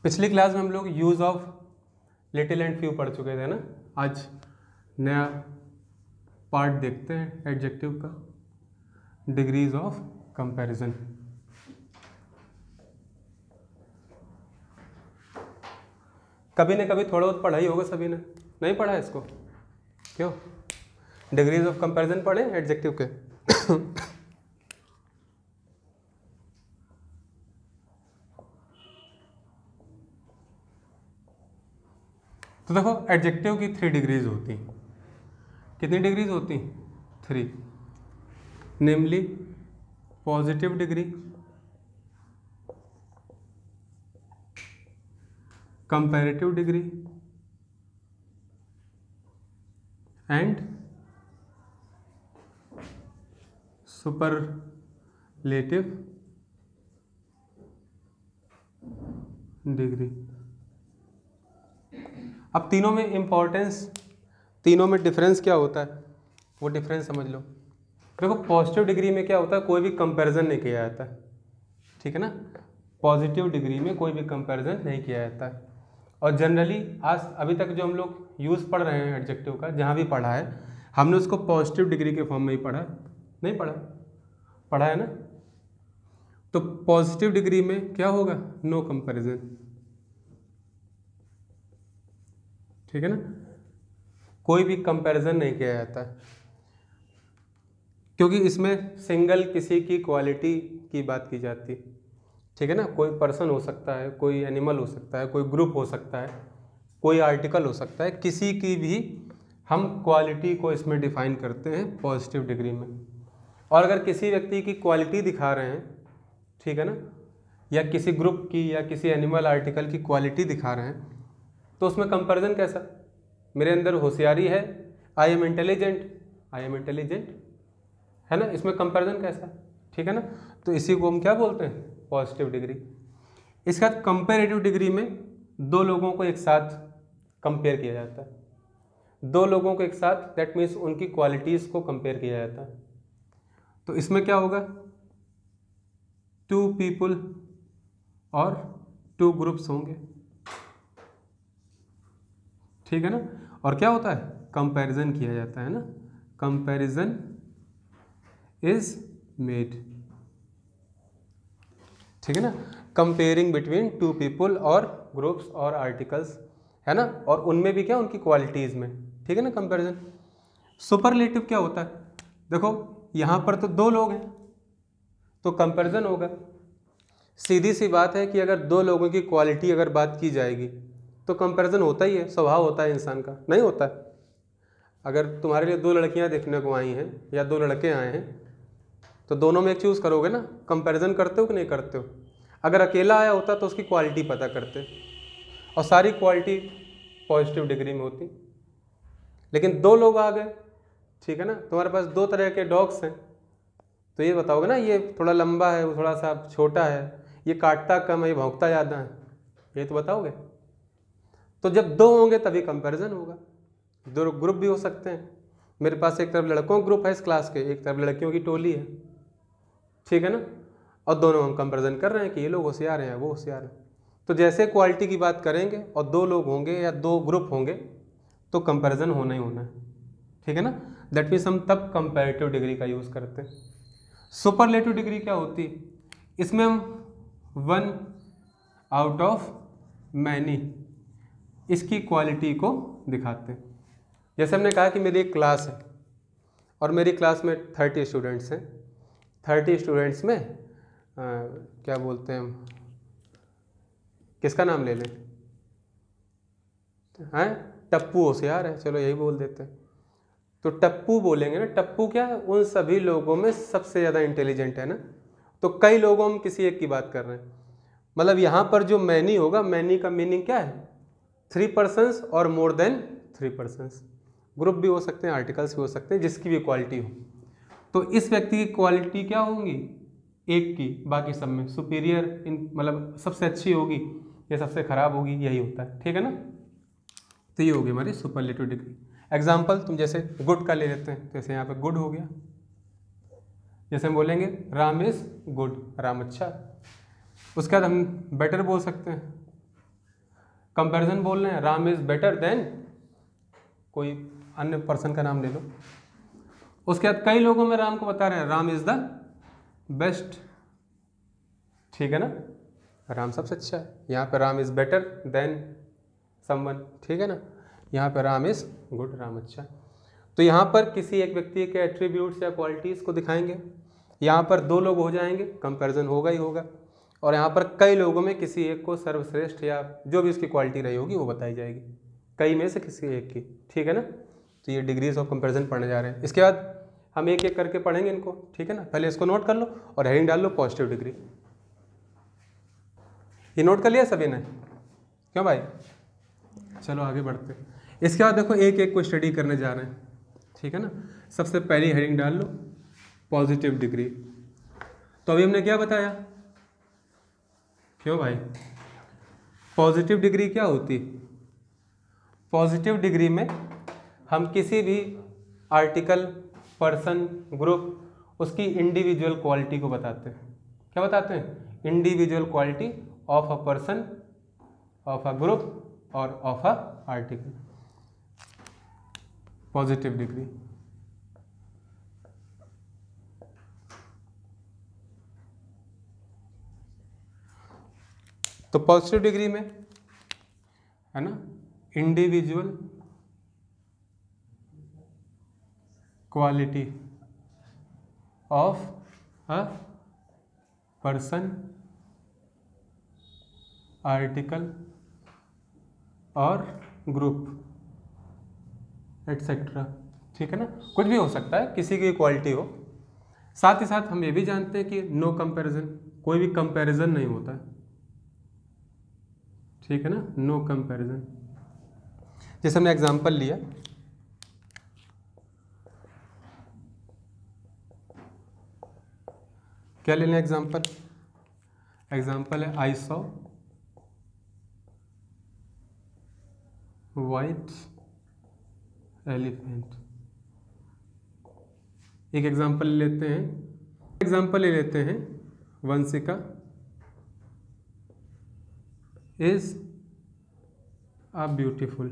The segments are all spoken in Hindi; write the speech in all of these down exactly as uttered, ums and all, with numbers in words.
पिछली क्लास में हम लोग use of little and few पढ़ चुके थे ना। आज नया पार्ट देखते हैं एडजेक्टिव का, डिग्रीज ऑफ कंपैरिजन। कभी न कभी थोड़ा बहुत पढ़ा ही होगा सभी ने, नहीं पढ़ा है इसको? क्यों? डिग्रीज ऑफ कंपैरिजन पढ़े एडजेक्टिव के? तो देखो एडजेक्टिव की थ्री डिग्रीज होती। कितनी डिग्रीज होती? Three. Namely positive degree, comparative degree and superlative degree. अब तीनों में इंपॉर्टेंस, तीनों में डिफरेंस क्या होता है वो डिफरेंस समझ लो। देखो पॉजिटिव डिग्री में क्या होता है, कोई भी कंपैरिजन नहीं किया जाता है, ठीक है ना। पॉजिटिव डिग्री में कोई भी कंपैरिजन नहीं किया जाता है। और जनरली आज अभी तक जो हम लोग यूज़ पढ़ रहे हैं एडजेक्टिव का, जहाँ भी पढ़ा है हमने उसको पॉजिटिव डिग्री के फॉर्म में ही पढ़ा है, नहीं पढ़ा? पढ़ा है ना। तो पॉजिटिव डिग्री में क्या होगा? नो कंपैरिजन, ठीक है ना। कोई भी कंपैरिजन नहीं किया जाता है, क्योंकि इसमें सिंगल किसी की क्वालिटी की बात की जाती, ठीक है ना। कोई पर्सन हो सकता है, कोई एनिमल हो सकता है, कोई ग्रुप हो सकता है, कोई आर्टिकल हो सकता है, किसी की भी हम क्वालिटी को इसमें डिफाइन करते हैं पॉजिटिव डिग्री में। और अगर किसी व्यक्ति की क्वालिटी दिखा रहे हैं, ठीक है ना, या किसी ग्रुप की या किसी एनिमल आर्टिकल की क्वालिटी दिखा रहे हैं, तो उसमें कंपैरिजन कैसा? मेरे अंदर होशियारी है, I am intelligent, I am intelligent, है ना। इसमें कंपैरिजन कैसा? ठीक है ना। तो इसी को हम क्या बोलते हैं? Positive degree. इसके बाद कंपैरेटिव डिग्री में दो लोगों को एक साथ कंपेयर किया जाता है, दो लोगों को एक साथ, दैट मीन्स उनकी क्वालिटीज़ को कंपेयर किया जाता है। तो इसमें क्या होगा? टू पीपल और टू ग्रुप्स होंगे, ठीक है ना। और क्या होता है? कंपैरिजन किया जाता है ना, कंपैरिजन इज मेड, ठीक है ना। कंपेयरिंग बिटवीन टू पीपल और ग्रुप्स और आर्टिकल्स, है ना, और उनमें भी क्या, उनकी क्वालिटीज़ में, ठीक है ना, कंपैरिजन। सुपरलेटिव क्या होता है? देखो यहाँ पर तो दो लोग हैं तो कंपैरिजन होगा। सीधी सी बात है कि अगर दो लोगों की क्वालिटी अगर बात की जाएगी तो कंपैरिजन होता ही है, स्वभाव होता है इंसान का, नहीं होता है? अगर तुम्हारे लिए दो लड़कियां देखने को आई हैं या दो लड़के आए हैं तो दोनों में एक चूज़ करोगे ना, कंपैरिजन करते हो कि नहीं करते हो? अगर अकेला आया होता तो उसकी क्वालिटी पता करते, और सारी क्वालिटी पॉजिटिव डिग्री में होती। लेकिन दो लोग आ गए, ठीक है ना, तुम्हारे पास दो तरह के डॉग्स हैं, तो ये बताओगे ना, ये थोड़ा लंबा है, वो थोड़ा सा छोटा है, ये काटता कम है, ये भौंकता ज़्यादा है, ये तो बताओगे। तो जब दो होंगे तभी कंपैरिजन होगा। दो ग्रुप भी हो सकते हैं, मेरे पास एक तरफ लड़कों का ग्रुप है इस क्लास के, एक तरफ लड़कियों की टोली है, ठीक है ना, और दोनों हम कंपैरिजन कर रहे हैं कि ये लोग होशियार हैं, वो होशियार हैं। तो जैसे क्वालिटी की बात करेंगे और दो लोग होंगे या दो ग्रुप होंगे तो कंपैरिजन होना ही होना है, ठीक है ना। दैट मीन्स हम तब कंपैरेटिव डिग्री का यूज़ करते हैं। सुपरलेटिव डिग्री क्या होती है? इसमें हम वन आउट ऑफ मैनी इसकी क्वालिटी को दिखाते हैं। जैसे हमने कहा कि मेरी एक क्लास है और मेरी क्लास में थर्टी स्टूडेंट्स हैं, थर्टी स्टूडेंट्स में आ, क्या बोलते हैं हम, किसका नाम ले लें? हैं, टप्पू होशियार है, चलो यही बोल देते हैं। तो टप्पू बोलेंगे ना, टप्पू क्या है? उन सभी लोगों में सबसे ज़्यादा इंटेलिजेंट है ना। तो कई लोगों हम किसी एक की बात कर रहे हैं, मतलब यहाँ पर जो मैनी होगा, मैनी का मीनिंग क्या है? थ्री पर्सन्स और more than three persons. Group भी हो सकते हैं, आर्टिकल्स भी हो सकते हैं, जिसकी भी क्वालिटी हो। तो इस व्यक्ति की क्वालिटी क्या होंगी? एक की, बाकी सब में सुपीरियर, इन मतलब सबसे अच्छी होगी या सबसे खराब होगी, यही होता है, ठीक है ना। तो ये होगी हमारी सुपरलेटिव डिग्री। एग्जाम्पल तुम जैसे गुड का ले लेते हैं, जैसे यहाँ पे गुड हो गया, जैसे हम बोलेंगे राम इज गुड, राम अच्छा। उसके बाद हम बेटर बोल सकते हैं, कंपैरिजन बोल रहे हैं, राम इज बेटर देन कोई अन्य पर्सन का नाम ले लो। उसके बाद कई लोगों में राम को बता रहे हैं राम इज द बेस्ट, ठीक है ना, राम सबसे अच्छा है। यहाँ पे Ram is better than someone, ठीक है ना, यहाँ पे राम इज गुड, राम अच्छा है। तो यहाँ पर किसी एक व्यक्ति के एट्रीब्यूट्स या क्वालिटीज़ को दिखाएंगे, यहाँ पर दो लोग हो जाएंगे, कंपैरिजन होगा ही होगा, और यहाँ पर कई लोगों में किसी एक को सर्वश्रेष्ठ या जो भी उसकी क्वालिटी रही होगी वो बताई जाएगी, कई में से किसी एक की, ठीक है ना। तो ये डिग्रीज ऑफ कंपैरिजन पढ़ने जा रहे हैं। इसके बाद हम एक एक करके पढ़ेंगे इनको, ठीक है ना। पहले इसको नोट कर लो और हेडिंग डाल लो पॉजिटिव डिग्री। ये नोट कर लिया सभी ने, क्यों भाई? चलो आगे बढ़ते हैं। इसके बाद देखो एक एक को स्टडी करने जा रहे हैं, ठीक है ना। सबसे पहली हेडिंग डाल लो पॉजिटिव डिग्री। तो अभी हमने क्या बताया, क्यों भाई? पॉजिटिव डिग्री क्या होती? पॉजिटिव डिग्री में हम किसी भी आर्टिकल, पर्सन, ग्रुप, उसकी इंडिविजुअल क्वालिटी को बताते हैं। क्या बताते हैं? Individual quality of a person, of a group और of a article. Positive degree. तो पॉजिटिव डिग्री में है ना, individual quality of a person, article और ग्रुप एटसेट्रा, ठीक है ना। कुछ भी हो सकता है, किसी की क्वालिटी हो। साथ ही साथ हम ये भी जानते हैं कि नो कंपैरिजन, कोई भी कंपैरिजन नहीं होता है, ठीक है ना, नो कंपैरिजन। जैसे हमने एग्जांपल लिया, क्या ले लें एग्जांपल? एग्जांपल है आई सॉ व्हाइट एलिफेंट। एक एग्जांपल ले लेते हैं, एग्जांपल ले लेते हैं वंशिका इज अ ब्यूटीफुल,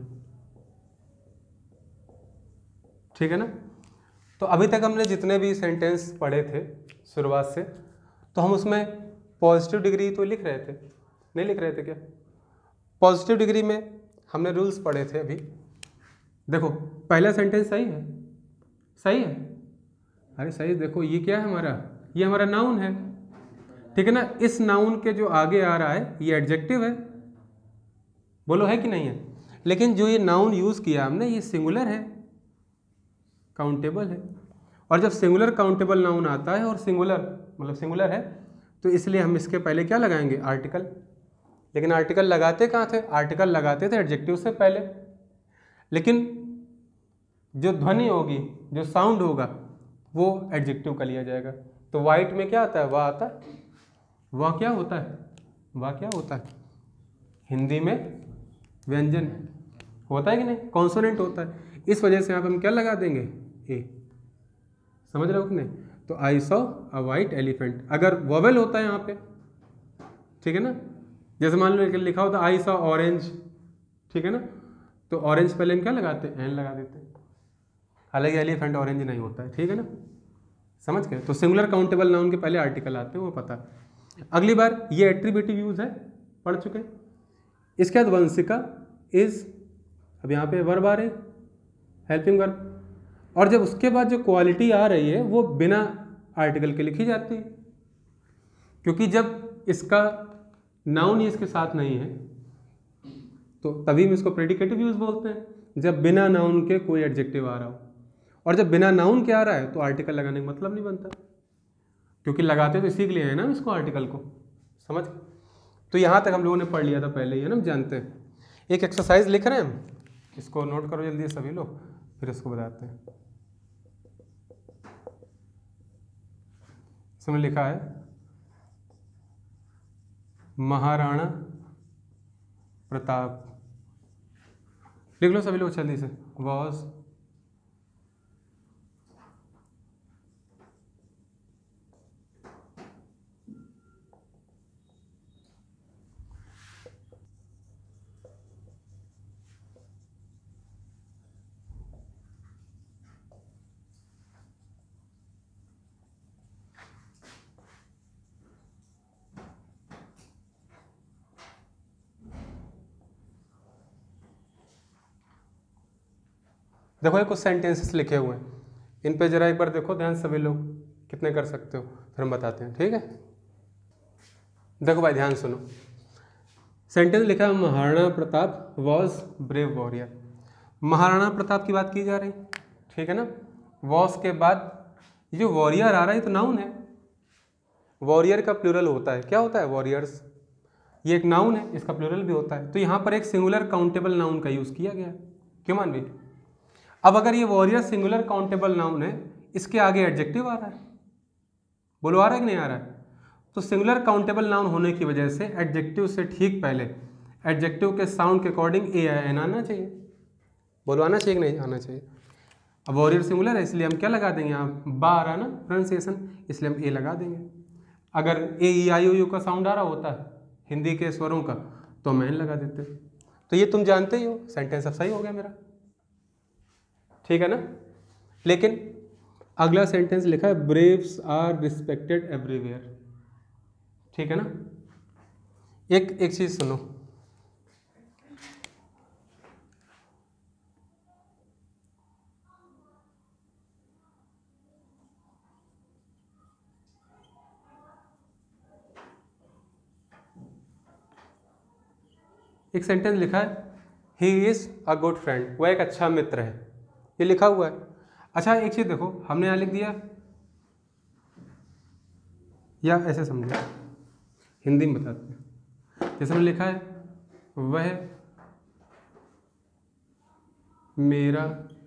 ठीक है ना। तो अभी तक हमने जितने भी सेंटेंस पढ़े थे शुरुआत से, तो हम उसमें पॉजिटिव डिग्री तो लिख रहे थे, नहीं लिख रहे थे क्या? पॉजिटिव डिग्री में हमने रूल्स पढ़े थे अभी। देखो पहला सेंटेंस सही है, सही है, अरे सही। देखो ये क्या है हमारा, ये हमारा नाउन है, ठीक है ना। इस नाउन के जो आगे आ रहा है ये एडजेक्टिव है, बोलो है कि नहीं है? लेकिन जो ये नाउन यूज़ किया हमने ये सिंगुलर है, काउंटेबल है। और जब सिंगुलर काउंटेबल नाउन आता है और सिंगुलर मतलब सिंगुलर है, तो इसलिए हम इसके पहले क्या लगाएंगे? आर्टिकल। लेकिन आर्टिकल लगाते कहाँ थे? आर्टिकल लगाते थे एडजेक्टिव से पहले। लेकिन जो ध्वनि होगी, जो साउंड होगा, वो एडजेक्टिव का लिया जाएगा। तो वाइट में क्या आता है? वह आता है। वह क्या होता है? वह क्या होता है? हिंदी में व्यंजन होता है कि नहीं? कॉन्सोनेंट होता है। इस वजह से यहाँ पे हम क्या लगा देंगे? ए। समझ रहे हो कि नहीं? तो I saw a white elephant, अगर वोवेल होता है यहाँ पे, ठीक है ना। जैसे मान लो लिखा होता आई सॉ ऑरेंज, ठीक है ना, तो ऑरेंज पहले हम क्या लगाते हैं? एन लगा देते हैं। हालांकि एलिफेंट ऑरेंज नहीं होता है, ठीक है ना, समझ गए। तो सिंगुलर काउंटेबल नाउन के पहले आर्टिकल आते हैं, वो पता है। अगली बार ये एट्रीब्यूटिव यूज है, पढ़ चुके हैं। इसके बाद वंशिका इज, अब यहाँ पे वर्ब आ रहे, हेल्पिंग वर्ब, और जब उसके बाद जो क्वालिटी आ रही है वो बिना आर्टिकल के लिखी जाती है, क्योंकि जब इसका नाउन ही इसके साथ नहीं है तो तभी हम इसको प्रेडिकेटिव यूज बोलते हैं, जब बिना नाउन के कोई एडजेक्टिव आ रहा हो। और जब बिना नाउन के आ रहा है तो आर्टिकल लगाने का मतलब नहीं बनता, क्योंकि लगाते तो इसी के लिए है ना इसको, आर्टिकल को, समझ। तो यहाँ तक हम लोगों ने पढ़ लिया था पहले ही, है ना, हम जानते हैं। एक एक्सरसाइज लिख रहे हैं हम, इसको नोट करो जल्दी सभी लोग, फिर इसको बताते हैं। इसमें लिखा है महाराणा प्रताप, लिख लो सभी लोग जल्दी से। वॉज देखो ये कुछ सेंटेंसेस लिखे हुए हैं, इन पे जरा एक बार देखो ध्यान सभी लोग, कितने कर सकते हो फिर हम बताते हैं, ठीक है। देखो भाई ध्यान सुनो, सेंटेंस लिखा है Maharana Pratap was brave warrior. Maharana Pratap की बात की जा रही, ठीक है ना। वॉस के बाद ये जो वॉरियर आ रहा है ये तो नाउन है, वॉरियर का प्लूरल होता है, क्या होता है, वॉरियर्स। ये एक नाउन है, इसका प्लूरल भी होता है, तो यहाँ पर एक सिंगुलर काउंटेबल नाउन का यूज़ किया गया, क्यों मान भी। अब अगर ये वॉरियर सिंगुलर काउंटेबल नाउन है, इसके आगे एडजेक्टिव आ रहा है, बोलो आ रहा है कि नहीं आ रहा है। तो सिंगुलर काउंटेबल नाउन होने की वजह से एडजेक्टिव से ठीक पहले एडजेक्टिव के साउंड के अकॉर्डिंग ए आई एन आना चाहिए, बोलो आना चाहिए कि नहीं आना चाहिए। अब वॉरियर सिंगुलर है इसलिए हम क्या लगा देंगे, यहाँ बा आ रहा है ना प्रोनाउंसिएशन, इसलिए हम ए लगा देंगे। अगर ए ई आई ओ यू का साउंड आ रहा होता है हिंदी के स्वरों का तो हम एन लगा देते। तो ये तुम जानते ही हो, सेंटेंस अब सही हो गया मेरा, ठीक है ना। लेकिन अगला सेंटेंस लिखा है ब्रेव्स आर रिस्पेक्टेड एवरीवेयर, ठीक है ना। एक एक चीज सुनो, एक सेंटेंस लिखा है he is a good friend, वह एक अच्छा मित्र है, ये लिखा हुआ है। अच्छा एक चीज देखो, हमने यहाँ लिख दिया, या ऐसे समझो हिंदी में बताते हैं, जैसे हमने लिखा है वह मेरा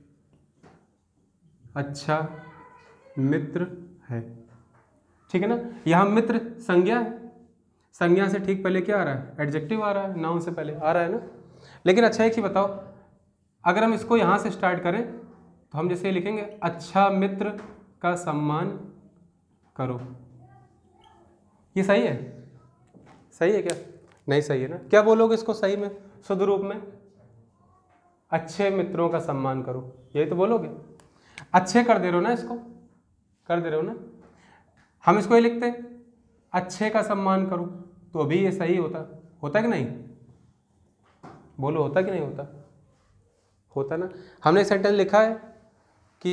अच्छा मित्र है, ठीक है ना। यहाँ मित्र संज्ञा है, संज्ञा से ठीक पहले क्या आ रहा है, एडजेक्टिव आ रहा है, नाउन से पहले आ रहा है ना। लेकिन अच्छा एक चीज बताओ, अगर हम इसको यहाँ से स्टार्ट करें तो हम जैसे लिखेंगे अच्छा मित्र का सम्मान करो, ये सही है, सही है क्या, नहीं सही है ना। क्या बोलोगे इसको सही में, शुद्ध रूप में, अच्छे मित्रों का सम्मान करो, यही तो बोलोगे। अच्छे कर दे रहे हो ना, इसको कर दे रहे हो ना। हम इसको ये लिखते अच्छे का सम्मान करो तो भी ये सही होता, होता कि नहीं, बोलो होता कि नहीं होता, होता ना। हमने सेंटेंस लिखा है कि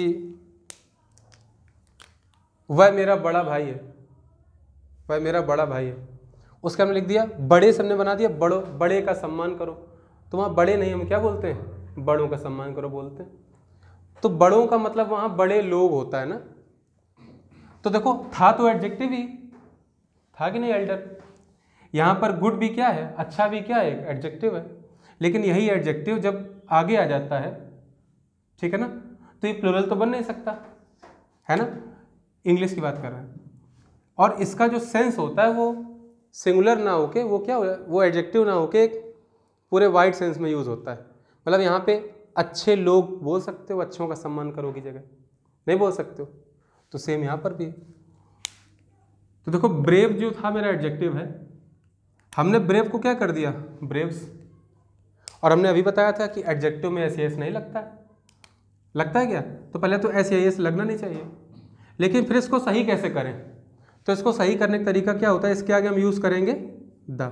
वह मेरा बड़ा भाई है, वह मेरा बड़ा भाई है, उसका हमने लिख दिया बड़े से हमने बना दिया बड़ो, बड़े का सम्मान करो, तो वहाँ बड़े नहीं, हम क्या बोलते हैं, बड़ों का सम्मान करो बोलते हैं। तो बड़ों का मतलब वहाँ बड़े लोग होता है ना। तो देखो था तो एडजेक्टिव ही था कि नहीं, एल्डर। यहाँ पर गुड भी क्या है, अच्छा भी क्या है, एडजेक्टिव है। लेकिन यही एडजेक्टिव जब आगे आ जाता है, ठीक है ना, तो ये प्लूरल तो बन नहीं सकता है ना, इंग्लिश की बात कर रहे हैं। और इसका जो सेंस होता है वो सिंगुलर ना होके वो क्या हो, वो एडजेक्टिव ना होके एक पूरे वाइड सेंस में यूज़ होता है। मतलब यहाँ पे अच्छे लोग बोल सकते हो, अच्छों का सम्मान करो की जगह नहीं बोल सकते हो, तो सेम यहाँ पर भी। तो देखो ब्रेव जो था मेरा एडजेक्टिव है, हमने ब्रेव को क्या कर दिया, ब्रेव्स। और हमने अभी बताया था कि एडजेक्टिव में एस एस नहीं लगता है, लगता है क्या, तो पहले तो एस एस लगना नहीं चाहिए। लेकिन फिर इसको सही कैसे करें, तो इसको सही करने का तरीका क्या होता है, इसके आगे हम यूज़ करेंगे द,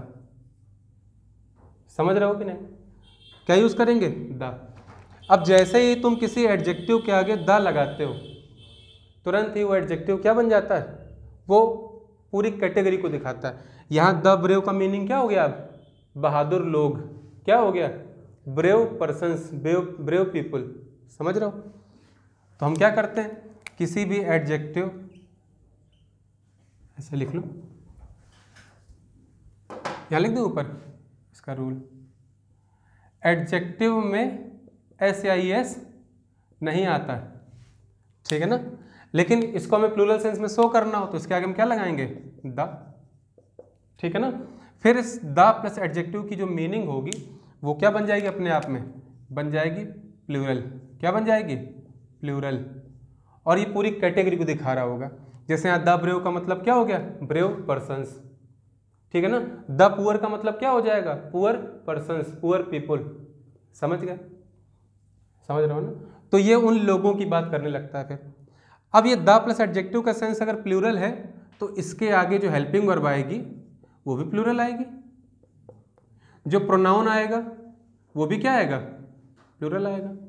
समझ रहे हो कि नहीं, क्या यूज़ करेंगे, द। अब जैसे ही तुम किसी एडजेक्टिव के आगे द लगाते हो, तुरंत ही वो एडजेक्टिव क्या बन जाता है, वो पूरी कैटेगरी को दिखाता है। यहाँ द ब्रेव का मीनिंग क्या हो गया, बहादुर लोग, क्या हो गया, brave persons, brave brave people, समझ रहे हो। तो हम क्या करते हैं, किसी भी एडजेक्टिव, ऐसे लिख लो, यहाँ लिख दो ऊपर इसका रूल, एडजेक्टिव में एस आई एस नहीं आता है, ठीक है ना। लेकिन इसको हमें प्लूरल सेंस में शो करना हो तो इसके आगे हम क्या लगाएंगे, द, ठीक है ना। फिर इस द प्लस एडजेक्टिव की जो मीनिंग होगी वो क्या बन जाएगी, अपने आप में बन जाएगी प्लूरल, क्या बन जाएगी, प्लूरल। और ये पूरी कैटेगरी को दिखा रहा होगा। जैसे यहाँ द ब्रेव का मतलब क्या हो गया, ब्रेव पर्सन्स, ठीक है ना। द पुअर का मतलब क्या हो जाएगा, पुअर पर्सन्स, पुअर पीपल, समझ गए, समझ रहे हो ना। तो ये उन लोगों की बात करने लगता है। फिर अब ये द प्लस एडजेक्टिव का सेंस अगर प्लूरल है तो इसके आगे जो हेल्पिंग वर्ब आएगी वो भी प्लूरल आएगी, जो प्रोनाउन आएगा वो भी क्या आएगा, प्लूरल आएगा।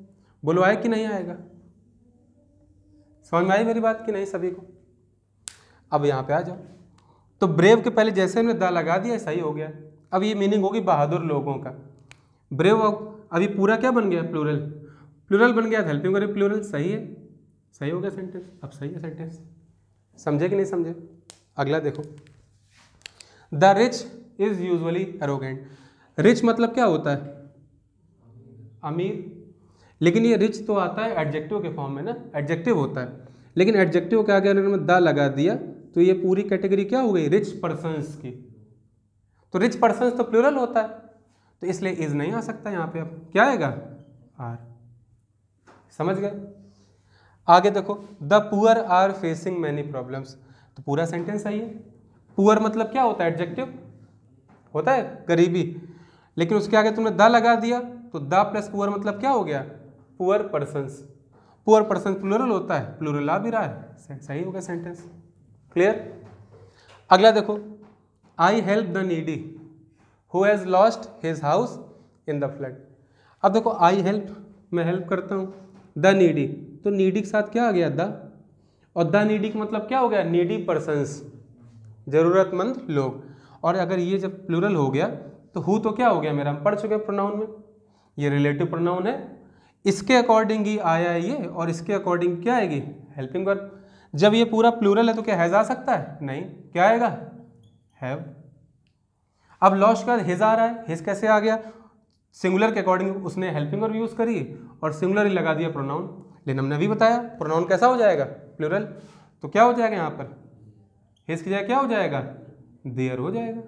बोलो आए कि नहीं आएगा? समझ में आई मेरी बात कि नहीं सभी को? अब यहाँ पे आ जाओ। तो ब्रेव के पहले जैसे हमने द लगा दिया सही हो गया। अब ये मीनिंग होगी बहादुर लोगों का। ब्रेव अभी पूरा क्या बन गया? प्लूरल। प्लूरल बन गया, हेल्पिंग वर्ब प्लूरल। सही है, सही हो गया सेंटेंस। अब सही है सेंटेंस। समझे कि नहीं समझे? अगला देखो, the rich is usually arrogant. Rich मतलब क्या होता है? अमीर। लेकिन ये रिच तो आता है एडजेक्टिव के फॉर्म में ना, एडजेक्टिव होता है। लेकिन एडजेक्टिव के आगे अगर मैं द लगा दिया तो ये पूरी कैटेगरी क्या हो गई? रिच पर्सन्स की। तो रिच पर्सन्स तो प्लूरल होता है, तो इसलिए इज नहीं आ सकता यहाँ पे। अब क्या आएगा? आर। समझ गए? आगे देखो, the poor are facing many problems. तो पूरा सेंटेंस सही है। पुअर मतलब क्या होता है? एडजेक्टिव होता है, गरीबी। लेकिन उसके आगे तुमने द लगा दिया तो द प्लस पुअर मतलब क्या हो गया? Poor persons. Poor person plural होता है, प्लूरल आ भी रहा है, सही हो गया सेंटेंस। क्लियर? अगला देखो, I help the needy who has lost his house in the flood. अब देखो, आई हेल्प, मैं हेल्प करता हूँ, द नीडी, तो नीडी के साथ क्या आ गया? द। और द नीडी का मतलब क्या हो गया? नीडी पर्सन्स, जरूरतमंद लोग। और अगर ये जब प्लूरल हो गया तो हु तो क्या हो गया मेरा? हम पढ़ चुके प्रोनाउन में, ये रिलेटिव प्रोनाउन है, इसके अकॉर्डिंग ही आया है ये, और इसके अकॉर्डिंग क्या आएगी? Helping verb. जब ये पूरा प्लूरल है तो क्या हैज आ सकता है? नहीं। क्या आएगा? हैव। अब लॉस्ट का हिज आ रहा है, हिज कैसे आ गया? सिंगुलर के अकॉर्डिंग उसने हेल्पिंग वर्ब यूज करी और सिंगुलर ही लगा दिया प्रोनाउन। लेकिन हमने अभी बताया प्रोनाउन कैसा हो जाएगा? प्लूरल। तो क्या हो जाएगा यहाँ पर? हिज की जगह क्या हो जाएगा? देयर हो जाएगा।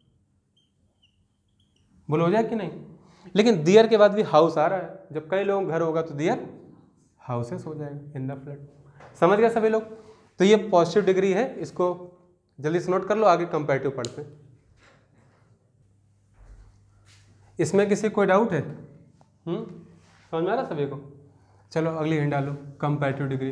बोलो हो जाए कि नहीं? लेकिन दियर के बाद भी हाउस आ रहा है, जब कई लोगों घर होगा तो दियर हाउसेस हो जाएगा इन द फ्लड। समझ गए सभी लोग? तो ये पॉजिटिव डिग्री है, इसको जल्दी से नोट कर लो, आगे कंपैरेटिव पढ़ते हैं। इसमें किसी कोई डाउट है? हम्म समझ में आ रहा सभी को? चलो अगली हिंट डालो, कंपैरेटिव डिग्री।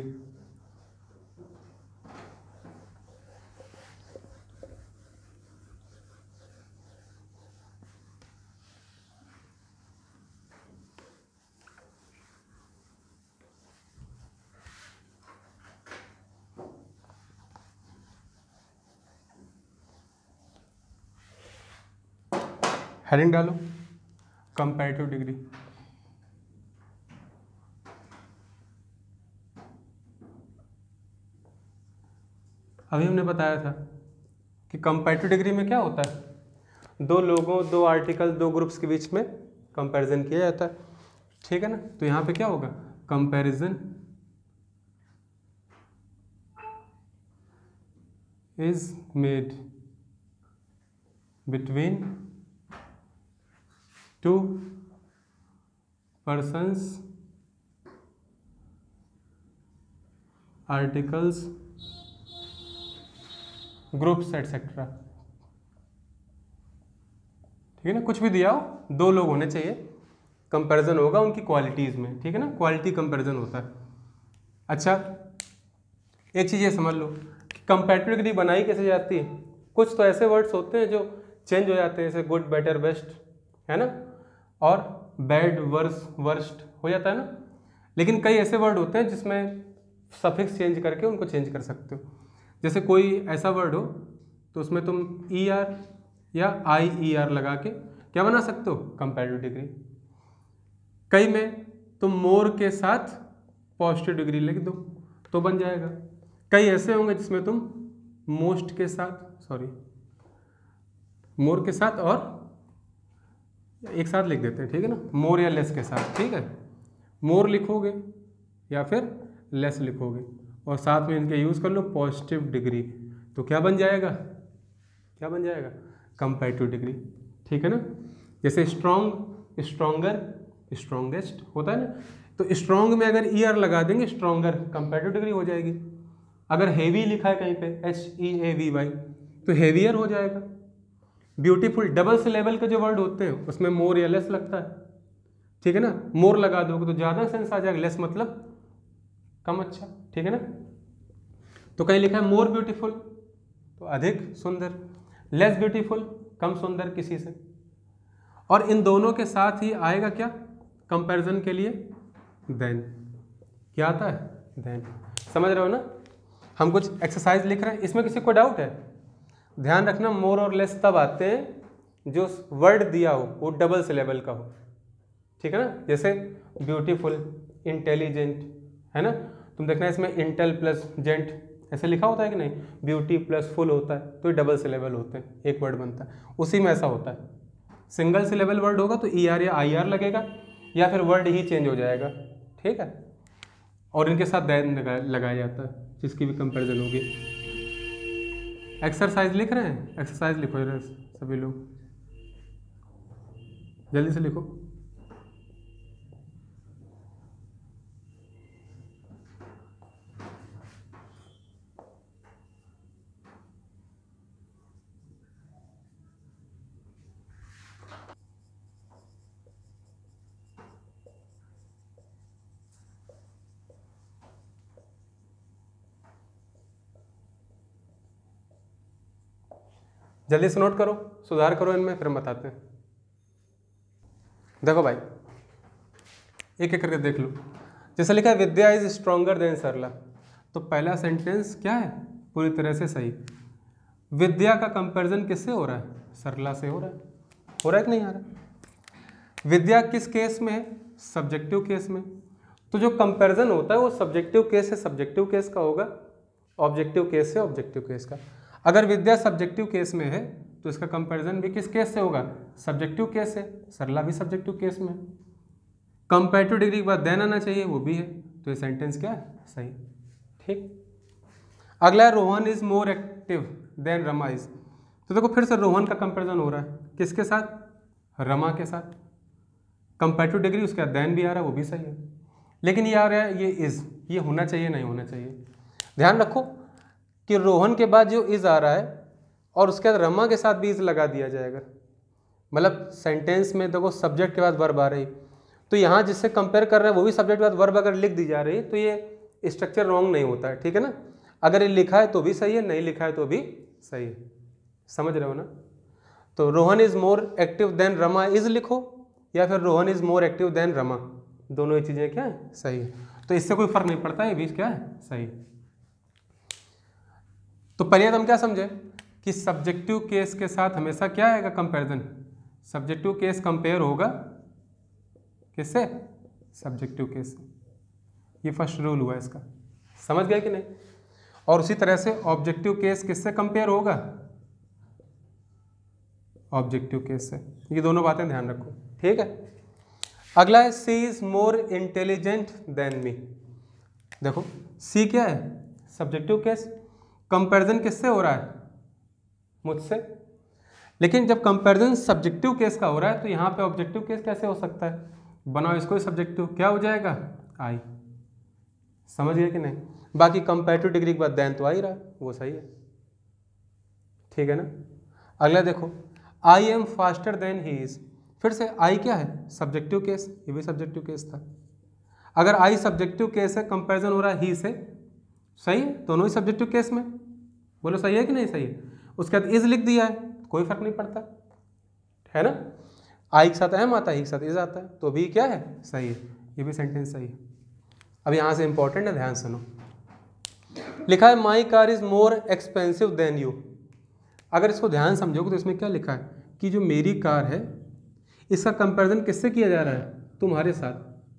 हेडिंग डालो, कंपैरेटिव डिग्री। अभी हमने बताया था कि कंपैरेटिव डिग्री में क्या होता है? दो लोगों, दो आर्टिकल, दो ग्रुप्स के बीच में कंपैरिजन किया जाता है। ठीक है ना? तो यहाँ पे क्या होगा? Comparison is made between two persons, articles, groups etcetera. ठीक है ना? कुछ भी दिया हो, दो लोग होने चाहिए, कंपैरिजन होगा उनकी क्वालिटीज़ में। ठीक है ना? क्वालिटी कंपैरिजन होता है। अच्छा, एक चीज़ ये समझ लो कि कंपैरेटिव डिग्री बनाई कैसे जाती है। कुछ तो ऐसे वर्ड्स होते हैं जो चेंज हो जाते हैं, जैसे गुड, बेटर, बेस्ट, है ना, और बैड, वर्स, वर्स्ट हो जाता है ना। लेकिन कई ऐसे वर्ड होते हैं जिसमें सफिक्स चेंज करके उनको चेंज कर सकते हो। जैसे कोई ऐसा वर्ड हो तो उसमें तुम ई आर या आई ई आर लगा के क्या बना सकते हो? Comparative degree. कई में तुम मोर के साथ पॉजिटिव डिग्री लिख दो तो बन जाएगा। कई ऐसे होंगे जिसमें तुम मोस्ट के साथ, सॉरी मोर के साथ और एक साथ लिख देते हैं, ठीक है ना, मोर या लेस के साथ। ठीक है, मोर लिखोगे या फिर लेस लिखोगे और साथ में इनके यूज़ कर लो पॉजिटिव डिग्री, तो क्या बन जाएगा? क्या बन जाएगा? Comparative degree. ठीक है ना? जैसे स्ट्रॉन्ग, स्ट्रॉन्गर, स्ट्रॉन्गेस्ट होता है ना, तो स्ट्रॉन्ग में अगर ई आर लगा देंगे स्ट्रॉन्गर, कंपैरेटिव डिग्री हो जाएगी। अगर हेवी लिखा है कहीं पे H E A V Y तो हेवियर हो जाएगा। ब्यूटीफुल, डबल से लेवल के जो वर्ड होते हैं उसमें मोर या लेस लगता है। ठीक है ना? मोर लगा दोगे तो ज़्यादा सेंस आ जाएगा, लेस मतलब कम अच्छा। ठीक है ना? तो कहीं लिखा है मोर ब्यूटीफुल तो अधिक सुंदर, लेस ब्यूटीफुल कम सुंदर किसी से। और इन दोनों के साथ ही आएगा क्या कंपैरिजन के लिए? देन। क्या आता है? देन। समझ रहे हो ना? हम कुछ एक्सरसाइज लिख रहे हैं, इसमें किसी को डाउट है? ध्यान रखना, मोर और लेस तब आते हैं जो वर्ड दिया हो वो डबल सिलेबल का हो, ठीक है ना? जैसे ब्यूटीफुल, इंटेलिजेंट, है ना? तुम देखना इसमें इंटेल प्लस जेंट ऐसे लिखा होता है कि नहीं? ब्यूटी प्लस फुल होता है, तो ये डबल सिलेबल होते हैं, एक वर्ड बनता है। उसी में ऐसा होता है, सिंगल सिलेबल वर्ड होगा तो ई आर या आई आर लगेगा, या फिर वर्ड ही चेंज हो जाएगा, ठीक है? और इनके साथ दैन लगाया जाता है, जिसकी भी कंपैरिजन होगी। एक्सरसाइज लिख रहे हैं, एक्सरसाइज लिखो जरा सभी लोग, जल्दी से लिखो। जल्दी से नोट करो, सुधार करो इनमें, फिर हम बताते हैं। देखो भाई, एक एक करके देख लो। जैसे लिखा है Vidya is stronger than Sarla, तो पहला सेंटेंस क्या है? पूरी तरह से सही। विद्या का कंपैरिजन किससे हो रहा है? सरला से हो रहा है। हो रहा है कि नहीं आ रहा? विद्या किस केस में है? सब्जेक्टिव केस में। तो जो कंपैरिजन होता है वो सब्जेक्टिव केस से सब्जेक्टिव केस का होगा, ऑब्जेक्टिव केस से ऑब्जेक्टिव केस का। अगर विद्या सब्जेक्टिव केस में है तो इसका कंपैरिजन भी किस केस से होगा? सब्जेक्टिव केस से। सरला भी सब्जेक्टिव केस में। कंपैरेटिव डिग्री के बाद देन आना चाहिए, वो भी है, तो ये सेंटेंस क्या है? सही, ठीक। अगला है Rohan is more active than Rama is. तो देखो फिर से रोहन का कंपैरिजन हो रहा है, किसके साथ? रमा के साथ। कंपैरेटिव डिग्री उसके बाद देन भी आ रहा है, वो भी सही है। लेकिन ये आ रहा है ये इज, ये होना चाहिए नहीं होना चाहिए? ध्यान रखो कि रोहन के बाद जो इज आ रहा है और उसके बाद रमा के साथ भी इज लगा दिया जाएगा, मतलब सेंटेंस में देखो सब्जेक्ट के बाद वर्ब आ रही, तो यहाँ जिससे कंपेयर कर रहे हैं वो भी सब्जेक्ट के बाद वर्ब अगर लिख दी जा रही है तो ये स्ट्रक्चर रॉन्ग नहीं होता है, ठीक है ना? अगर ये लिखा है तो भी सही है, नहीं लिखा है तो भी सही है। समझ रहे हो ना? तो Rohan is more active than Rama is लिखो, या फिर Rohan is more active than Rama, दोनों ही चीजें क्या है? सही है। तो इससे कोई फर्क नहीं पड़ता, ये भी क्या है? सही। तो पहले हम क्या समझे कि सब्जेक्टिव केस के साथ हमेशा क्या आएगा? कंपैरिजन। सब्जेक्टिव केस कंपेयर होगा किससे? सब्जेक्टिव केस से। ये फर्स्ट रूल हुआ इसका, समझ गए कि नहीं? और उसी तरह से ऑब्जेक्टिव केस किससे कंपेयर होगा? ऑब्जेक्टिव केस से। ये दोनों बातें ध्यान रखो, ठीक है? अगला है she is more intelligent than me. देखो सी क्या है? Subjective case. कंपैरिजन किससे हो रहा है? मुझसे। लेकिन जब कंपैरिजन सब्जेक्टिव केस का हो रहा है तो यहाँ पे ऑब्जेक्टिव केस कैसे हो सकता है? बनाओ इसको सब्जेक्टिव, क्या हो जाएगा? आई। समझ गए कि नहीं? बाकी कंपैरेटिव डिग्री के बाद देन तो आ ही रहा है, वो सही है, ठीक है ना? अगला देखो I am faster than he is. फिर से आई क्या है? सब्जेक्टिव केस, ये भी सब्जेक्टिव केस था। अगर आई सब्जेक्टिव केस है, कंपैरिजन हो रहा है ही से, सही है, दोनों ही सब्जेक्टिव केस में। बोलो सही है कि नहीं सही है? उसके बाद इज लिख दिया है, कोई फर्क नहीं पड़ता, है ना? आई के साथ एम आता है, ही के साथ इज आता है, तो भी क्या है? सही है, ये भी सेंटेंस सही है। अब यहाँ से इंपॉर्टेंट है, ध्यान सुनो। लिखा है my car is more expensive than you. अगर इसको ध्यान समझोगे तो इसमें क्या लिखा है कि जो मेरी कार है इसका कंपैरिजन किससे किया जा रहा है? तुम्हारे साथ।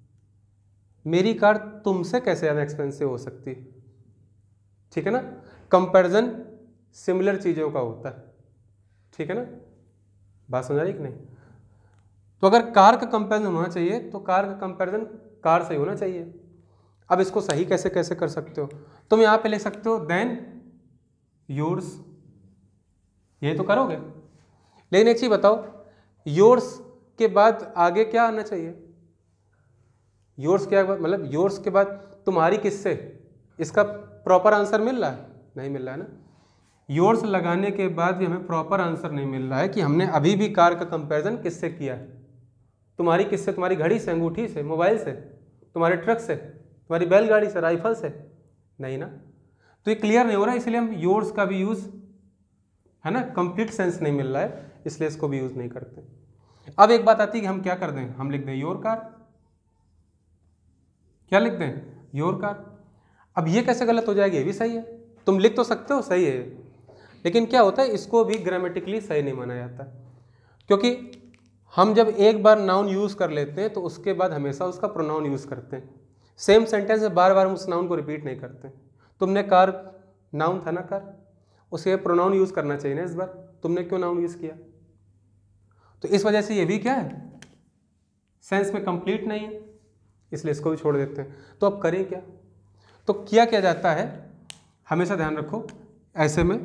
मेरी कार तुमसे कैसे ज़्यादा एक्सपेंसिव हो सकती है? ठीक है ना? कंपैरिजन सिमिलर चीज़ों का होता है, ठीक है ना? बात समझ आई कि नहीं? तो अगर कार का कंपैरिजन होना चाहिए तो कार का कंपैरिजन कार से होना चाहिए। अब इसको सही कैसे कैसे कर सकते हो? तुम यहाँ पे लिख सकते हो देन योर्स, ये तो करोगे। लेकिन एक चीज बताओ, योर्स के बाद आगे क्या आना चाहिए? योर्स क्या मतलब योर्स के बाद तुम्हारी किससे? इसका प्रॉपर आंसर मिल रहा है? नहीं मिल रहा है ना? योर्स लगाने के बाद भी हमें प्रॉपर आंसर नहीं मिल रहा है कि हमने अभी भी कार का कंपैरिजन किससे किया है। तुम्हारी किससे? तुम्हारी घड़ी से, अंगूठी से, मोबाइल से, तुम्हारे ट्रक से, तुम्हारी बैलगाड़ी से, राइफल से? नहीं ना? तो ये क्लियर नहीं हो रहा है, इसलिए हम योर्स का भी यूज़, है ना, कंप्लीट सेंस नहीं मिल रहा है, इसलिए इसको भी यूज़ नहीं करते। अब एक बात आती है कि हम क्या कर दें, हम लिख दें योर कार, क्या लिखते हैं, योर कार। अब ये कैसे गलत हो जाएगी, ये भी सही है, तुम लिख तो सकते हो सही है, लेकिन क्या होता है इसको भी ग्रामेटिकली सही नहीं माना जाता, क्योंकि हम जब एक बार नाउन यूज़ कर लेते हैं तो उसके बाद हमेशा उसका प्रोनाउन यूज़ करते हैं। सेम सेंटेंस में बार बार हम उस नाउन को रिपीट नहीं करते। तुमने कार, नाउन था ना कार, उसे प्रोनाउन यूज़ करना चाहिए ना इस बार, तुमने क्यों नाउन यूज़ किया? तो इस वजह से ये भी क्या है, सेंस में कंप्लीट नहीं है, इसलिए इसको भी छोड़ देते हैं। तो अब करें क्या? तो क्या किया जाता है, हमेशा ध्यान रखो, ऐसे में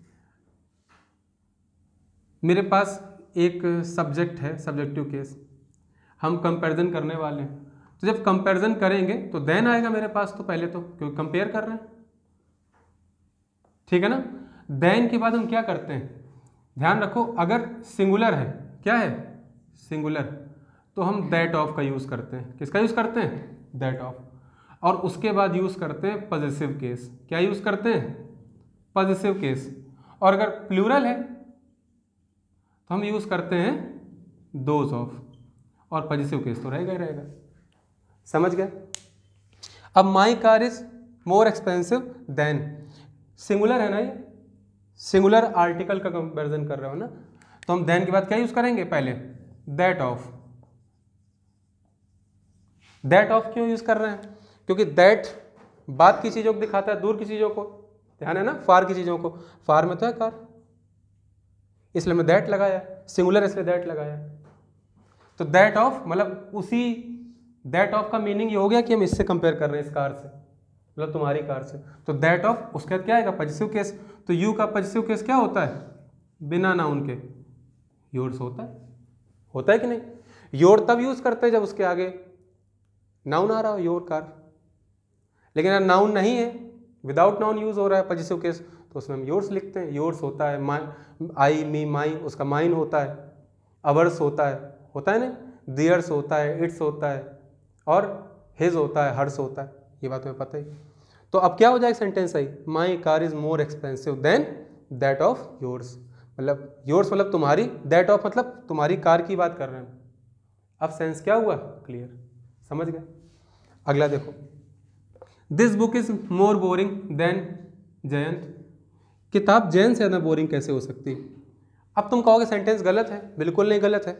मेरे पास एक सब्जेक्ट है, सब्जेक्टिव केस, हम कंपैरिजन करने वाले हैं। तो जब कंपैरिजन करेंगे तो देन आएगा मेरे पास, तो पहले तो क्योंकि कंपेयर कर रहे हैं, ठीक है ना। देन के बाद हम क्या करते हैं, ध्यान रखो, अगर सिंगुलर है, क्या है सिंगुलर, तो हम दैट ऑफ का यूज़ करते हैं। किसका यूज़ करते हैं, दैट ऑफ। और उसके बाद यूज़ करते हैं पॉजिटिव केस। क्या यूज़ करते हैं, पॉजिटिव केस। और अगर प्लूरल है तो हम यूज़ करते हैं दोज ऑफ, और पॉजिटिव केस तो रहेगा ही रहेगा। समझ गए? अब my car is more expensive than, singular है ना, ये सिंगुलर आर्टिकल का कंपैरिजन कर रहे हो ना, तो हम देन के बाद क्या यूज़ करेंगे, पहले दैट ऑफ। दैट ऑफ क्यों यूज़ कर रहे हैं, क्योंकि दैट बाद की चीज़ों को दिखाता है, दूर की चीज़ों को, ध्यान है ना, फार की चीज़ों को, फार में तो है कार, इसलिए मैं दैट लगाया, सिंगुलर इसलिए दैट लगाया। तो दैट ऑफ मतलब उसी, दैट ऑफ का मीनिंग ये हो गया कि हम इससे कंपेयर कर रहे हैं, इस कार से, मतलब तुम्हारी कार से। तो दैट ऑफ, उसके बाद क्या आएगा, पॉजिटिव केस। तो यू का पॉजिटिव केस क्या होता है, बिना नाउन के योर्स होता है, होता है कि नहीं। योर तब यूज़ करते हैं जब उसके आगे नाउन आ रहा हो, योर कार। लेकिन अगर नाउन नहीं है, विदाउट नाउन यूज़ हो रहा है पॉजिटिव केस, तो उसमें हम योर्स लिखते हैं। योर्स होता है माई, आई मी माई, उसका माइन होता है, अवर्स होता है, होता है ना, दियर्स होता है, इट्स होता है, और हिज होता है, हर्स होता है, ये बात तुम्हें पता ही। तो अब क्या हो जाएगा सेंटेंस सही, my car is more expensive than that of yours, मतलब योर्स मतलब तुम्हारी, दैट ऑफ मतलब तुम्हारी कार की बात कर रहे हैं। अब सेंस क्या हुआ, क्लियर, समझ गए। अगला देखो, this book is more boring than Jayant, किताब जयंत से ज़्यादा बोरिंग कैसे हो सकती है। अब तुम कहोगे सेंटेंस गलत है, बिल्कुल नहीं गलत है।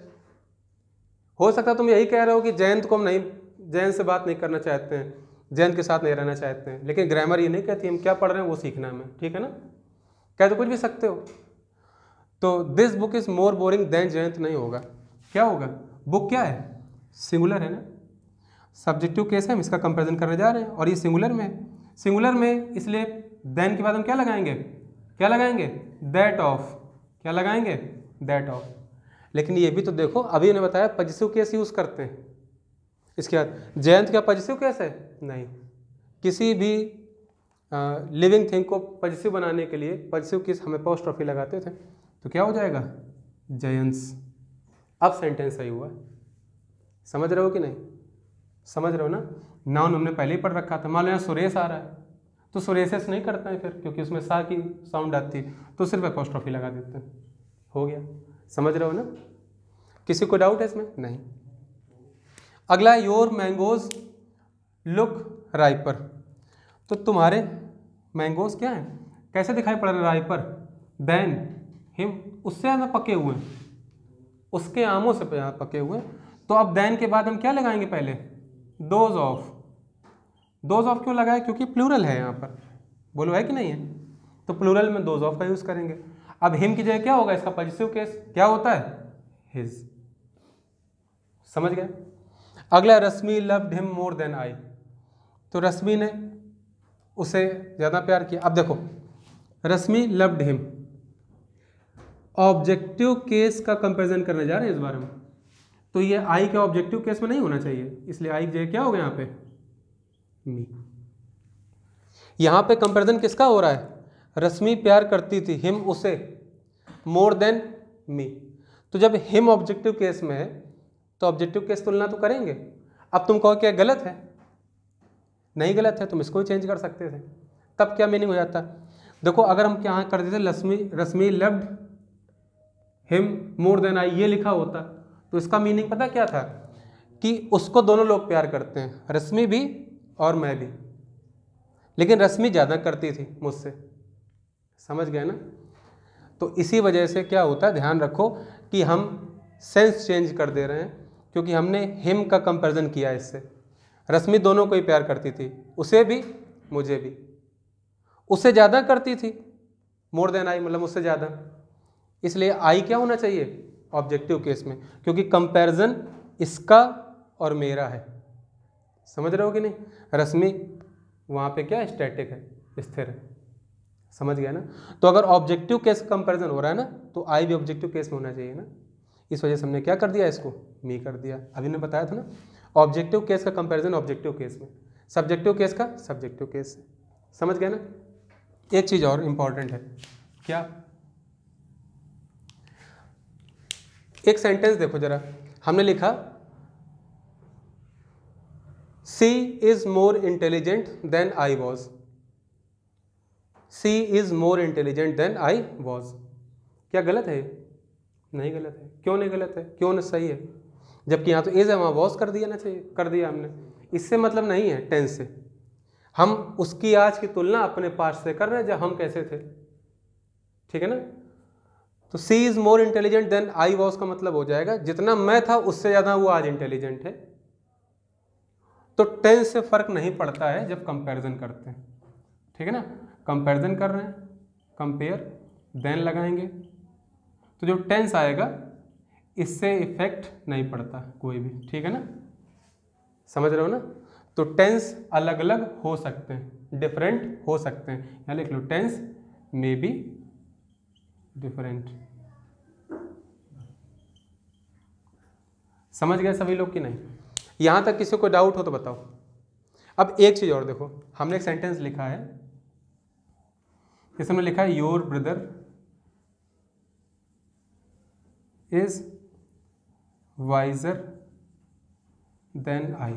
हो सकता है तुम यही कह रहे हो कि जयंत को हम नहीं, जयंत से बात नहीं करना चाहते हैं, जयंत के साथ नहीं रहना चाहते हैं, लेकिन ग्रामर ये नहीं कहती, हम क्या पढ़ रहे हैं वो सीखना है हमें, ठीक है ना, कह तो कुछ भी सकते हो। तो this book is more boring than Jayant नहीं होगा, क्या होगा, बुक क्या है, सिंगुलर है ना, सब्जेक्टिव केस है, हम इसका कंपेरिजन करने जा रहे हैं, और ये सिंगुलर में है। सिंगुलर में इसलिए देन के बाद हम क्या लगाएंगे, क्या लगाएंगे, दैट ऑफ, क्या लगाएंगे, दैट ऑफ। लेकिन ये भी तो देखो, अभी उन्हें बताया पॉजिटिव केस यूज़ करते हैं। इसके बाद जयंत क्या पॉजिटिव केस है, नहीं, किसी भी लिविंग थिंग को पॉजिटिव बनाने के लिए पॉजिटिव केस हमें अपोस्ट्रोफी लगाते थे, तो क्या हो जाएगा, जयंस। अब सेंटेंस सही हुआ, समझ रहे हो कि नहीं, समझ रहे हो ना। नाउन हमने पहले ही पढ़ रखा था, मान लो यहाँ सुरेश आ रहा है, तो सुरेशेस नहीं करते हैं फिर, क्योंकि उसमें सा की साउंड आती है, तो सिर्फ अपोस्ट्रोफी लगा देते हैं, हो गया, समझ रहे हो ना। किसी को डाउट है इसमें, नहीं। अगला, योर मैंगोज लुक राइपर, तो तुम्हारे मैंगोज क्या हैं, कैसे दिखाई पड़ रहे, राइपर देन हिम, उससे ज़्यादा पके हुए हैं, उसके आमों से पके हुए हैं। तो अब देन के बाद हम क्या लगाएंगे, पहले दोज ऑफ। दोज ऑफ क्यों लगाए, क्योंकि प्लूरल है यहाँ पर, बोलो है कि नहीं है, तो प्लूरल में दोज ऑफ का यूज़ करेंगे। अब हिम की जगह क्या होगा, इसका पॉजिटिव केस क्या होता है, हिज, समझ गए। अगला, Rashmi loved him more than I, तो रश्मि ने उसे ज़्यादा प्यार किया। अब देखो, Rashmi loved him, objective case का कंपैरिजन करने जा रहे हैं इस बारे में, तो ये आई के ऑब्जेक्टिव केस में नहीं होना चाहिए, इसलिए आई की जगह क्या होगा यहाँ पे, मी। यहाँ पे कंपैरिजन किसका हो रहा है, रश्मि प्यार करती थी, हिम उसे, मोर देन मी। तो जब हिम ऑब्जेक्टिव केस में है तो ऑब्जेक्टिव केस तुलना तो करेंगे। अब तुम कहो क्या गलत है, नहीं गलत है, तुम इसको ही चेंज कर सकते थे, तब क्या मीनिंग हो जाता। देखो अगर हम क्या कर देते, Rashmi Rashmi loved him more than I, ये लिखा होता तो इसका मीनिंग पता क्या था, कि उसको दोनों लोग प्यार करते हैं, रश्मि भी और मैं भी, लेकिन रश्मि ज़्यादा करती थी मुझसे, समझ गए ना। तो इसी वजह से क्या होता है, ध्यान रखो कि हम सेंस चेंज कर दे रहे हैं, क्योंकि हमने हिम का कंपैरिजन किया इससे। रश्मि दोनों को ही प्यार करती थी, उसे भी मुझे भी, उससे ज़्यादा करती थी, मोर देन आई, मतलब उससे ज़्यादा, इसलिए आई क्या होना चाहिए ऑब्जेक्टिव केस में, क्योंकि कंपैरिजन इसका और मेरा है, समझ रहे हो कि नहीं। रश्मि वहाँ पे क्या स्टैटिक है, स्थिर है, समझ गया ना। तो अगर ऑब्जेक्टिव केस कंपैरिजन हो रहा है ना, तो आई भी ऑब्जेक्टिव केस में होना चाहिए ना, इस वजह से हमने क्या कर दिया, इसको मी कर दिया। अभी ने बताया था ना, ऑब्जेक्टिव केस का कंपैरिजन ऑब्जेक्टिव केस में, सब्जेक्टिव केस का सब्जेक्टिव केस से, समझ गए ना। एक चीज़ और इम्पॉर्टेंट है, क्या, एक सेंटेंस देखो जरा, हमने लिखा she is more intelligent than I was, she is more intelligent than I was, क्या गलत है? नहीं गलत है। क्यों नहीं गलत है, क्यों नहीं सही है? जबकि यहाँ तो इज है, वहाँ वॉज कर दिया ना चाहिए, कर दिया हमने। इससे मतलब नहीं है टेंस से, हम उसकी आज की तुलना अपने पास से कर रहे हैं जब हम कैसे थे, ठीक है ना। तो she is more intelligent than I was का मतलब हो जाएगा जितना मैं था उससे ज़्यादा वो आज इंटेलिजेंट है। तो टेंस से फर्क नहीं पड़ता है जब कंपैरिजन करते हैं, ठीक है ना। कंपैरिजन कर रहे हैं, कंपेयर, देन लगाएंगे, तो जो टेंस आएगा इससे इफेक्ट नहीं पड़ता कोई भी, ठीक है ना, समझ रहे हो ना। तो टेंस अलग अलग हो सकते हैं, डिफरेंट हो सकते हैं, यहाँ लिख लो टेंस मे बी डिफरेंट। समझ गए सभी लोग कि नहीं? यहाँ तक किसी को डाउट हो तो बताओ। अब एक चीज़ और देखो, हमने एक सेंटेंस लिखा है, इसमें लिखा है your brother is wiser than I.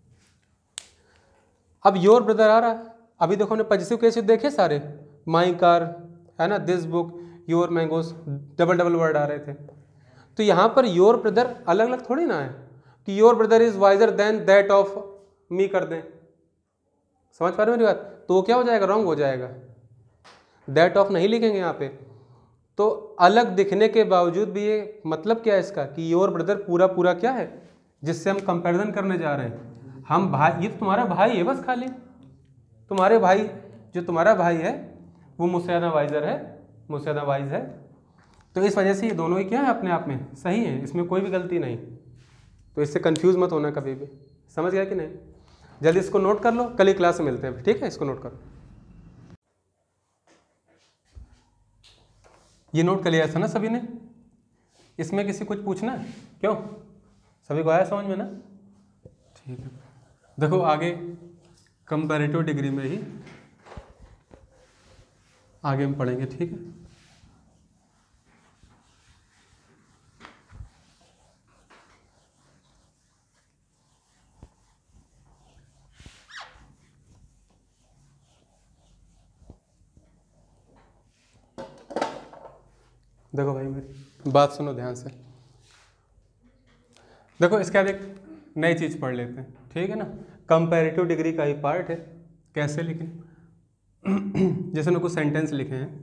अब योर ब्रदर आ रहा है, अभी देखो हमने पॉजिटिव केसेस देखे सारे, माई कार है ना, this book, your mangoes, double double word आ रहे थे। तो यहाँ पर योर ब्रदर अलग अलग थोड़ी ना है कि your brother is wiser than that of me कर दें, समझ पा रहे हो मेरी बात। तो वो क्या हो जाएगा, रॉन्ग हो जाएगा, दैट ऑफ नहीं लिखेंगे यहाँ पे। तो अलग दिखने के बावजूद भी ये मतलब क्या है इसका कि योर ब्रदर पूरा पूरा क्या है जिससे हम कंपैरिजन करने जा रहे हैं। हम भाई, ये तो तुम्हारा भाई है बस, खाली तुम्हारे भाई, जो तुम्हारा भाई है वो मुझसे ज़्यादा वाइजर है, मुझसे ज़्यादा वाइज है। तो इस वजह से ये दोनों ही क्या है अपने आप में सही है, इसमें कोई भी गलती नहीं। तो इससे कंफ्यूज मत होना कभी भी, समझ गया कि नहीं। जल्दी इसको नोट कर लो, कल ही क्लास में मिलते हैं, ठीक है, इसको नोट करो। ये नोट कर लिया था ना सभी ने, इसमें किसी कुछ पूछना है? क्यों, सभी को आया समझ में ना? ठीक है, देखो आगे कंपैरेटिव डिग्री में ही आगे हम पढ़ेंगे, ठीक है। देखो भाई मेरी बात सुनो ध्यान से, देखो इसके बाद एक नई चीज़ पढ़ लेते हैं, ठीक है ना। कंपैरेटिव डिग्री का ही पार्ट है, कैसे लिखें जैसे मैं कुछ सेंटेंस लिखे हैं,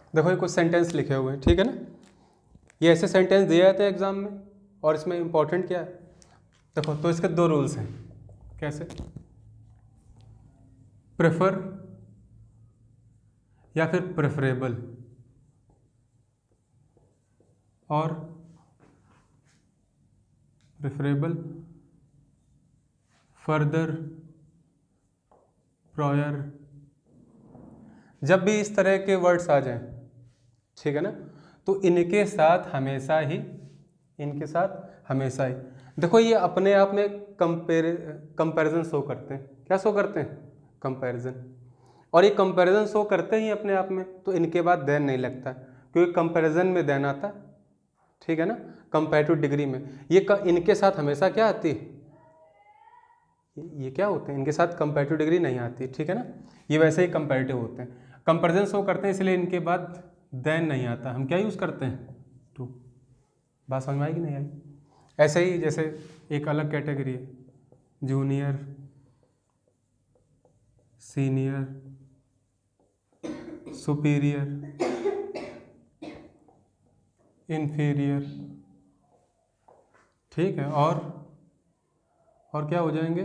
देखो ये कुछ सेंटेंस लिखे हुए हैं, ठीक है ना, ये ऐसे सेंटेंस दिए जाते हैं एग्जाम में, और इसमें इंपॉर्टेंट क्या है, देखो तो इसके दो रूल्स हैं। कैसे? प्रेफर या फिर प्रेफरेबल, और प्रेफरेबल, फर्दर, प्रायर, जब भी इस तरह के वर्ड्स आ जाएं, ठीक है ना, तो इनके साथ हमेशा ही, इनके साथ हमेशा ही, देखो ये अपने आप में कंपेर कंपैरिजन शो करते हैं। क्या शो करते हैं? कंपैरिजन। और ये कंपैरिजन शो करते ही अपने आप में, तो इनके बाद देन नहीं लगता, क्योंकि कंपैरिजन में देन आता, ठीक है ना, कंपैरेटिव डिग्री में। ये क, इनके साथ हमेशा क्या आती है, ये क्या होते हैं, इनके साथ कंपैरेटिव डिग्री नहीं आती, ठीक है ना, ये वैसे ही कंपैरेटिव होते हैं। कंपैरिजन शो करते हैं इसलिए इनके बाद देन नहीं आता। हम क्या यूज़ करते हैं? टू। बात समझ में आएगी नहीं आई? ऐसे ही जैसे एक अलग कैटेगरी है, जूनियर, सीनियर, सुपीरियर, इन्फीरियर, ठीक है, और और क्या हो जाएंगे?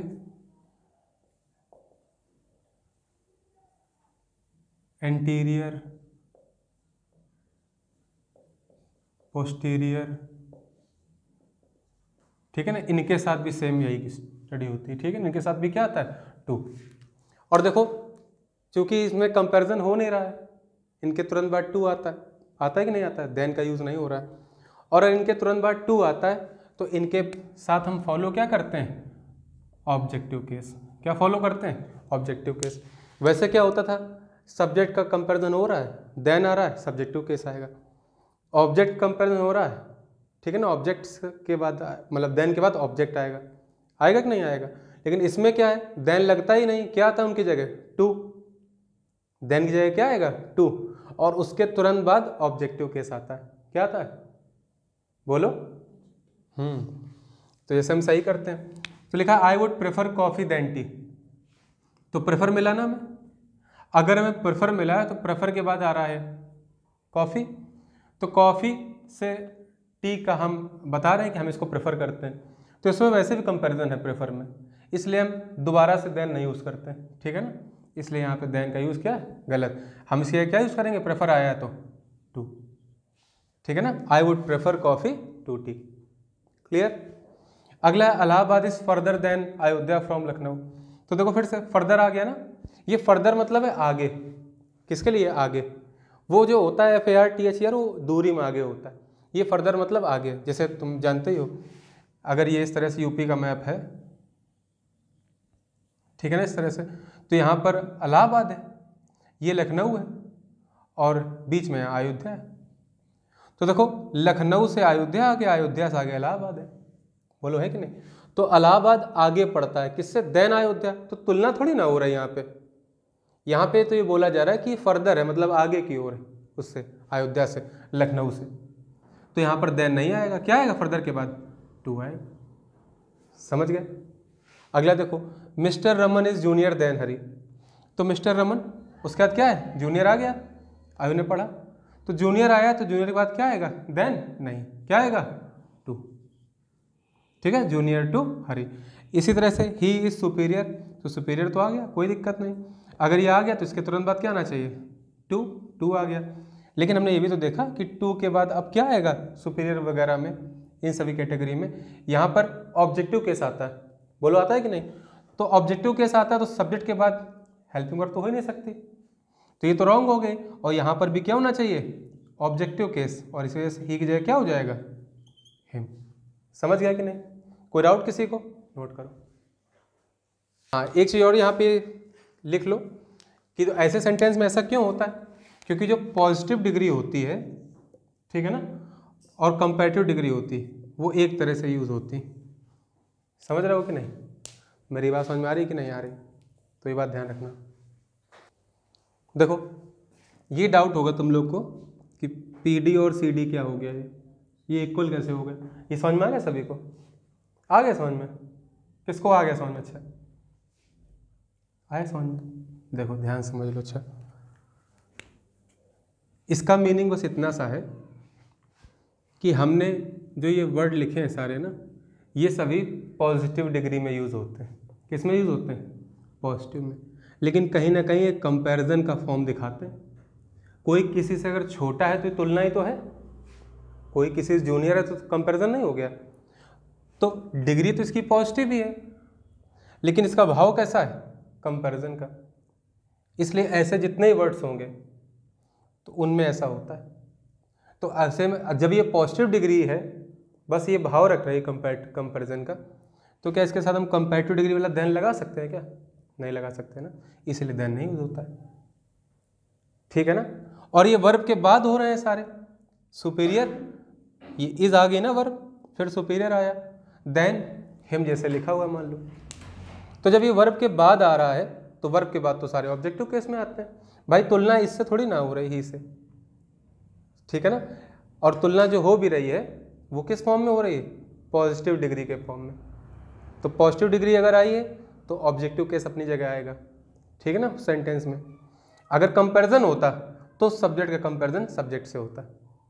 एंटीरियर, पोस्टीरियर, ठीक है ना, इनके साथ भी सेम यही स्टडी होती है, ठीक है ना, इनके साथ भी क्या आता है? टू। और देखो क्योंकि इसमें कंपैरिजन हो नहीं रहा है, इनके तुरंत बाद टू आता है, आता है कि नहीं आता है? देन का यूज़ नहीं हो रहा है। और इनके तुरंत बाद टू आता है तो इनके साथ हम फॉलो क्या करते हैं? Objective case. क्या फॉलो करते हैं? Objective case. वैसे क्या होता था, सब्जेक्ट का कंपैरिजन हो रहा है, देन आ रहा है, सब्जेक्टिव केस आएगा। ऑब्जेक्ट कंपैरिजन हो रहा है, ठीक है ना, ऑब्जेक्ट्स के बाद मतलब देन के बाद ऑब्जेक्ट आएगा, आएगा कि नहीं आएगा? लेकिन इसमें क्या है, देन लगता ही नहीं, क्या आता है उनकी जगह? टू। देन की जगह क्या आएगा? टू। और उसके तुरंत बाद ऑब्जेक्टिव केस आता है। क्या आता है? बोलो। हम्म तो जैसे हम सही करते हैं, तो लिखा I would prefer coffee than tea, तो प्रेफर मिला ना हमें, अगर हमें प्रेफर मिला है तो प्रेफर के बाद आ रहा है कॉफ़ी, तो कॉफ़ी से टी का हम बता रहे हैं कि हम इसको प्रेफर करते हैं, तो इसमें वैसे भी कंपैरिजन है प्रेफर में, इसलिए हम दोबारा से देन नहीं यूज़ करते, ठीक है ना, इसलिए यहाँ पे देन का यूज़ क्या है? गलत। हम इसके क्या यूज़ करेंगे? प्रेफर आया है तो टू, ठीक है ना, I would prefer coffee to tea. Clear? अगला है Allahabad is further than Ayodhya from Lucknow, तो देखो फिर से फर्दर आ गया ना, ये फर्दर मतलब है आगे, किसके लिए? आगे। वो जो होता है F A R T H यार, वो दूरी में आगे होता है, ये फर्दर मतलब आगे। जैसे तुम जानते ही हो, अगर ये इस तरह से यूपी का मैप है, ठीक है ना, इस तरह से, तो यहाँ पर इलाहाबाद है, ये लखनऊ है, और बीच में अयोध्या है, तो देखो लखनऊ से अयोध्या आ गया, अयोध्या से आगे इलाहाबाद है, बोलो है कि नहीं? तो इलाहाबाद आगे पड़ता है किससे? देन अयोध्या, तो तुलना थोड़ी ना हो रहा है यहाँ पे, यहाँ पे तो ये बोला जा रहा है कि फर्दर है, मतलब आगे की ओर है, उससे, अयोध्या से, लखनऊ से, तो यहाँ पर देन नहीं आएगा, क्या आएगा फर्दर के बाद? टू आएगा। समझ गए? अगला देखो, mister Raman is junior than Hari, तो मिस्टर रमन, उसके बाद क्या है? जूनियर आ गया, आयु ने पढ़ा, तो जूनियर आया, तो जूनियर के बाद क्या आएगा? देन नहीं, क्या आएगा? टू, ठीक है, जूनियर टू हरी। इसी तरह से ही इज सुपीरियर, तो सुपीरियर तो आ गया, कोई दिक्कत नहीं। अगर ये आ गया तो इसके तुरंत बाद क्या आना चाहिए? टू, टू आ गया। लेकिन हमने ये भी तो देखा कि टू के बाद अब क्या आएगा सुपीरियर वगैरह में, इन सभी कैटेगरी में, यहाँ पर ऑब्जेक्टिव केस आता है, बोलो आता है कि नहीं? तो ऑब्जेक्टिव केस आता है तो सब्जेक्ट के बाद हेल्पिंग वर्ब तो हो ही नहीं सकती, तो ये तो रॉन्ग हो गई। और यहाँ पर भी क्या होना चाहिए? ऑब्जेक्टिव केस, और इस वजह से ही की जगह क्या हो जाएगा? हिम। समझ गया कि नहीं? कोई डाउट किसी को? नोट करो। हाँ, एक चीज़ और यहाँ पे लिख लो कि तो ऐसे सेंटेंस में ऐसा क्यों होता है, क्योंकि जो पॉजिटिव डिग्री होती है, ठीक है ना, और कंपैरेटिव डिग्री होती है, वो एक तरह से यूज़ होती। समझ रहे हो कि नहीं? मेरी बात समझ में आ रही कि नहीं आ रही? तो ये बात ध्यान रखना। देखो ये डाउट होगा तुम लोग को कि पी डी और सी डी क्या हो गया, ये ये इक्वल कैसे हो गए? ये समझ में आ गया सभी को? आ गया समझ में? किसको आ गया समझ में? अच्छा आया समझ में? देखो ध्यान समझ लो। अच्छा इसका मीनिंग बस इतना सा है कि हमने जो ये वर्ड लिखे हैं सारे ना, ये सभी पॉजिटिव डिग्री में यूज़ होते हैं। किस में यूज़ होते हैं? पॉजिटिव में। लेकिन कहीं ना कहीं एक कंपैरिजन का फॉर्म दिखाते हैं। कोई किसी से अगर छोटा है तो तुलना ही तो है, कोई किसी से जूनियर है तो कंपैरिजन नहीं हो गया। तो डिग्री तो इसकी पॉजिटिव ही है, लेकिन इसका भाव कैसा है? कंपैरिजन का। इसलिए ऐसे जितने ही वर्ड्स होंगे तो उनमें ऐसा होता है। तो ऐसे में जब ये पॉजिटिव डिग्री है, बस ये भाव रख रही है कंपेयर कंपेरिजन का, तो क्या इसके साथ हम कंपैरेटिव डिग्री वाला देन लगा सकते हैं क्या? नहीं लगा सकते ना, इसीलिए देन नहीं यूज होता है। ठीक है ना। और ये वर्ब के बाद हो रहे हैं सारे। सुपीरियर, ये इज आ गई ना वर्ब, फिर सुपीरियर आया, देन हिम जैसे लिखा हुआ मान लो। तो जब ये वर्ब के बाद आ रहा है तो वर्ब के बाद तो सारे ऑब्जेक्टिव केस में आते हैं। भाई तुलना इससे थोड़ी ना हो रही ही से, ठीक है ना। और तुलना जो हो भी रही है वो किस फॉर्म में हो रही है? पॉजिटिव डिग्री के फॉर्म में। तो पॉजिटिव डिग्री अगर आई है तो ऑब्जेक्टिव केस अपनी जगह आएगा, ठीक है ना, सेंटेंस में। अगर कंपैरिजन होता तो सब्जेक्ट का कंपैरिजन सब्जेक्ट से होता।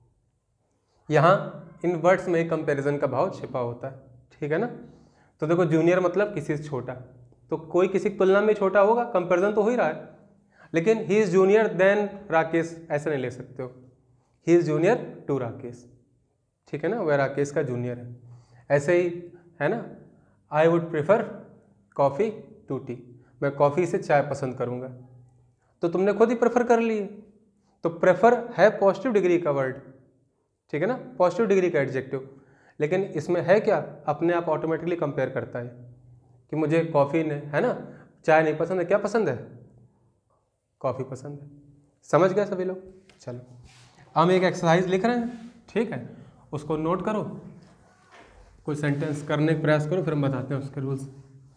यहाँ इन वर्ड्स में कंपैरिजन का भाव छिपा होता है, ठीक है ना। तो देखो जूनियर मतलब किसी से छोटा, तो कोई किसी की तुलना में छोटा होगा, कंपैरिजन तो हो ही रहा है। लेकिन he is junior than Rakesh ऐसे नहीं ले सकते हो, he is junior to Rakesh, ठीक है ना, वह राकेश का जूनियर है। ऐसे ही है ना, I would prefer coffee to tea, मैं कॉफ़ी से चाय पसंद करूँगा। तो तुमने खुद ही प्रेफर कर लिए। तो प्रेफर है पॉजिटिव डिग्री का वर्ड, ठीक है ना, पॉजिटिव डिग्री का एडजेक्टिव। लेकिन इसमें है क्या, अपने आप ऑटोमेटिकली कंपेयर करता है कि मुझे कॉफ़ी ने है ना चाय नहीं पसंद है, क्या पसंद है? कॉफ़ी पसंद है। समझ गए सभी लोग? चलो हम एक एक्सरसाइज लिख रहे हैं, ठीक है, उसको नोट करो, कोई सेंटेंस करने का प्रयास करो, फिर हम बताते हैं उसके रूल्स।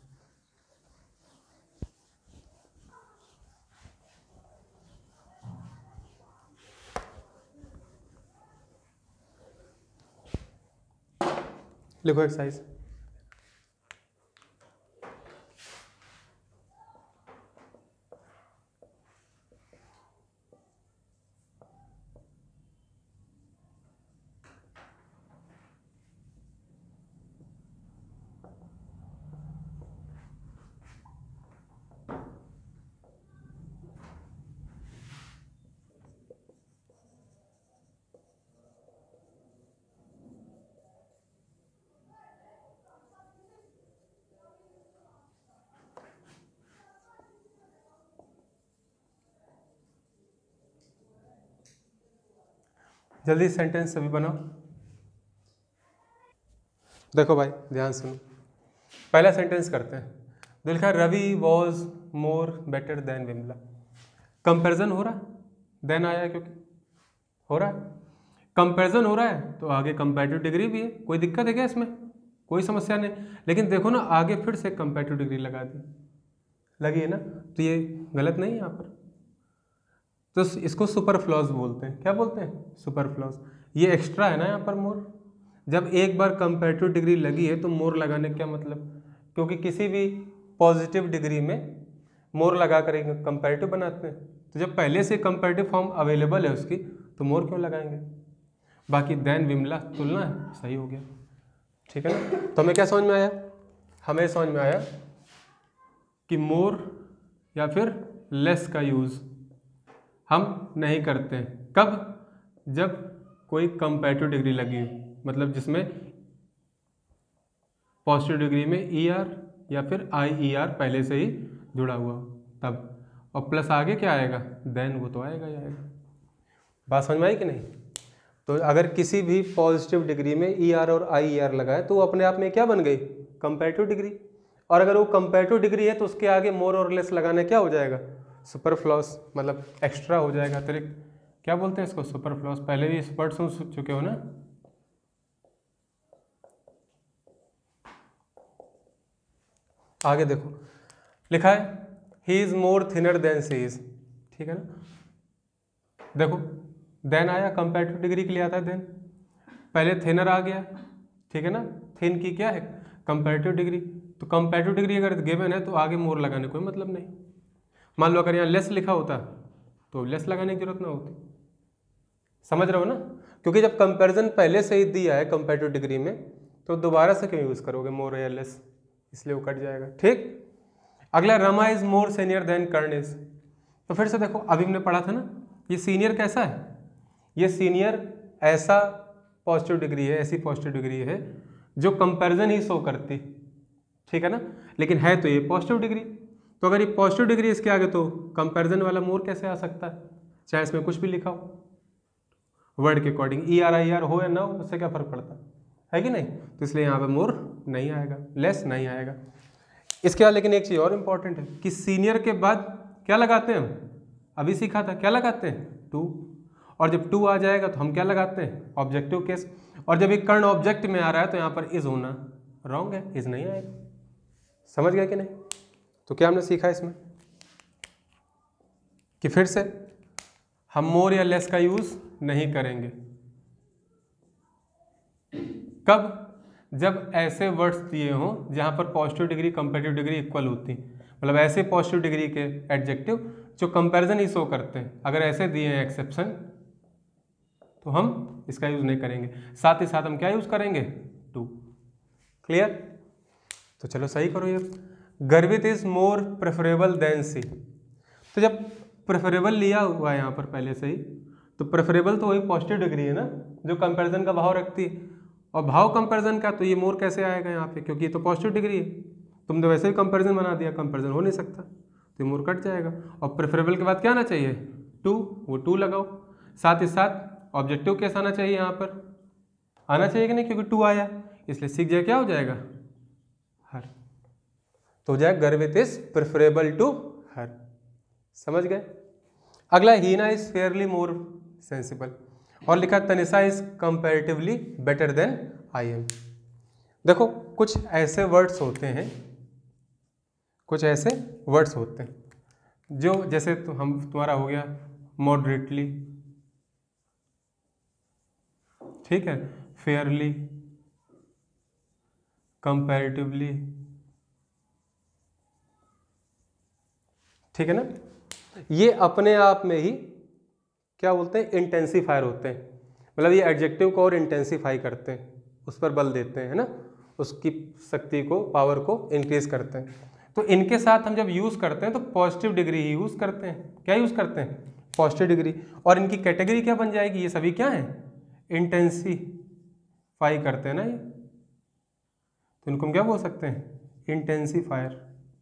लिखो एक्सरसाइज। जल्दी सेंटेंस सभी बनाओ। देखो भाई ध्यान सुनो, पहला सेंटेंस करते हैं। देखा Ravi was more better than Vimala. Comparison हो रहा है, देन आया है क्योंकि हो रहा है, कंपेरिजन हो रहा है तो आगे कंपैरेटिव डिग्री भी है। कोई दिक्कत है क्या इसमें? कोई समस्या नहीं। लेकिन देखो ना आगे फिर से कंपैरेटिव डिग्री लगा दी, लगी है ना, तो ये गलत नहीं है यहाँ पर। तो इसको सुपर फ्लॉज बोलते हैं। क्या बोलते हैं? Super flaws. ये एक्स्ट्रा है ना यहाँ पर मोर। जब एक बार कंपैरेटिव डिग्री लगी है तो मोर लगाने का क्या मतलब? क्योंकि किसी भी पॉजिटिव डिग्री में मोर लगा कर कंपैरेटिव बनाते हैं। तो जब पहले से कंपैरेटिव फॉर्म अवेलेबल है उसकी तो मोर क्यों लगाएंगे? बाकी देन विमला तुलना है, सही हो गया, ठीक है ना। तो हमें क्या समझ में आया? हमें समझ में आया कि मोर या फिर लेस का यूज़ हम नहीं करते हैं। कब? जब कोई कंपैरेटिव डिग्री लगी हो, मतलब जिसमें पॉजिटिव डिग्री में ई आर या फिर आई ई आर पहले से ही जुड़ा हुआ हो तब। और प्लस आगे क्या आएगा? देन, वो तो आएगा ही आएगा। बात समझ में आई कि नहीं? तो अगर किसी भी पॉजिटिव डिग्री में ई आर और आई ई आर लगाए तो वो अपने आप में क्या बन गई? Comparative degree. और अगर वो कंपैरेटिव डिग्री है तो उसके आगे मोर और लेस लगाने क्या हो जाएगा? सुपरफ्लॉस, मतलब एक्स्ट्रा हो जाएगा, अतिरिक्त। क्या बोलते हैं इसको? सुपरफ्लॉस। पहले भी इस वर्ड सुन चुके हो ना। आगे देखो लिखा है he is more thinner than she is, ठीक है ना। देखो देन आया, कंपैरेटिव डिग्री के लिए आता है देन। पहले थिनर आ गया, ठीक है ना, थिन की क्या है? Comparative degree. तो कंपैरेटिव डिग्री अगर गिवन है तो आगे मोर लगाने कोई मतलब नहीं। मान लो अगर यहाँ लेस लिखा होता तो लेस लगाने की जरूरत ना होती, समझ रहे हो ना, क्योंकि जब कंपैरिजन पहले से ही दिया है कंपैरेटिव डिग्री में तो दोबारा से क्यों यूज़ करोगे मोर या लेस, इसलिए वो कट जाएगा। ठीक, अगला Rama is more senior than Karna is. तो फिर से देखो अभी हमने पढ़ा था ना, ये सीनियर कैसा है, ये सीनियर ऐसा पॉजिटिव डिग्री है, ऐसी पॉजिटिव डिग्री है जो कंपैरिजन ही शो करती, ठीक है ना, लेकिन है तो ये पॉजिटिव डिग्री। तो अगर ये पॉजिटिव डिग्री इसके आगे तो कंपैरिजन वाला मोर कैसे आ सकता है, चाहे इसमें कुछ भी लिखा हो वर्ड के according, E R I R हो या ना हो उससे क्या फर्क पड़ता है, है कि नहीं। तो इसलिए यहाँ पे मोर नहीं आएगा, लेस नहीं आएगा। इसके बाद लेकिन एक चीज़ और इम्पॉर्टेंट है कि सीनियर के बाद क्या लगाते हैं हम, अभी सीखा था क्या लगाते हैं, टू, और जब टू आ जाएगा तो हम क्या लगाते हैं, ऑब्जेक्टिव केस, और जब एक कर्ण ऑब्जेक्ट में आ रहा है तो यहाँ पर इज होना रॉन्ग है, इज नहीं आएगा। समझ गया कि नहीं। तो क्या हमने सीखा इसमें कि फिर से हम मोर या लेस का यूज नहीं करेंगे। कब, जब ऐसे वर्ड्स दिए हों जहां पर positive degree comparative degree equal होती, मतलब ऐसे पॉजिटिव डिग्री के एडजेक्टिव जो कंपैरिजन ही शो करते हैं, अगर ऐसे दिए हैं एक्सेप्शन तो हम इसका यूज नहीं करेंगे। साथ ही साथ हम क्या यूज करेंगे, टू। क्लियर। तो चलो सही करो ये, Garvit is more preferable than she. तो जब प्रेफरेबल लिया हुआ है यहाँ पर पहले से ही, तो प्रेफरेबल तो वही पॉजिटिव डिग्री है ना जो कंपैरिजन का भाव रखती है, और भाव कंपैरिजन का, तो ये मोर कैसे आएगा यहाँ पे, क्योंकि ये तो पॉजिटिव डिग्री है, तुमने तो वैसे ही कंपैरिजन बना दिया, कंपैरिजन हो नहीं सकता, तो ये मोर कट जाएगा। और प्रेफरेबल के बाद क्या आना चाहिए, टू, वो टू लगाओ। साथ ही साथ ऑब्जेक्टिव केस आना चाहिए, यहाँ पर आना चाहिए कि नहीं, क्योंकि टू आया, इसलिए सीख जाए क्या हो जाएगा, हर। तो हो जाएगा गर्वित इज प्रेफरेबल टू हर। समझ गए। अगला, Heena is fairly more sensible, और लिखा Tanisha is comparatively better than I am. देखो कुछ ऐसे वर्ड्स होते हैं, कुछ ऐसे वर्ड्स होते हैं जो जैसे तो हम तुम्हारा हो गया मॉडरेटली, ठीक है, फेयरली, कंपैरेटिवली, ठीक है ना, ये अपने आप में ही क्या बोलते हैं, इंटेंसीफायर होते हैं, मतलब ये एडजेक्टिव को और इंटेंसीफाई करते हैं, उस पर बल देते हैं, है ना, उसकी शक्ति को, पावर को इंक्रीज करते हैं। तो इनके साथ हम जब यूज़ करते हैं तो पॉजिटिव डिग्री ही यूज़ करते हैं। क्या यूज़ करते हैं, पॉजिटिव डिग्री, और इनकी कैटेगरी क्या बन जाएगी, ये सभी क्या हैं, इंटेंसीफाई करते हैं ना ये, तो इनको हम क्या बोल सकते हैं, इंटेंसीफायर।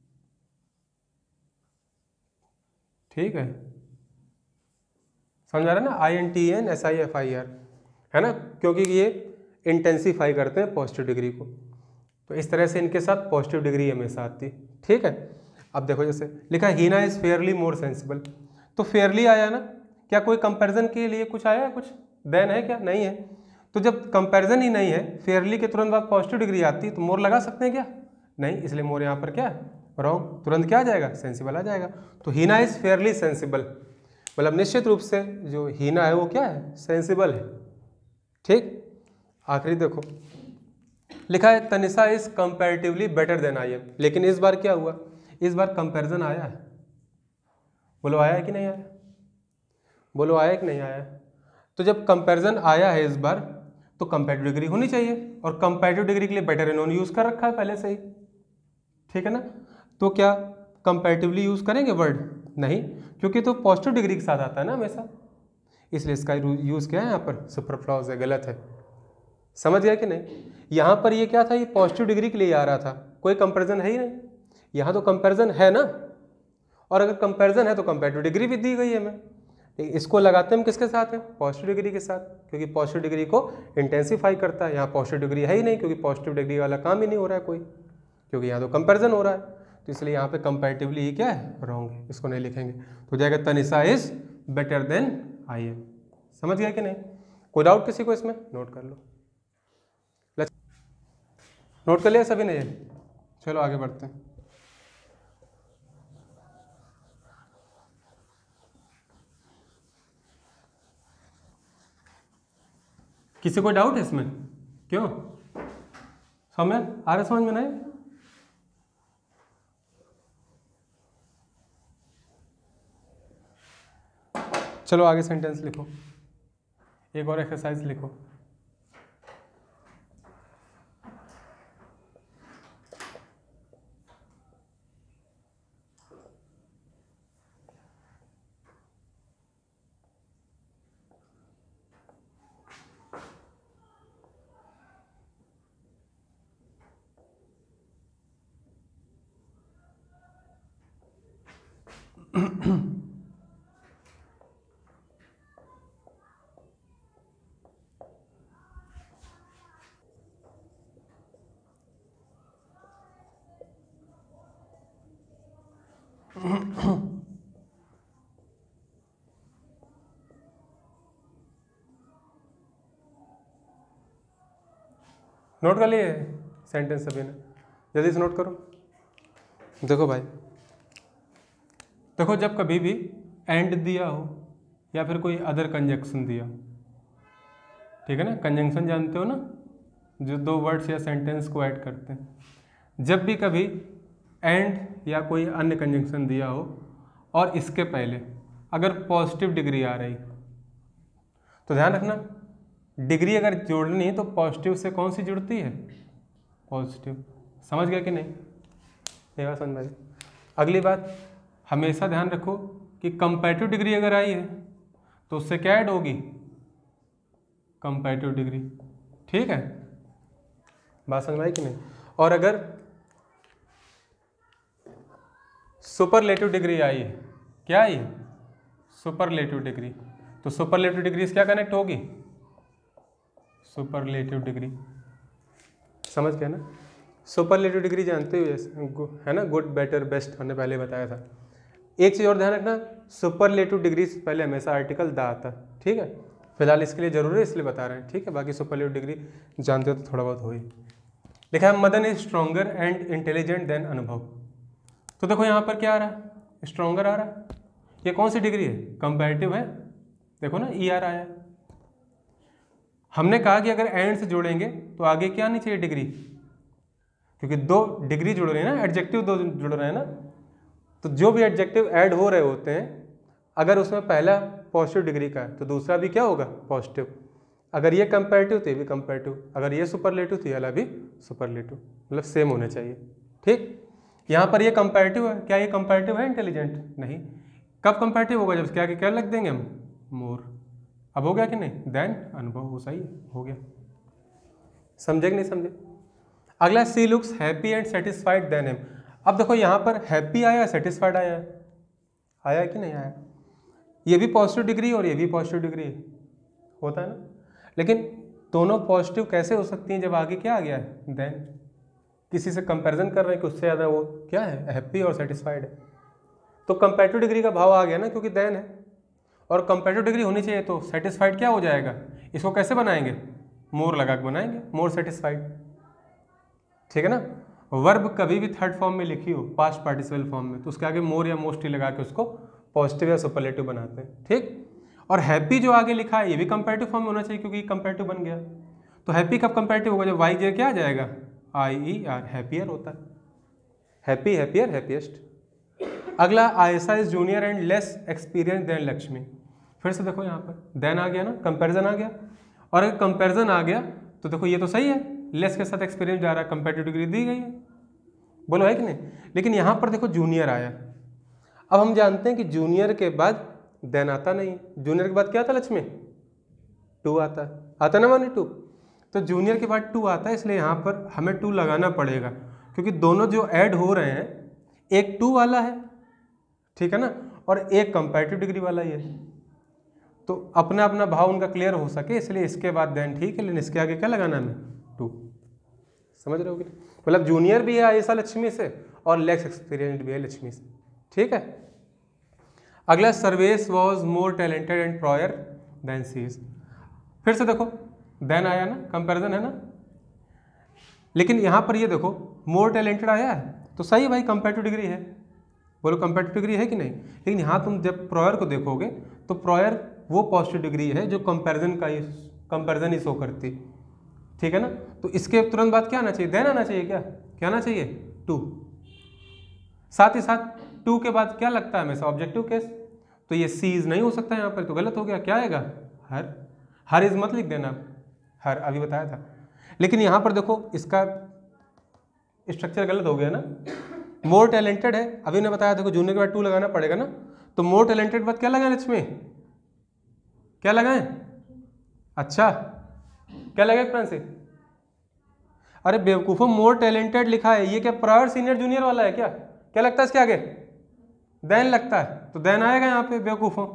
ठीक है, समझ आ रहा है ना, I N T N S I F I R, है ना, क्योंकि ये इंटेंसीफाई करते हैं पॉजिटिव डिग्री को, तो इस तरह से इनके साथ पॉजिटिव डिग्री हमेशा आती। ठीक है, अब देखो जैसे लिखा है Heena is fairly more sensible, तो फेयरली आया ना, क्या कोई कंपैरिजन के लिए कुछ आया, कुछ देन है क्या, नहीं है। तो जब कंपैरिजन ही नहीं है, फेयरली के तुरंत बाद पॉजिटिव डिग्री आती, तो मोर लगा सकते हैं क्या, नहीं, इसलिए मोर यहाँ पर क्या है, रॉन्ग, तुरंत क्या आ जाएगा, सेंसिबल आ जाएगा। तो हीना इज फेयरली सेंसिबल, मतलब निश्चित रूप से जो हीना है वो क्या है, सेंसिबल है। ठीक, आखिरी देखो लिखा है Tanisha is comparatively better than I am, लेकिन इस बार क्या हुआ, इस बार कंपैरिजन आया है, बोलो आया है कि नहीं आया, बोलो आया है कि नहीं आया है। तो जब कंपैरिजन आया है इस बार, तो कंपैरेटिव डिग्री होनी चाहिए, और कंपैरेटिव डिग्री के लिए बेटर इन्होंने यूज कर रखा है पहले से ही, ठीक है ना। तो क्या कंपैरेटिवली यूज करेंगे वर्ड, नहीं, क्योंकि तो पॉजिटिव डिग्री के साथ आता है ना हमेशा, इसलिए इसका यूज क्या है यहाँ पर, सुपरफ्लॉज है, गलत है। समझ गया कि नहीं। यहाँ पर ये क्या था, ये पॉजिटिव डिग्री के लिए आ रहा था, कोई कंपैरिजन है ही नहीं, यहाँ तो कंपैरिजन है ना, और अगर कंपैरिजन है तो कंपैरेटिव डिग्री भी दी गई है हमें, इसको लगाते हम किसके साथ है, पॉजिटिव डिग्री के साथ, क्योंकि पॉजिटिव डिग्री को इंटेंसीफाई करता है। यहाँ पॉजिटिव डिग्री है ही नहीं, क्योंकि पॉजिटिव डिग्री वाला काम ही नहीं हो रहा है कोई, क्योंकि यहाँ तो कंपैरिजन हो रहा है, तो इसलिए यहाँ पे कंपैरेटिवली ही क्या है, रॉन्ग है, इसको नहीं लिखेंगे। तो जाएगा Tanisha is better than I am. समझ गया कि नहीं, कोई डाउट किसी को इसमें, नोट कर लो, नोट कर लिया सभी ने ये, चलो आगे बढ़ते हैं। किसी को डाउट है इसमें, क्यों, समझ आ रहा, समझ में नहीं, चलो आगे सेंटेंस लिखो। एक और एक्सरसाइज लिखो। नोट कर लिए सेंटेंस सभी ने, जल्दी से नोट करो। देखो भाई, देखो जब कभी भी एंड दिया हो या फिर कोई अदर कंजक्शन दिया, ठीक है ना, कंजंक्शन जानते हो ना, जो दो वर्ड्स या सेंटेंस को ऐड करते हैं। जब भी कभी एंड या कोई अन्य कंजंक्शन दिया हो और इसके पहले अगर पॉजिटिव डिग्री आ रही, तो ध्यान रखना डिग्री अगर जोड़नी है तो पॉजिटिव से कौन सी जुड़ती है, पॉजिटिव। समझ गया कि नहीं, ये बात समझ में आई। अगली बात हमेशा ध्यान रखो कि कंपैरेटिव डिग्री अगर आई है तो उससे क्या ऐड होगी, कंपैरेटिव डिग्री, ठीक है, बात समझ में आई कि नहीं। और अगर सुपरलेटिव डिग्री आई है, क्या आई है, सुपरलेटिव डिग्री, तो सुपरलेटिव डिग्री से क्या कनेक्ट होगी, सुपरलेटिव डिग्री। समझ गया ना, सुपरलेटिव डिग्री जानते हो है ना, गुड बेटर बेस्ट, हमने पहले बताया था। एक चीज़ और ध्यान रखना, सुपरलेटिव डिग्री से पहले हमेशा आर्टिकल द आता है, ठीक है, फिलहाल इसके लिए जरूरी है इसलिए बता रहे हैं, ठीक है, बाकी सुपरलेटिव डिग्री जानते हो तो थोड़ा बहुत हो ही। लिखा है Madan is stronger and intelligent than Anubhav. तो देखो यहाँ पर क्या आ रहा है, स्ट्रॉन्गर आ रहा है, ये कौन सी डिग्री है, कंपैरेटिव है, देखो ना ई आर आया। हमने कहा कि अगर एंड से जोड़ेंगे तो आगे क्या आनी चाहिए, डिग्री, क्योंकि दो डिग्री जुड़ रहे हैं ना, एडजेक्टिव दो जुड़ रहे हैं ना, तो जो भी एडजेक्टिव ऐड हो रहे होते हैं अगर उसमें पहला पॉजिटिव डिग्री का है तो दूसरा भी क्या होगा, पॉजिटिव। अगर ये कंपैरेटिव तो ये भी कंपैरेटिव, अगर ये सुपरलेटिव तो ये वाला भी सुपरलेटिव, मतलब सेम होने चाहिए, ठीक। यहाँ पर ये कंपैरेटिव है, क्या ये कंपैरेटिव है इंटेलिजेंट, नहीं। कब कंपैरेटिव होगा, जब क्या क्या लग देंगे हम, मोर। अब हो गया कि नहीं, देन अनुभव, वो सही हो गया, समझे कि नहीं समझे। अगला she looks happy and satisfied than him. अब देखो यहाँ पर हैप्पी आया, सेटिस्फाइड आया, आया कि नहीं आया, ये भी पॉजिटिव डिग्री और ये भी पॉजिटिव डिग्री होता है ना, लेकिन दोनों पॉजिटिव कैसे हो सकती हैं जब आगे क्या आ गया है, देन। किसी से कंपैरिजन कर रहे हैं कि उससे ज़्यादा वो क्या है, हैप्पी और सेटिस्फाइड है, तो कंपैरेटिव डिग्री का भाव आ गया ना, क्योंकि देन है और कंपैरेटिव डिग्री होनी चाहिए, तो सेटिस्फाइड क्या हो जाएगा, इसको कैसे बनाएंगे, मोर लगा के बनाएंगे, मोर सेटिस्फाइड, ठीक है ना। वर्ब कभी भी थर्ड फॉर्म में लिखी हो, पास्ट पार्टिसिपल फॉर्म में, तो उसके आगे मोर या मोस्टली लगा के उसको पॉजिटिव या सुपरलेटिव बनाते हैं, ठीक। और हैप्पी जो आगे लिखा है ये भी कंपैरेटिव फॉर्म में होना चाहिए, क्योंकि कंपैरेटिव बन गया। तो हैप्पी कब कंपैरेटिव होगा, जब वाई जे क्या आ जाएगा, आई ई आर, हैप्पियर होता है, हैप्पी, हैप्पियर, हैप्पीएस्ट। अगला Ayesha is junior and less experience than Lakshmi. फिर से देखो यहाँ पर देन आ गया ना, कंपैरिजन आ गया, और अगर कंपैरिजन आ गया तो देखो ये तो सही है, लेस के साथ एक्सपीरियंस जा रहा है, कंपैरेटिव डिग्री दी गई है, बोलो है कि नहीं। लेकिन यहाँ पर देखो जूनियर आया, अब हम जानते हैं कि जूनियर के बाद देन आता नहीं, जूनियर के बाद क्या आता है लक्ष्मी, टू आता है, आता ना मानी टू, तो जूनियर के बाद टू आता है, इसलिए यहाँ पर हमें टू लगाना पड़ेगा, क्योंकि दोनों जो ऐड हो रहे हैं एक टू वाला है, ठीक है ना, और एक कंपैरेटिव डिग्री वाला ही है, तो अपना अपना भाव उनका क्लियर हो सके इसलिए इसके बाद देन ठीक है, लेकिन इसके आगे क्या लगाना हमें, टू। समझ रहे हो कि मतलब जूनियर भी है आयशा लक्ष्मी से और लेस एक्सपीरियंस्ड भी है लक्ष्मी से, ठीक है। अगला Sarvesh was more talented and prior than sees. फिर से देखो देन आया ना, कंपैरिजन है ना, लेकिन यहाँ पर ये देखो मोर टैलेंटेड आया है तो सही भाई, कंपैरेटिव डिग्री है, बोलो कंपैरेटिव डिग्री है कि नहीं। लेकिन यहाँ तुम जब प्रॉयर को देखोगे तो प्रॉयर वो पॉजिटिव डिग्री है जो कंपैरिजन का ही कंपैरिजन ही शो करती, ठीक है ना। तो इसके तुरंत बाद क्या आना चाहिए, देन आना चाहिए, क्या क्या आना चाहिए, टू। साथ ही साथ टू के बाद क्या लगता है हमेशा, ऑब्जेक्टिव केस, तो ये सीज नहीं हो सकता यहाँ पर, तो गलत हो गया, क्या आएगा, हर। हर इज मत लिख देना, हर अभी बताया था। लेकिन यहाँ पर देखो इसका स्ट्रक्चर गलत हो गया ना, मोर टैलेंटेड है, अभी ने बताया देखो जूनियर के बाद टू लगाना पड़ेगा ना, तो मोर टैलेंटेड बाद क्या लगाएं इसमें, क्या लगाएं, अच्छा क्या लगाए फ्रांसी, अरे बेवकूफ़ों मोर टैलेंटेड लिखा है, ये क्या प्रायर सीनियर जूनियर वाला है क्या, क्या लगता है इसके आगे देन लगता है, तो देन आएगा यहाँ पे बेवकूफ़ों,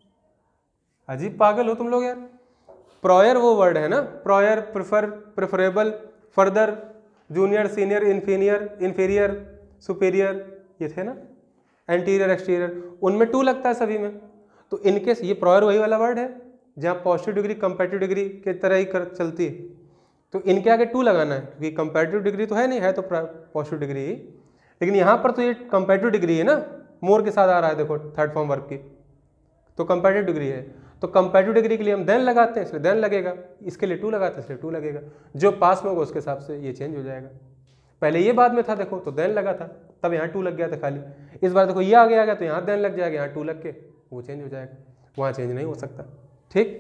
अजीब पागल हो तुम लोग यार। प्रायर वो वर्ड है ना, prior, prefer, preferable, further, junior, senior, inferior, inferior, superior, ये थे ना, एंटीरियर, एक्सटीरियर, उनमें टू लगता है सभी में। तो इनके ये प्रायर वही वाला वर्ड है जहाँ पॉजिटिव डिग्री कंपैरेटिव डिग्री के तरह ही कर चलती है, तो इनके आगे टू लगाना है क्योंकि कंपैरेटिव डिग्री तो है नहीं, है तो पॉजिटिव डिग्री ही, लेकिन यहाँ पर तो ये कंपैरेटिव डिग्री है ना, मोर के साथ आ रहा है देखो थर्ड फॉर्म वर्ब की, तो कंपैरेटिव डिग्री है, तो कंपैरेटिव डिग्री के लिए हम देन लगाते हैं इसलिए देन लगेगा, इसके लिए टू लगाते हैं इसलिए टू लगेगा, जो पास में होगा उसके हिसाब से ये चेंज हो जाएगा। पहले ये बाद में था देखो तो देन लगा था, तब यहाँ टू लग गया था खाली, इस बार देखो ये आगे आ गया तो यहाँ देन लग जाएगा, यहाँ टू लग के वो चेंज हो जाएगा, वहाँ चेंज नहीं हो सकता। ठीक,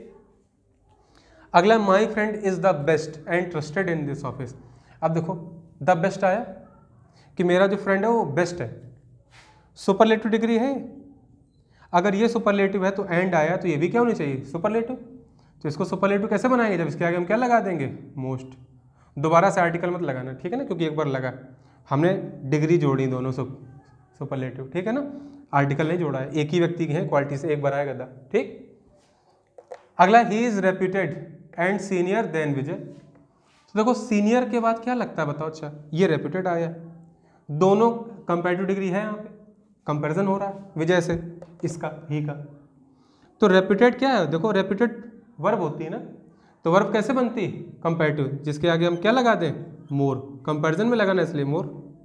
अगला my friend is the best and trusted in this office. अब देखो द बेस्ट आया कि मेरा जो फ्रेंड है वो बेस्ट है, सुपरलेटिव डिग्री है, अगर ये सुपरलेटिव है तो एंड आया तो ये भी क्या होनी चाहिए सुपरलेटिव, तो इसको सुपरलेटिव कैसे बनाएंगे, जब इसके आगे हम क्या लगा देंगे मोस्ट, दोबारा से आर्टिकल मत लगाना, ठीक है ना, क्योंकि एक बार लगा, हमने डिग्री जोड़ी दोनों सुपरलेटिव, ठीक है ना, आर्टिकल नहीं जोड़ा है, एक ही व्यक्ति की है क्वालिटी से एक बार आएगा द। ठीक, अगला he is reputed and senior than Vijay. तो देखो सीनियर के बाद क्या लगता है बताओ, अच्छा ये रेप्यूटेड आया, दोनों कंपैरेटिव डिग्री है, यहाँ पे कंपैरिजन हो रहा है विजय से इसका ही का, तो रेप्यूटेड क्या है, देखो रेप्यूटेड वर्ब होती है ना, तो वर्ब कैसे बनती है कंपैरेटिव, जिसके आगे हम क्या लगा दें मोर, कंपैरिजन में लगाना इसलिए मोर,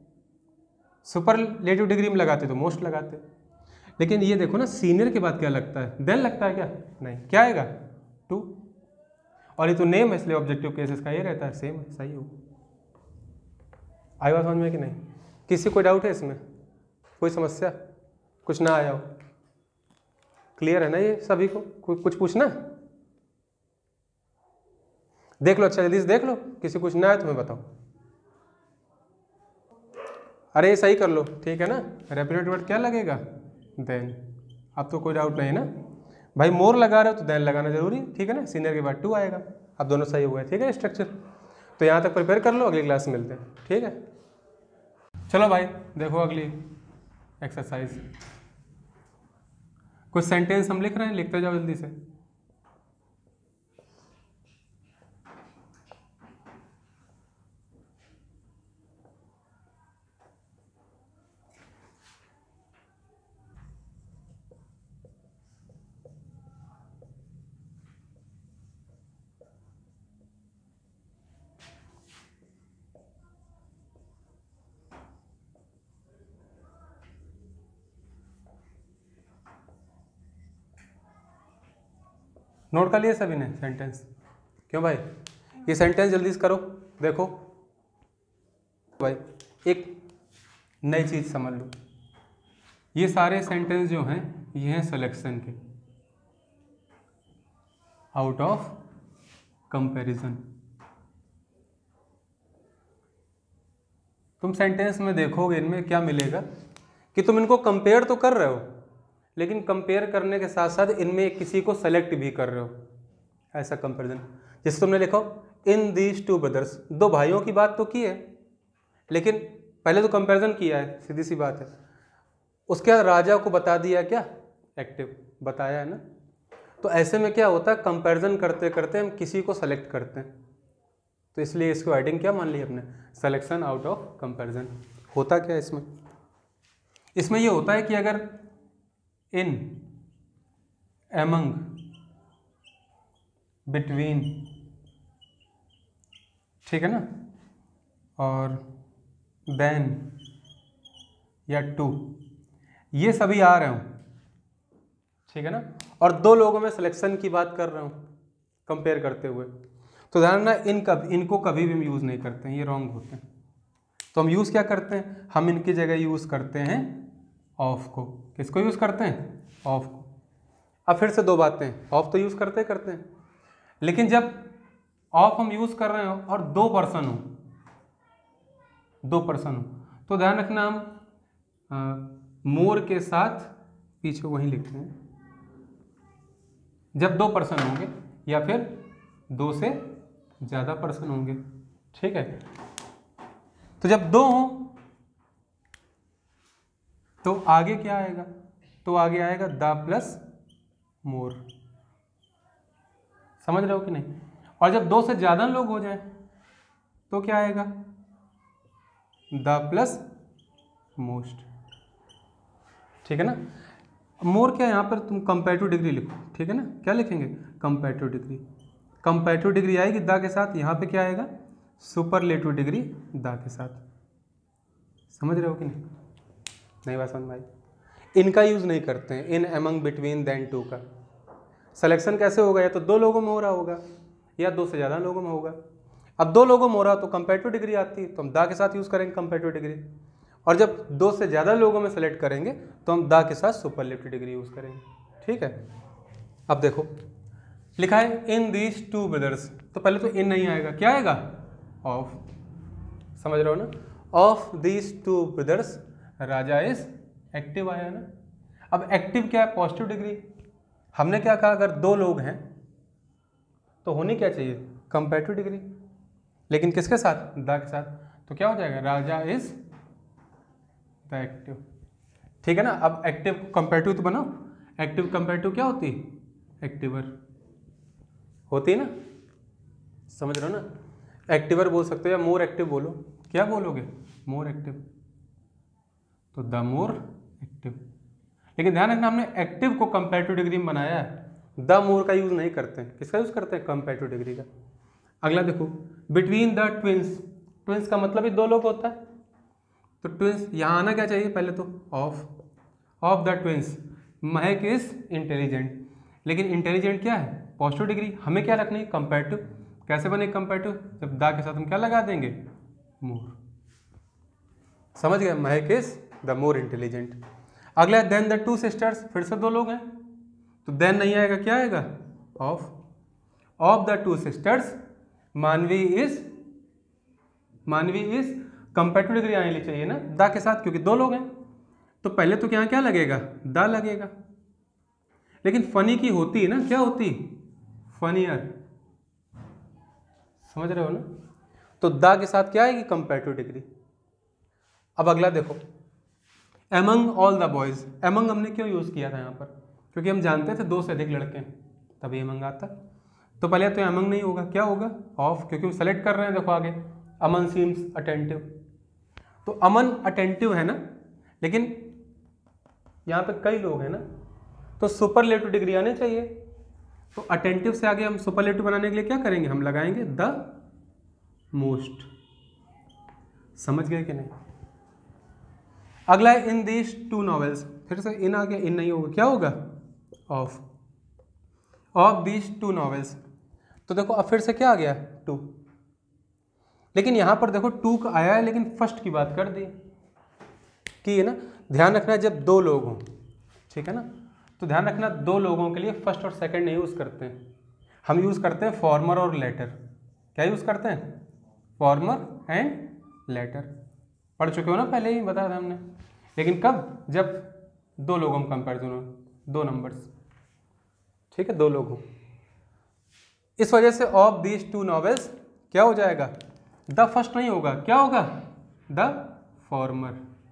सुपरलेटिव डिग्री में लगाते तो मोस्ट लगाते, लेकिन ये देखो ना सीनियर के बाद क्या लगता है देन लगता है क्या, नहीं, क्या आएगा टू, और ये तो नेम है इसलिए ऑब्जेक्टिव केस इसका ये रहता है सेम है, सही हो, आई बात समझ में कि नहीं, किसी कोई डाउट है इसमें, कोई समस्या, कुछ ना आया हो, क्लियर है ना ये सभी को, कुछ पूछना, देख लो अच्छा जल्दी से देख लो, किसी कुछ ना आए तुम्हें बताओ, अरे ये सही कर लो, ठीक है ना, रेप्यूटेड वर्ड क्या लगेगा देन, अब तो कोई डाउट नहीं है ना भाई, मोर लगा रहे हो तो देन लगाना जरूरी, ठीक है ना, सीनियर के बाद टू आएगा, अब दोनों सही हुए, ठीक है स्ट्रक्चर, तो यहाँ तक प्रिपेयर कर लो, अगली क्लास में मिलते हैं, ठीक है। चलो भाई देखो अगली एक्सरसाइज, कुछ सेंटेंस हम लिख रहे हैं, लिखते जाओ जल्दी से। नोट कर लिए सभी ने सेंटेंस, क्यों भाई, ये सेंटेंस जल्दी से करो, देखो भाई एक नई चीज़ समझ लो, ये सारे सेंटेंस जो हैं ये हैं सिलेक्शन के, आउट ऑफ कंपैरिजन। तुम सेंटेंस में देखोगे इनमें क्या मिलेगा कि तुम इनको कंपेयर तो कर रहे हो, लेकिन कंपेयर करने के साथ साथ इनमें किसी को सेलेक्ट भी कर रहे हो, ऐसा कंपैरिजन। जैसे तुमने लिखो इन दीज टू ब्रदर्स, दो भाइयों की बात तो की है, लेकिन पहले तो कंपैरिजन किया है, सीधी सी बात है, उसके बाद राजा को बता दिया क्या एक्टिव बताया है ना, तो ऐसे में क्या होता है कंपैरिजन करते करते हम किसी को सेलेक्ट करते हैं, तो इसलिए इसको हेडिंग क्या मान ली अपने, सिलेक्शन आउट ऑफ कंपैरिजन। होता क्या है इसमें, इसमें ये होता है कि अगर इन, एमंग, बिटवीन, ठीक है ना, और देन या टू, ये सभी आ रहे हूँ, ठीक है ना, और दो लोगों में सिलेक्शन की बात कर रहा हूँ कंपेयर करते हुए, तो ध्यान रखना इन कभी इनको कभी भी हम यूज़ नहीं करते हैं, ये रॉन्ग होते हैं, तो हम यूज़ क्या करते हैं, हम इनकी जगह यूज़ करते हैं ऑफ को, किसको यूज़ करते हैं ऑफ को। अब फिर से दो बातें, ऑफ तो यूज़ करते करते हैं, लेकिन जब ऑफ हम यूज कर रहे हो और दो पर्सन हो, दो पर्सन हो तो ध्यान रखना हम मोर के साथ पीछे वहीं लिखते हैं, जब दो पर्सन होंगे या फिर दो से ज्यादा पर्सन होंगे, ठीक है। तो जब दो हो तो आगे क्या आएगा, तो आगे आएगा द प्लस मोर, समझ रहे हो कि नहीं। और जब दो से ज्यादा लोग हो जाए तो क्या आएगा, द प्लस मोस्ट, ठीक है ना। मोर क्या, यहां पर तुम कंपैरेटिव डिग्री लिखो, ठीक है ना। क्या लिखेंगे, कंपैरेटिव डिग्री। कंपैरेटिव डिग्री आएगी द के साथ, यहां पे क्या आएगा, सुपरलेटिव डिग्री द के साथ। समझ रहे हो कि नहीं, नहीं बात समझ में आई। इनका यूज नहीं करते हैं, in, among, between, than, to का। सिलेक्शन कैसे होगा, या तो दो लोगों में हो रहा होगा या दो से ज़्यादा लोगों में होगा। अब दो लोगों में हो रहा तो कंपैरेटिव डिग्री आती है, तो हम द के साथ यूज़ करेंगे कंपैरेटिव डिग्री। और जब दो से ज़्यादा लोगों में सेलेक्ट करेंगे तो हम द के साथ सुपरलेटिव डिग्री यूज़ करेंगे, ठीक है। अब देखो लिखा है इन दीज टू ब्रदर्स, तो पहले तो इन नहीं आएगा, क्या आएगा, ऑफ। समझ रहे हो ना, of these two brothers Raja is active आया ना। अब एक्टिव क्या है, पॉजिटिव डिग्री। हमने क्या कहा, अगर दो लोग हैं तो होनी क्या चाहिए, कंपैरेटिव डिग्री, लेकिन किसके साथ, द के साथ, तो क्या हो जाएगा, राजा इज द एक्टिव, ठीक है ना। अब एक्टिव कंपैरेटिव तो बनाओ, एक्टिव कंपैरेटिव क्या होती है, एक्टिवर होती है ना, समझ रहे हो ना। एक्टिवर बोल सकते हो या मोर एक्टिव बोलो, क्या बोलोगे, मोर एक्टिव, तो द मोर एक्टिव। लेकिन ध्यान रखना हमने एक्टिव को कंपैरेटिव डिग्री में बनाया है, द मोर का यूज नहीं करते हैं, किसका यूज करते हैं, कंपैरेटिव डिग्री का। अगला देखो, बिटवीन द ट्विंस, ट्विंस का मतलब ही दो लोग होता है, तो ट्विंस यहाँ आना क्या चाहिए, पहले तो of, of the twins, Mahak is intelligent. लेकिन इंटेलिजेंट क्या है, पॉजिटिव डिग्री, हमें क्या रखनी है, कंपैरेटिव। कैसे बने कंपैरेटिव, जब द के साथ हम क्या लगा देंगे, मोर। समझ गए, Mahak is the more intelligent. अगला देन द टू सिस्टर्स, फिर से दो लोग हैं तो देन नहीं आएगा, क्या आएगा, of, of the two sisters Manvi is, Manvi is comparative degree आनी चाहिए ना द के साथ, क्योंकि दो लोग हैं, तो पहले तो यहाँ क्या लगेगा, द लगेगा। लेकिन फनी की होती है ना, क्या होती, फनियर, समझ रहे हो ना। तो द के साथ क्या आएगी, कंपैरेटिव डिग्री। अब अगला देखो, among all the boys, among हमने क्यों यूज किया था यहाँ पर, क्योंकि हम जानते थे दो से अधिक लड़के हैं तभी एमंग आता। तो पहले तो एमंग नहीं होगा, क्या होगा, ऑफ, क्योंकि हम सेलेक्ट कर रहे हैं। देखो आगे, अमन सीम्स अटेंटिव, तो अमन अटेंटिव है ना, लेकिन यहाँ पे कई लोग हैं ना, तो सुपरलेटिव डिग्री आनी चाहिए। तो अटेंटिव से आगे हम सुपरलेटिव बनाने के लिए क्या करेंगे, हम लगाएंगे द मोस्ट। समझ गए कि नहीं। अगला है इन दीज टू नॉवेल्स, फिर से इन आ गया, इन नहीं होगा, क्या होगा, of, of these two novels. तो देखो अब फिर से क्या आ गया, टू। लेकिन यहां पर देखो टू का आया है, लेकिन फर्स्ट की बात कर दी कि है ना, ध्यान रखना जब दो लोग हों, ठीक है ना, तो ध्यान रखना दो लोगों के लिए फर्स्ट और सेकंड नहीं यूज करते हैं, हम यूज करते हैं फॉर्मर और लेटर। क्या यूज करते हैं, फॉर्मर एंड लेटर। पढ़ चुके हो ना, पहले ही बताया था हमने। लेकिन कब, जब दो लोगों में कंपेरिजन हो, दो नंबर्स, ठीक है, दो लोग हो। इस वजह से ऑफ दीज टू नॉवेल्स क्या हो जाएगा, द फर्स्ट नहीं होगा, क्या होगा, द फॉर्मर।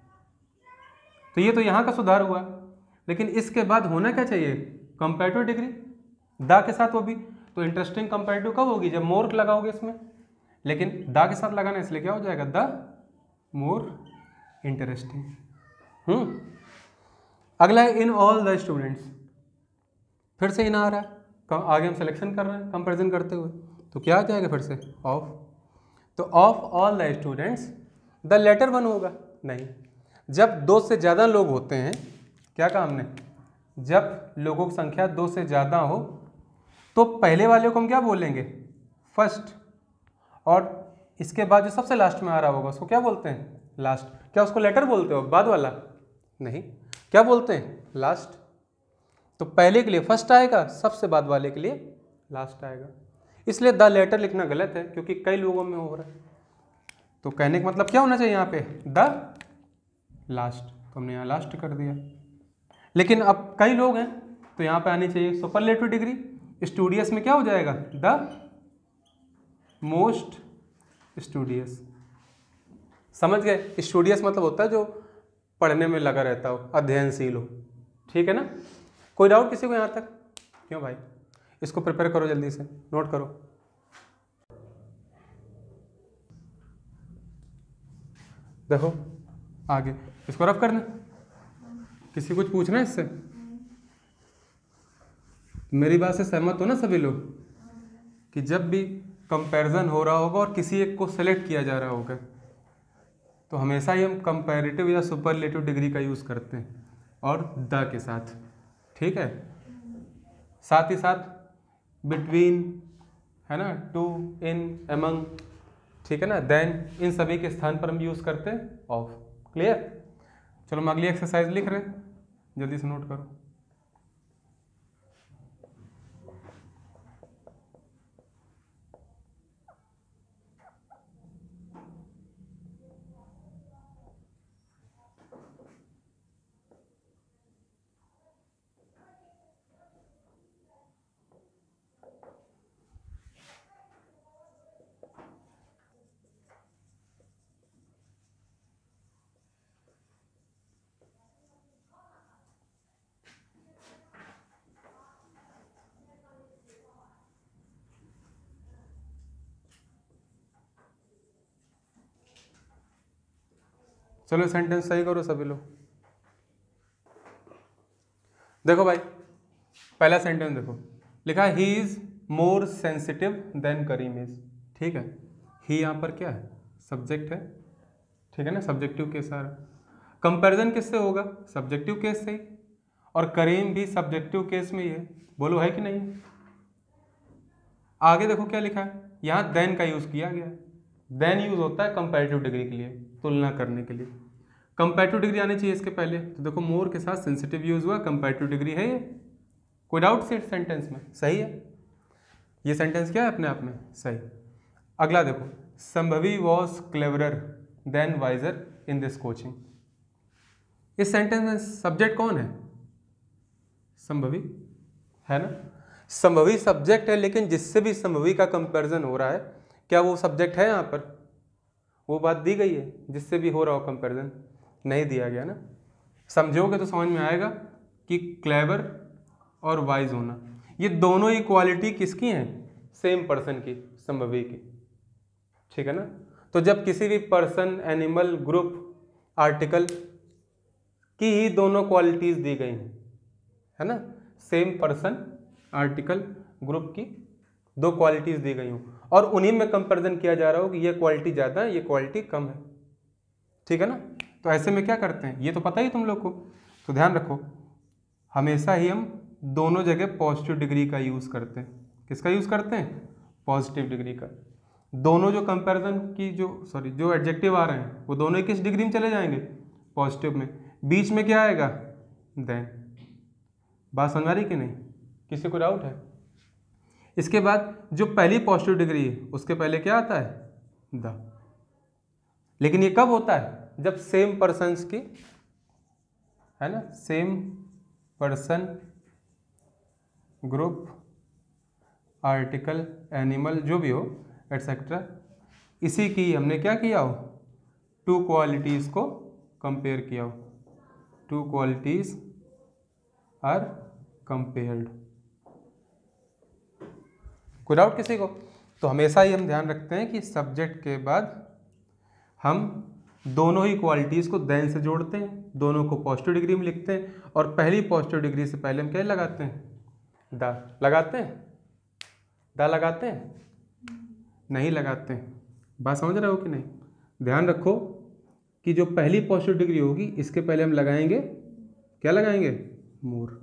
तो ये तो यहां का सुधार हुआ, लेकिन इसके बाद होना क्या चाहिए, कंपैरेटिव डिग्री द के साथ, वो भी तो इंटरेस्टिंग कंपैरेटिव कब होगी, जब मोर लगाओगे इसमें। लेकिन द के साथ लगाना, इसलिए क्या हो जाएगा, द मोर इंटरेस्टिंग। हम्म अगला है इन ऑल द स्टूडेंट्स, फिर से इन आ रहा है, आगे हम सिलेक्शन कर रहे हैं कंपैरिजन करते हुए, तो क्या आ जाएगा फिर से, ऑफ। तो of all the students, the latter one होगा, नहीं। जब दो से ज़्यादा लोग होते हैं, क्या कहा हमने, जब लोगों की संख्या दो से ज़्यादा हो तो पहले वाले को हम क्या बोलेंगे, फर्स्ट, और इसके बाद जो सबसे लास्ट में आ रहा होगा उसको क्या बोलते हैं, लास्ट। क्या उसको लेटर बोलते हो, बाद वाला, नहीं, क्या बोलते हैं, लास्ट। तो पहले के लिए फर्स्ट आएगा, सबसे बाद वाले के लिए लास्ट आएगा। इसलिए द लेटर लिखना गलत है क्योंकि कई लोगों में हो रहा है। तो कहने का मतलब क्या होना चाहिए यहाँ पे, द लास्ट, तो हमने यहाँ लास्ट कर दिया। लेकिन अब कई लोग हैं तो यहाँ पे आनी चाहिए सुपरलेटिव डिग्री। स्टूडियस में क्या हो जाएगा, द मोस्ट स्टूडियस। समझ गए, स्टूडियस मतलब होता है जो पढ़ने में लगा रहता हो, अध्ययनशील हो, ठीक है ना। कोई डाउट किसी को यहाँ तक? क्यों भाई, इसको प्रिपेयर करो, जल्दी से नोट करो। देखो आगे इसको रफ करना, किसी कुछ पूछना है इससे? मेरी बात से सहमत हो ना सभी लोग कि जब भी कंपैरिजन हो रहा होगा और किसी एक को सेलेक्ट किया जा रहा होगा तो हमेशा ही हम कंपैरेटिव या सुपरलेटिव डिग्री का यूज़ करते हैं और द के साथ, ठीक है। साथ ही साथ बिटवीन, है ना, टू, इन, अमंग, ठीक है ना, देन, इन सभी के स्थान पर हम यूज़ करते हैं ऑफ। क्लियर? चलो हम अगली एक्सरसाइज लिख रहे हैं, जल्दी से नोट करो। चलो सेंटेंस सही करो सभी लोग। देखो भाई पहला सेंटेंस देखो, लिखा है he is more sensitive than Karim is, ठीक है। ही यहाँ पर क्या है, सब्जेक्ट है, ठीक है ना, सब्जेक्टिव केस आ रहा है। कंपैरिजन किससे होगा, सब्जेक्टिव केस से ही, और करीम भी सब्जेक्टिव केस में ही है। बोलो है कि नहीं? आगे देखो क्या लिखा है, यहाँ देन का यूज किया गया है। देन यूज होता है कंपैरेटिव डिग्री के लिए, तुलना करने के लिए। कंपैरेटिव डिग्री आनी चाहिए इसके पहले, तो देखो मोर के साथ सेंसिटिव यूज हुआ, कंपैरेटिव डिग्री है ये। कोई डाउट से सेंटेंस में? सही है, ये सेंटेंस क्या है अपने आप में सही। अगला देखो, Sambhavi was cleverer than wiser in this coaching. इस सेंटेंस में सब्जेक्ट कौन है, संभवी, है ना। संभवी सब्जेक्ट है, लेकिन जिससे भी संभवी का कंपैरिजन हो रहा है, क्या वो सब्जेक्ट है यहाँ पर? वो बात दी गई है जिससे भी हो रहा हो कंपैरिजन, नहीं दिया गया ना। समझोगे तो समझ में आएगा कि क्लेवर और वाइज होना, ये दोनों ही क्वालिटी किसकी हैं, सेम पर्सन की, संभवी की, ठीक है ना। तो जब किसी भी पर्सन, एनिमल, ग्रुप, आर्टिकल की ही दोनों क्वालिटीज दी गई हैं, है ना, सेम पर्सन, आर्टिकल, ग्रुप की दो क्वालिटीज दी गई हों और उन्हीं में कंपैरिजन किया जा रहा हो कि ये क्वालिटी ज़्यादा है, ये क्वालिटी कम है, ठीक है ना। तो ऐसे में क्या करते हैं, ये तो पता ही तुम लोग को, तो ध्यान रखो हमेशा ही हम दोनों जगह पॉजिटिव डिग्री का यूज़ करते हैं। किसका यूज़ करते हैं, पॉजिटिव डिग्री का। दोनों जो कंपैरिजन की जो सॉरी जो एडजेक्टिव आ रहे हैं वो दोनों ही किस डिग्री में चले जाएंगे, पॉजिटिव में। बीच में क्या आएगा, देन। बात समझ आ रही कि नहीं, किसी को डाउट है? इसके बाद जो पहली पॉजिटिव डिग्री है उसके पहले क्या आता है, द। लेकिन ये कब होता है, जब सेम पर्सन्स की, है ना, same person, group, article, animal, जो भी हो एटसेट्रा, इसी की हमने क्या किया हो, टू क्वालिटीज़ को कंपेयर किया हो, टू क्वालिटीज़ आर कंपेयर्ड। कोई डाउट किसी को? तो हमेशा ही हम ध्यान रखते हैं कि सब्जेक्ट के बाद हम दोनों ही क्वालिटीज़ को देन से जोड़ते हैं, दोनों को पॉजिटिव डिग्री में लिखते हैं, और पहली पॉजिटिव डिग्री से पहले हम क्या लगाते हैं, द लगाते हैं। द लगाते हैं, नहीं लगाते हैं। बात समझ रहे हो कि नहीं? ध्यान रखो कि जो पहली पॉजिटिव डिग्री होगी इसके पहले हम लगाएंगे, क्या लगाएंगे, मोर।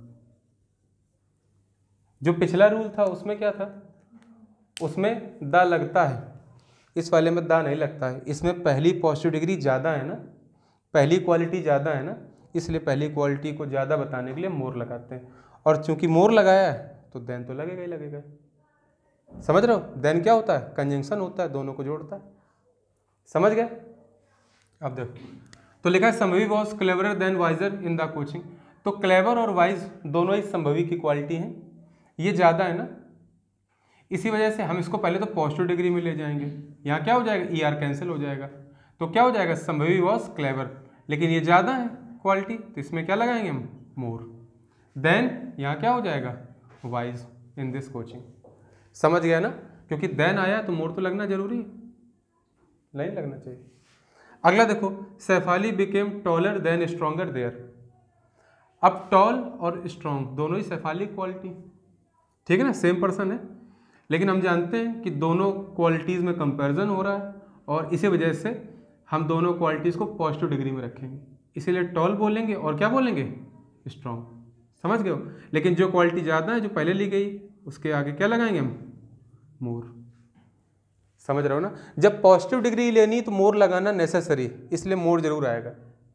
जो पिछला रूल था उसमें क्या था, उसमें द लगता है, इस वाले में दा नहीं लगता है। इसमें पहली पॉजिटिव डिग्री ज़्यादा है ना, पहली क्वालिटी ज़्यादा है ना, इसलिए पहली क्वालिटी को ज़्यादा बताने के लिए मोर लगाते हैं। और चूंकि मोर लगाया है तो देन तो लगेगा ही लगेगा। समझ रहे हो? देन क्या होता है? कंजंक्शन होता है, दोनों को जोड़ता है। समझ गए? अब देखो, तो लिखा है Sambhavi was cleverer than wiser in the coaching. तो क्लेवर और वाइज दोनों ही संभवी की क्वालिटी हैं, ये ज़्यादा है ना, इसी वजह से हम इसको पहले तो पॉजिटिव डिग्री में ले जाएंगे। यहाँ क्या हो जाएगा? ई आर कैंसिल हो जाएगा, तो क्या हो जाएगा? संभवी वॉज क्लेवर, लेकिन ये ज़्यादा है क्वालिटी, तो इसमें क्या लगाएंगे हम? मोर। देन यहाँ क्या हो जाएगा? Wise in this coaching. समझ गया ना? क्योंकि देन आया तो मोर तो लगना जरूरी है, नहीं लगना चाहिए। अगला देखो, Saif became taller than stronger there. अब टॉल और स्ट्रॉन्ग दोनों ही सैफ क्वालिटी, ठीक है ना, सेम पर्सन है, लेकिन हम जानते हैं कि दोनों क्वालिटीज़ में कंपैरिजन हो रहा है और इसी वजह से हम दोनों क्वालिटीज़ को पॉजिटिव डिग्री में रखेंगे, इसीलिए टॉल बोलेंगे और क्या बोलेंगे? स्ट्रॉन्ग। समझ गए हो? लेकिन जो क्वालिटी ज़्यादा है, जो पहले ली गई, उसके आगे क्या लगाएंगे हम? मोर। समझ रहे हो ना? जब पॉजिटिव डिग्री लेनी तो मोर लगाना नेसेसरी, इसलिए मोर जरूर आएगा,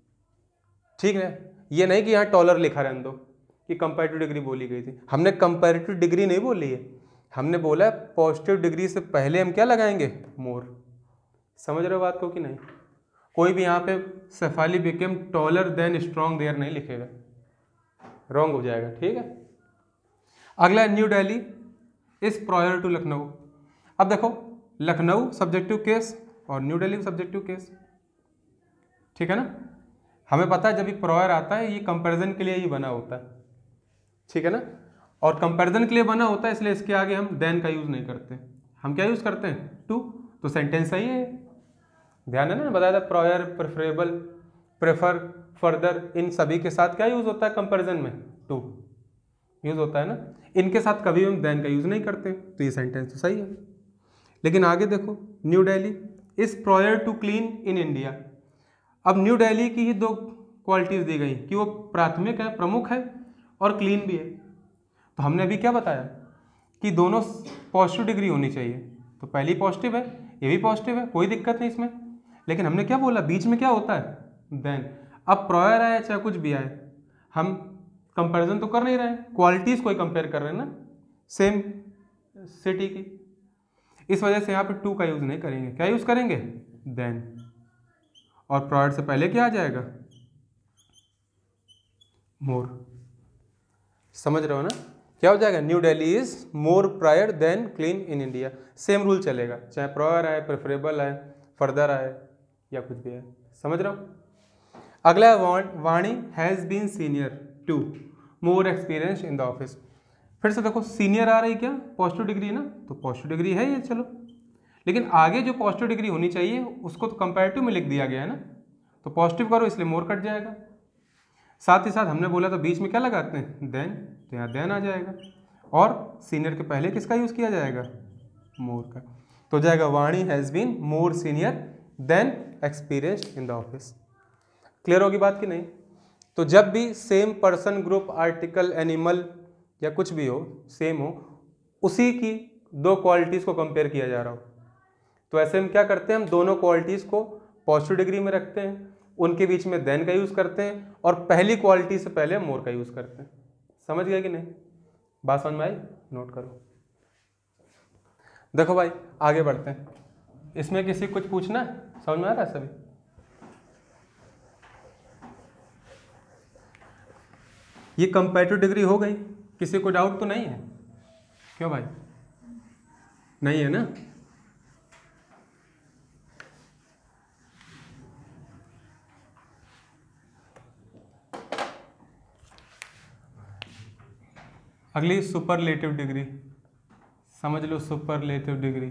ठीक है। ये नहीं कि यहाँ टॉलर लिखा रहने दो कि कंपैरेटिव डिग्री बोली गई थी, हमने कंपैरेटिव डिग्री नहीं बोली है, हमने बोला है पॉजिटिव डिग्री से पहले हम क्या लगाएंगे? मोर। समझ रहे हो बात को कि नहीं? कोई भी यहाँ पे Saif became taller than strong there नहीं लिखेगा, रॉन्ग हो जाएगा, ठीक है। अगला New Delhi is prior to Lucknow. अब देखो, लखनऊ सब्जेक्टिव केस और न्यू दिल्ली सब्जेक्टिव केस, ठीक है ना। हमें पता है जब ये प्रायर आता है ये कंपैरिजन के लिए ही बना होता है, ठीक है ना, और कंपैरिजन के लिए बना होता है, इसलिए इसके आगे हम देन का यूज़ नहीं करते, हम क्या यूज़ करते हैं? टू। तो सेंटेंस सही है, ध्यान है ना, बताया था प्रायर, प्रेफरेबल, प्रेफर, फर्दर, इन सभी के साथ क्या यूज़ होता है कंपैरिजन में? टू यूज़ होता है ना, इनके साथ कभी हम देन का यूज़ नहीं करते, तो ये सेंटेंस तो सही है। लेकिन आगे देखो, New Delhi is prior to clean in India. अब न्यू दिल्ली की ही दो क्वालिटीज़ दी गई कि वो प्राथमिक है, प्रमुख है और क्लीन भी है। तो हमने अभी क्या बताया कि दोनों पॉजिटिव डिग्री होनी चाहिए, तो पहली पॉजिटिव है, ये भी पॉजिटिव है, कोई दिक्कत नहीं इसमें। लेकिन हमने क्या बोला? बीच में क्या होता है? देन। अब प्रायर आए चाहे कुछ भी आए, हम कंपैरिजन तो कर नहीं रहे हैं, क्वालिटीज़ को ही कंपेयर कर रहे हैं ना, सेम सिटी की, इस वजह से यहाँ पे टू का यूज़ नहीं करेंगे, क्या यूज़ करेंगे? देन। और प्रायर से पहले क्या आ जाएगा? मोर। समझ रहे हो ना? क्या हो जाएगा? New Delhi is more prior than clean in India. Same rule चलेगा, चाहे प्रायर आए, प्रेफरेबल आए, फर्दर आए या कुछ भी आए। समझ रहे हो? अगला है Vani has been senior to more experience in the office. फिर से देखो, सीनियर आ रही क्या? पॉजिटिव डिग्री ना, तो पॉजिटिव डिग्री है ये, चलो। लेकिन आगे जो पॉजिटिव डिग्री होनी चाहिए उसको तो कंपैरेटिव में लिख दिया गया है ना, तो पॉजिटिव करो इसलिए मोर कट जाएगा। साथ ही साथ हमने बोला था बीच में क्या लगाते हैं? देन, तो यहाँ देन आ जाएगा, और सीनियर के पहले किसका यूज़ किया जाएगा? मोर का। तो जाएगा Vani has been more senior than experienced in the office. Clear होगी बात कि नहीं? तो जब भी same person, group, article, animal या कुछ भी हो, सेम हो, उसी की दो क्वालिटीज़ को कंपेयर किया जा रहा हो, तो ऐसे हम क्या करते हैं? हम दोनों क्वालिटीज़ को पॉजिटिव डिग्री में रखते हैं, उनके बीच में देन का यूज़ करते हैं, और पहली क्वालिटी से पहले मोर का यूज़ करते हैं। समझ गए कि नहीं? बात समझ में आई? नोट करो। देखो भाई, आगे बढ़ते हैं। इसमें किसी को कुछ पूछना है? समझ में आ रहा है सभी? ये कंपैरेटिव डिग्री हो गई, किसी को डाउट तो नहीं है? क्यों भाई, नहीं है ना? अगली सुपरलेटिव डिग्री, समझ लो सुपरलेटिव डिग्री।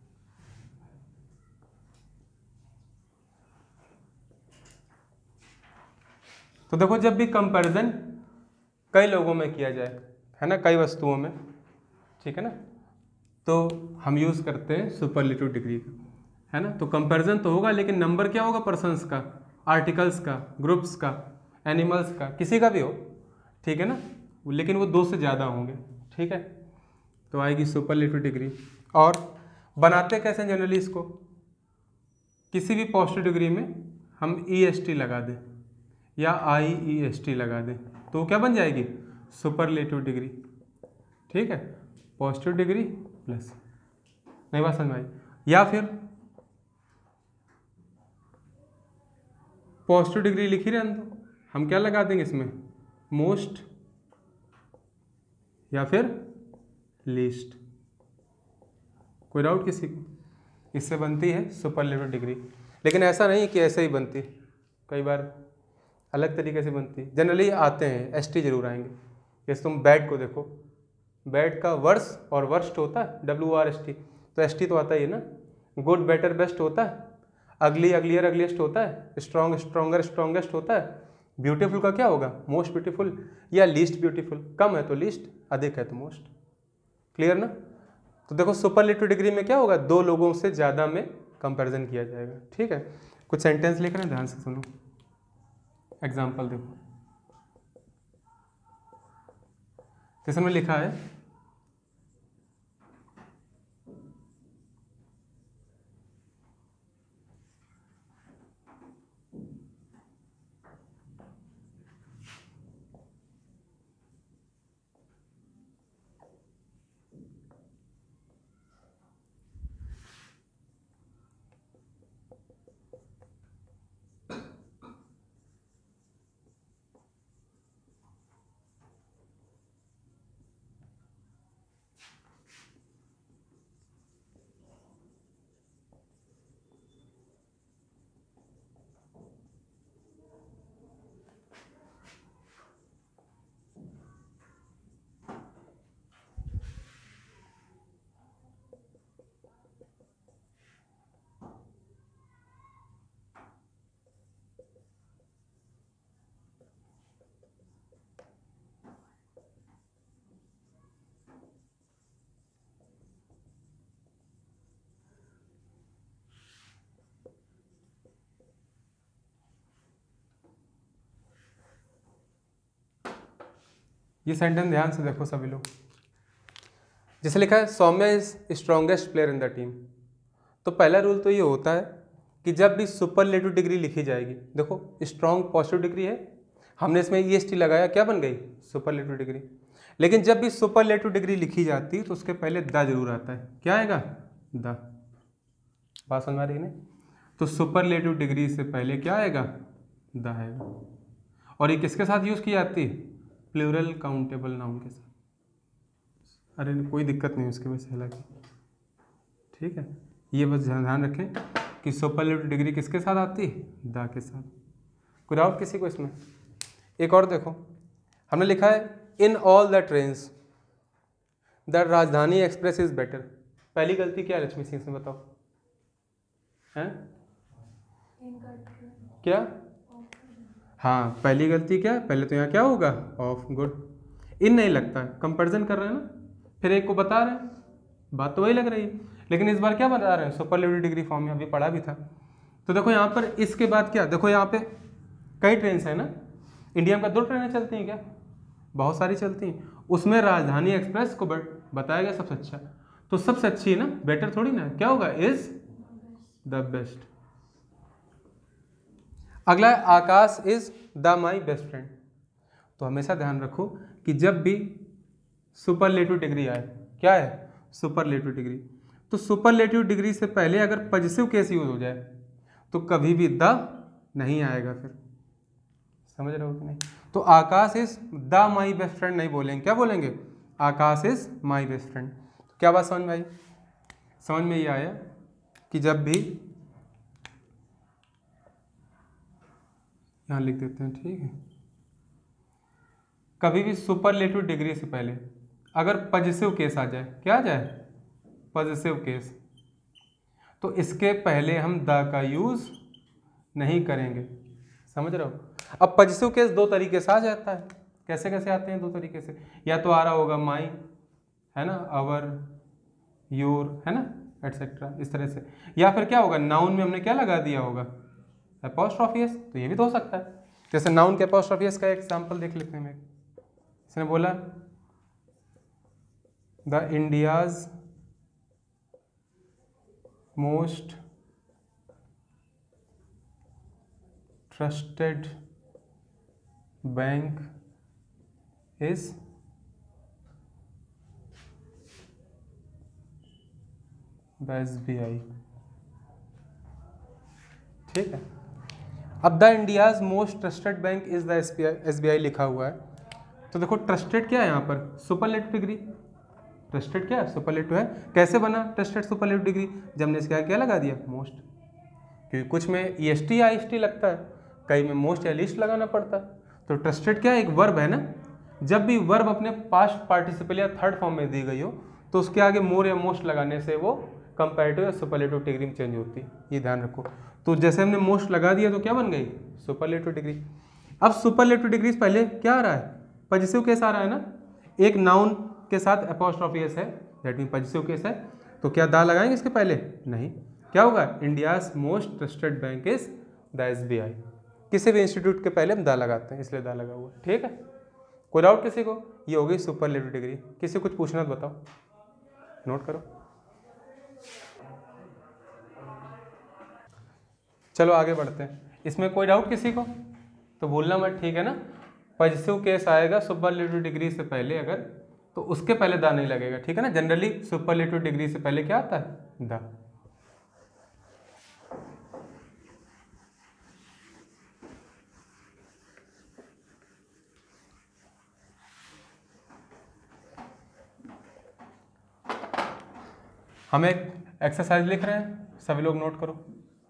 तो देखो, जब भी कंपैरिजन कई लोगों में किया जाए, है ना, कई वस्तुओं में, ठीक है ना, तो हम यूज़ करते हैं सुपरलेटिव डिग्री का, है ना। तो कंपैरिजन तो होगा, लेकिन नंबर क्या होगा? पर्सन्स का, आर्टिकल्स का, ग्रुप्स का, एनिमल्स का, किसी का भी हो, ठीक है ना, लेकिन वो दो से ज़्यादा होंगे, ठीक है। तो आएगी सुपरलेटिव डिग्री। और बनाते कैसे जनरली इसको? किसी भी पॉजिटिव डिग्री में हम ई एस टी लगा दें या आई ई एस टी लगा दें, तो क्या बन जाएगी? सुपरलेटिव डिग्री, ठीक है। पॉजिटिव डिग्री प्लस नहीं बात समझ में आई। या फिर पॉजिटिव डिग्री लिखी रहने दो, हम क्या लगा देंगे इसमें, मोस्ट या फिर लीस्ट। कोई डाउट किसी को? इससे बनती है सुपरलेटिव डिग्री, लेकिन ऐसा नहीं कि ऐसे ही बनती, कई बार अलग तरीके से बनती। जनरली आते हैं, एस टी जरूर आएंगे। जैसे तुम बैड को देखो, बैड का वर्स और वर्स्ट होता है, डब्ल्यू आर एस टी, तो एस टी तो आता ही है ना। गुड बेटर बेस्ट होता है, अगली अगलियर अगलीस्ट होता है, स्ट्रॉन्ग स्ट्रॉन्गर स्ट्रॉन्गेस्ट होता है। ब्यूटीफुल का क्या होगा, मोस्ट ब्यूटीफुल या लीस्ट ब्यूटीफुल। कम है तो लीस्ट, अधिक है तो मोस्ट। क्लियर ना? तो देखो सुपरलेटिव डिग्री में क्या होगा, दो लोगों से ज़्यादा में कंपैरिजन किया जाएगा। ठीक है, कुछ सेंटेंस लिख रहे हैं, ध्यान से सुनो। एग्जाम्पल देखो, जैसे में लिखा है, ये सेंटेंस ध्यान से देखो सभी लोग। जैसे लिखा है Saumya is strongest player in the team, तो पहला रूल तो ये होता है कि जब भी सुपरलेटिव डिग्री लिखी जाएगी, देखो स्ट्रॉन्ग पॉजिटिव डिग्री है, हमने इसमें ई एस टी लगाया, क्या बन गई, सुपरलेटिव डिग्री। लेकिन जब भी सुपरलेटिव डिग्री लिखी जाती है तो उसके पहले द जरूर आता है। क्या आएगा, द। बात समझ में आ रही है ना? तो सुपरलेटिव डिग्री से पहले क्या आएगा, द आएगा। और ये किसके साथ यूज की जाती है, प्लूरल काउंटेबल नाउन के साथ। अरे कोई दिक्कत नहीं उसके वजह से, हालांकि ठीक है, ये बस ध्यान रखें कि सुपरलेटिव डिग्री किसके साथ आती है, द के साथ। कोई डाउट किसी को इसमें? एक और देखो, हमने लिखा है in all the trains the Rajdhani Express is better. पहली गलती क्या है लक्ष्मी सिंह से बताओ, हैं क्या? हाँ, पहली गलती क्या है, पहले तो यहाँ क्या होगा, ऑफ। गुड। इन नहीं लगता है, कंपैरिजन कर रहे हैं ना, फिर एक को बता रहे हैं, बात तो वही लग रही है, लेकिन इस बार क्या बता रहे हैं, सुपरलेटिव डिग्री फॉर्म में अभी पढ़ा भी था। तो देखो यहाँ पर इसके बाद क्या, देखो यहाँ पे कई ट्रेन है ना, इंडिया में दो ट्रेनें चलती हैं क्या, बहुत सारी चलती हैं, उसमें राजधानी एक्सप्रेस को बताया गया सबसे अच्छा, तो सबसे अच्छी है ना, बेटर थोड़ी ना, क्या होगा, इज द बेस्ट। अगला है Akash is the my best friend. तो हमेशा ध्यान रखो कि जब भी सुपरलेटिव डिग्री आए, क्या है, सुपरलेटिव डिग्री, तो सुपरलेटिव डिग्री से पहले अगर पॉजिटिव केस यूज हो जाए तो कभी भी द नहीं आएगा। फिर समझ रहे हो कि नहीं? तो Akash is the my best friend नहीं बोलेंगे, क्या बोलेंगे, Akash is my best friend. क्या बात समझ में आई? समझ में ये आया कि जब भी, यहाँ लिख देते हैं, ठीक है, कभी भी सुपरलेटिव डिग्री से पहले अगर पॉजिटिव केस आ जाए, क्या आ जाए, पॉजिटिव केस, तो इसके पहले हम द का यूज नहीं करेंगे। समझ रहे हो? अब पॉजिटिव केस दो तरीके से आ जाता है, कैसे कैसे आते हैं, दो तरीके से, या तो आ रहा होगा माई, है ना, अवर, योर, है ना, एटसेट्रा, इस तरह से, या फिर क्या होगा, नाउन में हमने क्या लगा दिया होगा, एपोस्ट्रोफी एस, तो ये भी तो हो सकता है। जैसे नाउन के एपोस्ट्रोफी एस का एग्जांपल देख लेते हैं। इसने बोला the India's most trusted bank is the S B I, ठीक है। अब the India's most trusted bank is the S B I, S B I लिखा हुआ है, तो देखो ट्रस्टेड क्या है यहाँ पर, सुपरलेटिव डिग्री। ट्रस्टेड क्या है, सुपरलेटिव है। कैसे बना ट्रस्टेड सुपरलेटिव डिग्री, जब हमने इसका क्या लगा दिया, मोस्ट, क्योंकि कुछ में ई एस टी या आई एस टी लगता है, कई में मोस्ट या लीस्ट लगाना पड़ता है। तो ट्रस्टेड क्या है, एक वर्ब है ना, जब भी वर्ब अपने पास्ट पार्टिसिपल या थर्ड फॉर्म में दी गई हो तो उसके आगे मोर या मोस्ट लगाने से वो कंपैरेटिव या सुपरलेटिव डिग्री में चेंज होती है, ये ध्यान रखो। तो जैसे हमने मोस्ट लगा दिया तो क्या बन गई, सुपरलेटिव डिग्री। अब सुपरलेटिव डिग्री पहले क्या आ रहा है, पॉजिटिव केस आ रहा है ना, एक नाउन के साथ एपोस्ट्रोफी एस है, दैट मीन पॉजिटिव केस है, तो क्या दा लगाएंगे इसके पहले, नहीं। क्या होगा, India's most trusted bank is the S B I. किसी भी इंस्टीट्यूट के पहले हम दा लगाते हैं, इसलिए दा लगा हुआ, ठीक है। कोई डाउट किसी को, ये हो गई सुपरलेटिव डिग्री। किसी कुछ पूछना तो बताओ, नोट करो। चलो आगे बढ़ते हैं, इसमें कोई डाउट किसी को तो बोलना मत, ठीक है ना। पॉजिटिव केस आएगा सुपरलेटिव डिग्री से पहले अगर, तो उसके पहले दा नहीं लगेगा, ठीक है ना। जनरली सुपरलेटिव डिग्री से पहले क्या आता है, दा। हम एक एक्सरसाइज लिख रहे हैं, सभी लोग नोट करो।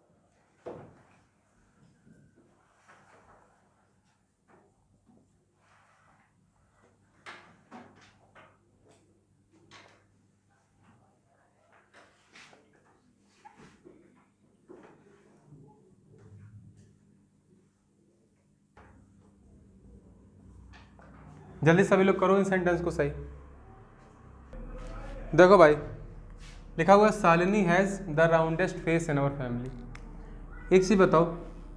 जल्दी सभी लोग करो इन सेंटेंस को सही। देखो भाई, लिखा हुआ Shalini has the roundest face in our family. एक चीज़ बताओ,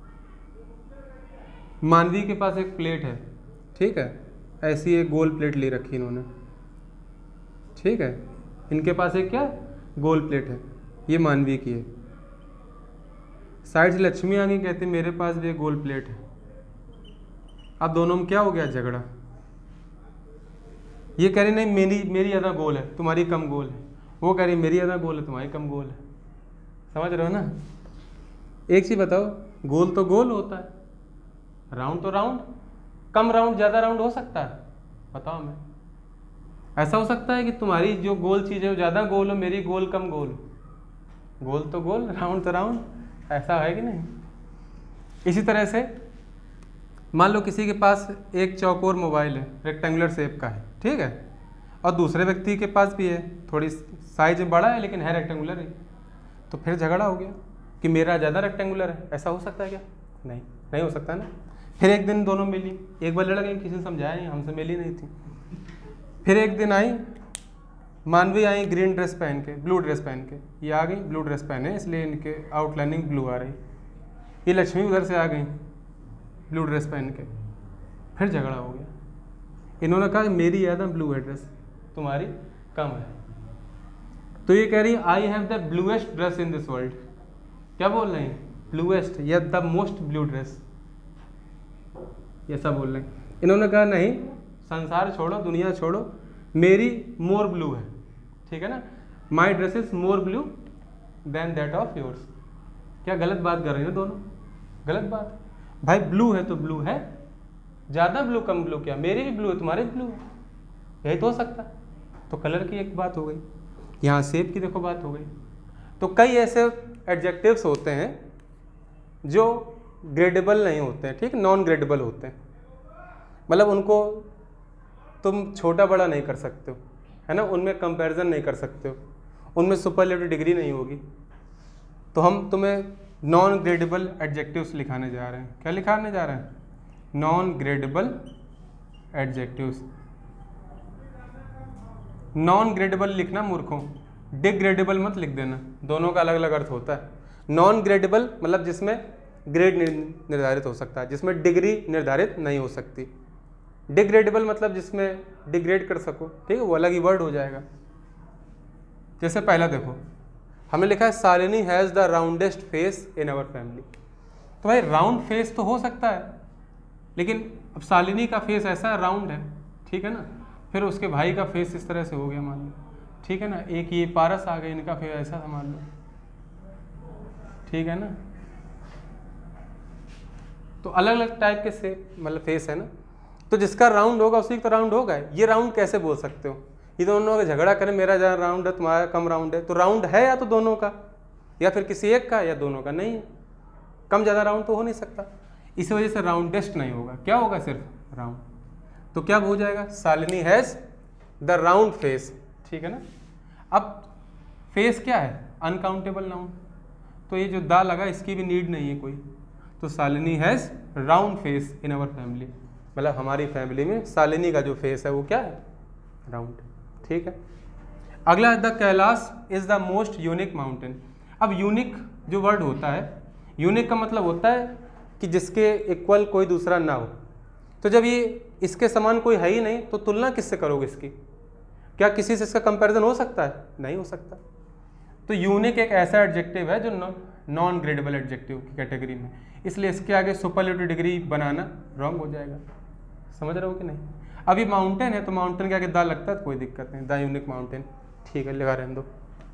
मानवी के पास एक प्लेट है, ठीक है, ऐसी एक गोल प्लेट ले रखी इन्होंने, ठीक है, इनके पास एक क्या गोल प्लेट है, ये मानवी की है। साइड से लक्ष्मी आ गई, कहती मेरे पास भी एक गोल प्लेट है। अब दोनों में क्या हो गया, झगड़ा। ये कह रही नहीं मेरी मेरी ज़्यादा गोल है, तुम्हारी कम गोल है, वो कह रही मेरी ज़्यादा गोल है, तुम्हारी कम गोल है। समझ रहे हो ना। एक चीज़ बताओ, गोल तो गोल होता है, राउंड तो राउंड, कम राउंड ज़्यादा राउंड हो सकता है, बताओ हमें। ऐसा हो सकता है कि तुम्हारी जो गोल चीज़ है वो ज़्यादा गोल हो, मेरी गोल कम गोल हो। गोल तो गोल, राउंड तो राउंड, ऐसा है कि नहीं। इसी तरह से मान लो किसी के पास एक चौकोर मोबाइल है, रेक्टेंगुलर शेप का है, ठीक है, और दूसरे व्यक्ति के पास भी है, थोड़ी साइज बड़ा है लेकिन है रेक्टेंगुलर ही, तो फिर झगड़ा हो गया कि मेरा ज़्यादा रेक्टेंगुलर है। ऐसा हो सकता है क्या, नहीं, नहीं हो सकता ना। फिर एक दिन दोनों मिली, एक बार लड़ गई, किसी ने समझाया नहीं, हमसे मिली नहीं थी। फिर एक दिन आई, मानवी आई ग्रीन ड्रेस पहन के, ब्लू ड्रेस पहन के, ये आ गई ब्लू ड्रेस पहने इसलिए इनके आउटलाइनिंग ब्लू आ रही। ये लक्ष्मी उधर से आ गई ब्लू ड्रेस पहन के, फिर झगड़ा हो गया। इन्होंने कहा मेरी ज़्यादा ब्लू है ड्रेस, तुम्हारी कम है। तो ये कह रही I have the bluest dress in this world. क्या बोल रहे हैं, ब्लूएस्ट या द मोस्ट ब्लू ड्रेस, ऐसा बोल रहे हैं। इन्होंने कहा नहीं, संसार छोड़ो, दुनिया छोड़ो, मेरी मोर ब्लू है, ठीक है ना, my dress is more blue than that of yours. क्या गलत बात कर रही है दोनों, गलत बात भाई। ब्लू है तो ब्लू है, ज़्यादा ब्लू कम ब्लू क्या, मेरी भी ब्लू है तुम्हारी भी ब्लू है, यही तो हो सकता है। तो कलर की एक बात हो गई, यहाँ शेप की देखो बात हो गई। तो कई ऐसे एडजेक्टिव्स होते हैं जो ग्रेडेबल नहीं होते हैं, ठीक, नॉन ग्रेडेबल होते हैं, मतलब उनको तुम छोटा बड़ा नहीं कर सकते हो, है ना, उनमें कंपैरिजन नहीं कर सकते हो, उनमें सुपरलेटिव डिग्री नहीं होगी। तो हम तुम्हें नॉन ग्रेडेबल एडजेक्टिव्स लिखाने जा रहे हैं। क्या लिखाने जा रहे हैं, non gradable adjectives. Non gradable लिखना मूर्खों, डिग्रेडेबल मत लिख देना, दोनों का अलग अलग अर्थ होता है। नॉन ग्रेडेबल मतलब जिसमें ग्रेड निर्धारित हो सकता है, जिसमें डिग्री निर्धारित नहीं हो सकती। डिग्रेडेबल मतलब जिसमें डिग्रेड कर सको, ठीक है, वो अलग ही वर्ड हो जाएगा। जैसे पहला देखो, हमने लिखा है Shalini has the roundest face in our family. तो भाई राउंड फेस तो हो सकता है, लेकिन अब शालिनी का फेस ऐसा राउंड है, ठीक है ना, फिर उसके भाई का फेस इस तरह से हो गया मान लो, ठीक है ना। एक ये पारस आ गए, इनका फिर ऐसा संभाल लो, ठीक है ना। तो अलग अलग टाइप के से मतलब फेस है ना। तो जिसका राउंड होगा उसी का राउंड होगा। ये राउंड कैसे बोल सकते हो, ये दोनों का झगड़ा करें, मेरा ज़्यादा राउंड है तुम्हारा कम राउंड है, तो राउंड है या तो दोनों का या फिर किसी एक का या दोनों का, नहीं है, कम ज़्यादा राउंड तो हो नहीं सकता। इसी वजह से राउंडेस्ट नहीं होगा, क्या होगा सिर्फ राउंड। तो क्या हो जाएगा, Shalini has the round face, ठीक है ना। अब फेस क्या है, अनकाउंटेबल नाउन, तो ये जो दा लगा इसकी भी नीड नहीं है कोई। तो Shalini has round face in our family, मतलब हमारी फैमिली में शालिनी का जो फेस है वो क्या है, राउंड, ठीक है। अगला, the Kailash is the most unique mountain. अब यूनिक जो वर्ड होता है, यूनिक का मतलब होता है कि जिसके इक्वल कोई दूसरा ना हो। तो जब ये इसके समान कोई है ही नहीं तो तुलना किससे करोगे इसकी, क्या किसी से इसका कंपैरिजन हो सकता है, नहीं हो सकता। तो यूनिक एक ऐसा एडजेक्टिव है जो नॉन ग्रेडेबल एडजेक्टिव की कैटेगरी में, इसलिए इसके आगे सुपरलेटिव डिग्री बनाना रॉन्ग हो जाएगा, समझ रहे हो कि नहीं। अभी माउंटेन है तो माउंटेन के आगे दा लगता है तो कोई दिक्कत नहीं, द यूनिक माउंटेन, ठीक है, लगा रहने दो।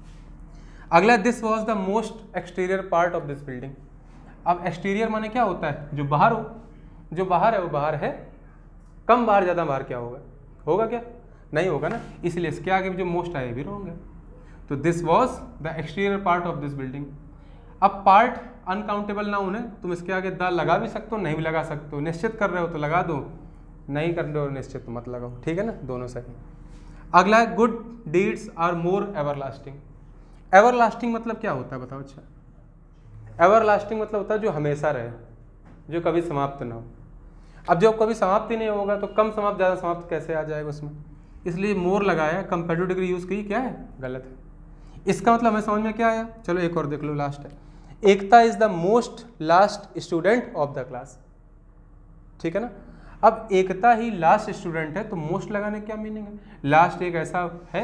अगला, this was the most exterior part of this building. अब एक्सटीरियर माने क्या होता है, जो बाहर हो, जो बाहर है वो बाहर है, कम बाहर ज़्यादा बाहर क्या होगा, होगा क्या, नहीं होगा ना, इसलिए इसके आगे जो मोस्ट आए भी रॉन्ग है। तो this was the exterior part of this building. अब पार्ट अनकाउंटेबल नाउन है, तुम इसके आगे द लगा भी सकते हो, नहीं भी लगा सकते हो, निश्चित कर रहे हो तो लगा दो, नहीं कर रहे हो निश्चित तो मत लगाओ, ठीक है ना, दोनों सही। अगला है, good deeds are more everlasting. Everlasting मतलब क्या होता है बताओ। अच्छा, एवरलास्टिंग मतलब होता है जो हमेशा रहे, जो कभी समाप्त ना हो। अब जो कभी समाप्त ही नहीं होगा तो कम समाप्त ज़्यादा समाप्त कैसे आ जाएगा उसमें, इसलिए मोर लगाया, कंपैरेटिव डिग्री यूज़ की, क्या है, गलत है। इसका मतलब हमें समझ में क्या आया, चलो एक और देख लो, लास्ट है, Ekta is the most last student of the class, ठीक है ना। अब एकता ही लास्ट स्टूडेंट है तो मोस्ट लगाने क्या मीनिंग है, लास्ट एक ऐसा है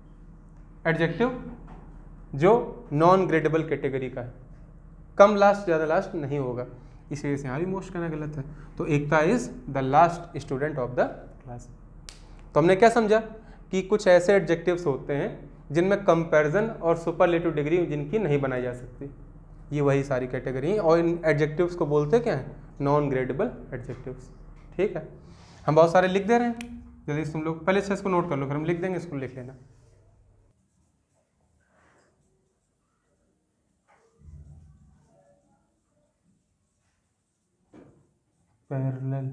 एडजेक्टिव जो नॉन ग्रेडेबल कैटेगरी का है, कम लास्ट ज़्यादा लास्ट नहीं होगा, इसी वजह से यहाँ भी मोस्ट कहना गलत है। तो Ekta is the last student of the class. तो हमने क्या समझा कि कुछ ऐसे एडजेक्टिव्स होते हैं जिनमें कंपैरिजन और सुपरलेटिव डिग्री जिनकी नहीं बनाई जा सकती, ये वही सारी कैटेगरी हैं, और इन एडजेक्टिव्स को बोलते क्या हैं, नॉन ग्रेडेबल एडजेक्टिव्स, ठीक है। हम बहुत सारे लिख दे रहे हैं, जल्दी से तुम लोग पहले से इसको नोट कर लो, फिर हम लिख देंगे, इसको लिख लेना। पैरेलल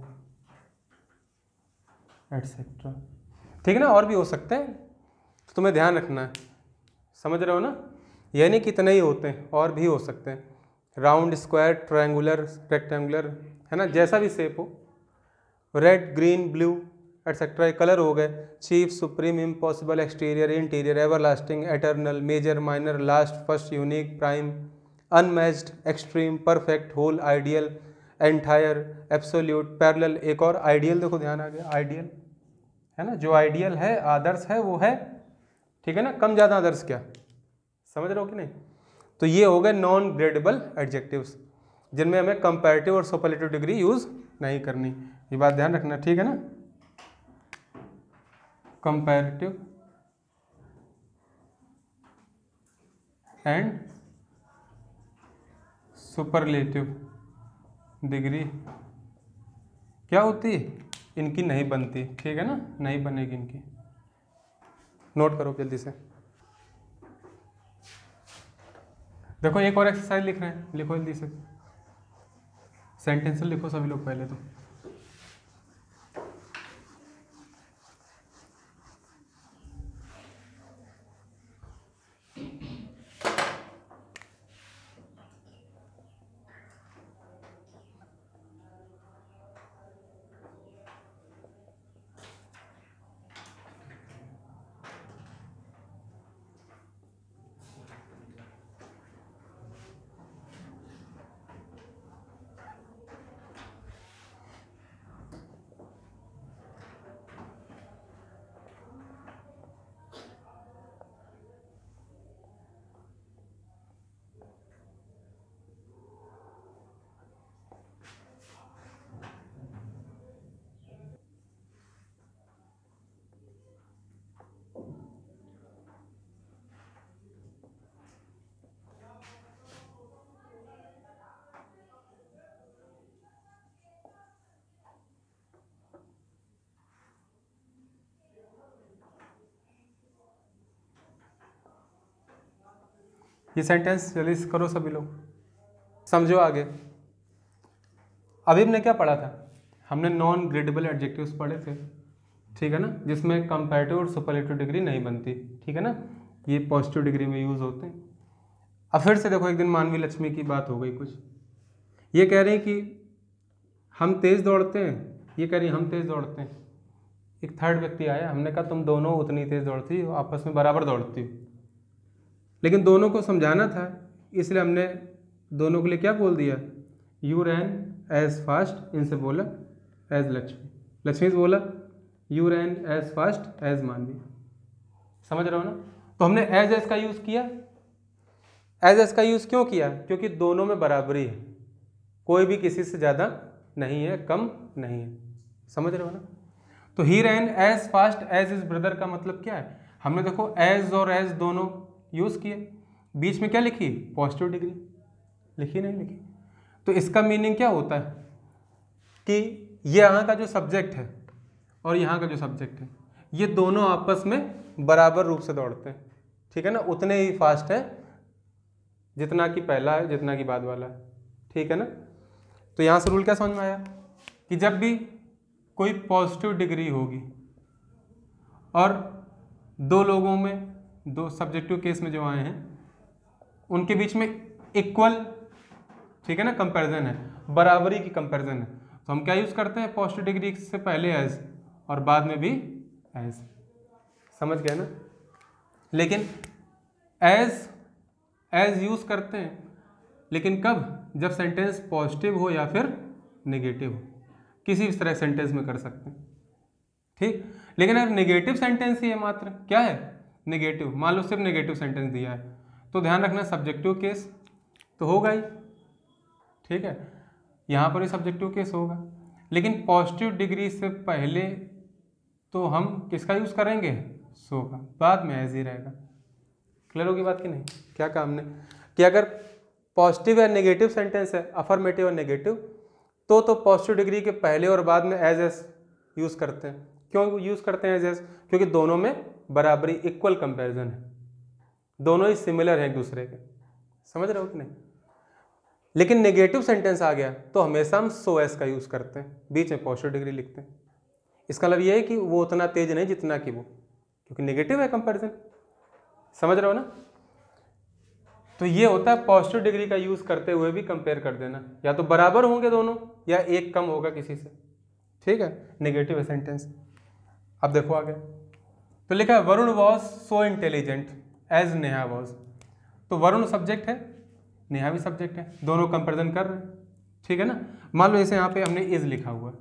एटसेट्रा, ठीक है ना, और भी हो सकते हैं, तो तुम्हें ध्यान रखना है, समझ रहे हो ना, ये नहीं कितने ही होते हैं, और भी हो सकते हैं, राउंड, स्क्वायर, ट्रायंगुलर, रेक्टेंगुलर, है ना, जैसा भी शेप हो, red, green, blue etcetera, colour हो गए, chief, supreme, impossible, exterior, interior, everlasting, eternal, major, minor, last, first, unique, prime, unmatched, extreme, perfect, whole, ideal, entire, absolute, parallel. एक और आइडियल देखो, ध्यान आ गया, आइडियल है ना, जो आइडियल है, आदर्श है वो है, ठीक है ना, कम ज़्यादा आदर्श क्या, समझ रहे हो कि नहीं। तो ये हो गए नॉन ग्रेडेबल एडजेक्टिव्स जिनमें हमें कंपैरेटिव और सुपरलेटिव डिग्री यूज़ नहीं करनी, ये बात ध्यान रखना, ठीक है ना। कंपैरेटिव एंड सुपरलेटिव डिग्री क्या होती है, इनकी नहीं बनती, ठीक है ना, नहीं बनेगी इनकी, नोट करो जल्दी से। देखो एक और एक्सरसाइज लिख रहे हैं, लिखो जल्दी से, सेंटेंस लिखो सभी लोग पहले तो। ये सेंटेंस जल्दी से करो सभी लोग, समझो आगे। अभी हमने क्या पढ़ा था, हमने नॉन ग्रेडेबल एडजेक्टिव्स पढ़े थे, ठीक है ना, जिसमें कंपैरेटिव और सुपरलेटिव डिग्री नहीं बनती, ठीक है ना, ये पॉजिटिव डिग्री में यूज़ होते हैं। अब फिर से देखो, एक दिन मानवी लक्ष्मी की बात हो गई कुछ, ये कह रही हैं कि हम तेज़ दौड़ते हैं, ये कह रही हैं हम तेज़ दौड़ते हैं। एक थर्ड व्यक्ति आया, हमने कहा तुम दोनों उतनी तेज़ दौड़ती हो, आपस में बराबर दौड़ती हो, लेकिन दोनों को समझाना था, इसलिए हमने दोनों के लिए क्या बोल दिया, यू रैन एज फास्ट, इनसे बोला एज लक्ष्मी, लक्ष्मी से बोला you ran as fast as Manavi. समझ रहे हो ना? तो हमने एज एज का यूज़ किया। एज एज का यूज़ क्यों किया? क्योंकि दोनों में बराबरी है, कोई भी किसी से ज़्यादा नहीं है, कम नहीं है। समझ रहे हो ना? तो he ran as fast as his brother का मतलब क्या है? हमने देखो एज और एज दोनों यूज़ किए, बीच में क्या लिखी, पॉजिटिव डिग्री लिखी, नहीं लिखी। तो इसका मीनिंग क्या होता है कि ये यहाँ का जो सब्जेक्ट है और यहाँ का जो सब्जेक्ट है, ये दोनों आपस में बराबर रूप से दौड़ते हैं, ठीक है ना, उतने ही फास्ट है जितना कि पहला है, जितना कि बाद वाला है, ठीक है ना। तो यहाँ से रूल क्या समझ में आया कि जब भी कोई पॉजिटिव डिग्री होगी और दो लोगों में, दो सब्जेक्टिव केस में जो आए हैं उनके बीच में इक्वल, ठीक है ना, कंपैरिजन है, बराबरी की कंपैरिजन है, तो हम क्या यूज़ करते हैं, पॉजिटिव डिग्री से पहले एज और बाद में भी एज। समझ गए ना? लेकिन एज एज यूज़ करते हैं, लेकिन कब, जब सेंटेंस पॉजिटिव हो या फिर नेगेटिव हो, किसी भी तरह सेंटेंस में कर सकते हैं, ठीक। लेकिन अगर नेगेटिव सेंटेंस ही है, मात्र क्या है, नेगेटिव, मान लो सिर्फ नेगेटिव सेंटेंस दिया है, तो ध्यान रखना सब्जेक्टिव केस तो होगा ही, ठीक है, यहाँ पर ही सब्जेक्टिव केस होगा। लेकिन पॉजिटिव डिग्री से पहले तो हम किसका यूज़ करेंगे, सो का, बाद में एज ही रहेगा। क्लियर होगी बात कि नहीं? क्या काम ने कि अगर पॉजिटिव या नेगेटिव सेंटेंस है, अफर्मेटिव और नेगेटिव, तो तो पॉजिटिव डिग्री के पहले और बाद में एज एस यूज़ करते हैं। क्यों यूज़ करते हैं एज एस? क्योंकि दोनों में बराबरी, इक्वल कंपैरिजन है, दोनों ही सिमिलर हैं एक दूसरे के। समझ रहे हो कि नहीं? लेकिन नेगेटिव सेंटेंस आ गया तो हमेशा हम सो एस का यूज़ करते हैं, बीच में पॉजिटिव डिग्री लिखते हैं। इसका मतलब ये है कि वो उतना तेज नहीं जितना कि वो, क्योंकि नेगेटिव है कंपैरिजन। समझ रहे हो ना? तो ये होता है पॉजिटिव डिग्री का यूज़ करते हुए भी कंपेयर कर देना, या तो बराबर होंगे दोनों या एक कम होगा किसी से, ठीक है, नेगेटिव है सेंटेंस। अब देखो आगे, तो लिखा है Varun was so intelligent as Neha was. तो वरुण सब्जेक्ट है, नेहा भी सब्जेक्ट है, दोनों कंपेरिजन कर रहे हैं, ठीक है ना। मान लो इसे यहाँ पे हमने इज लिखा हुआ,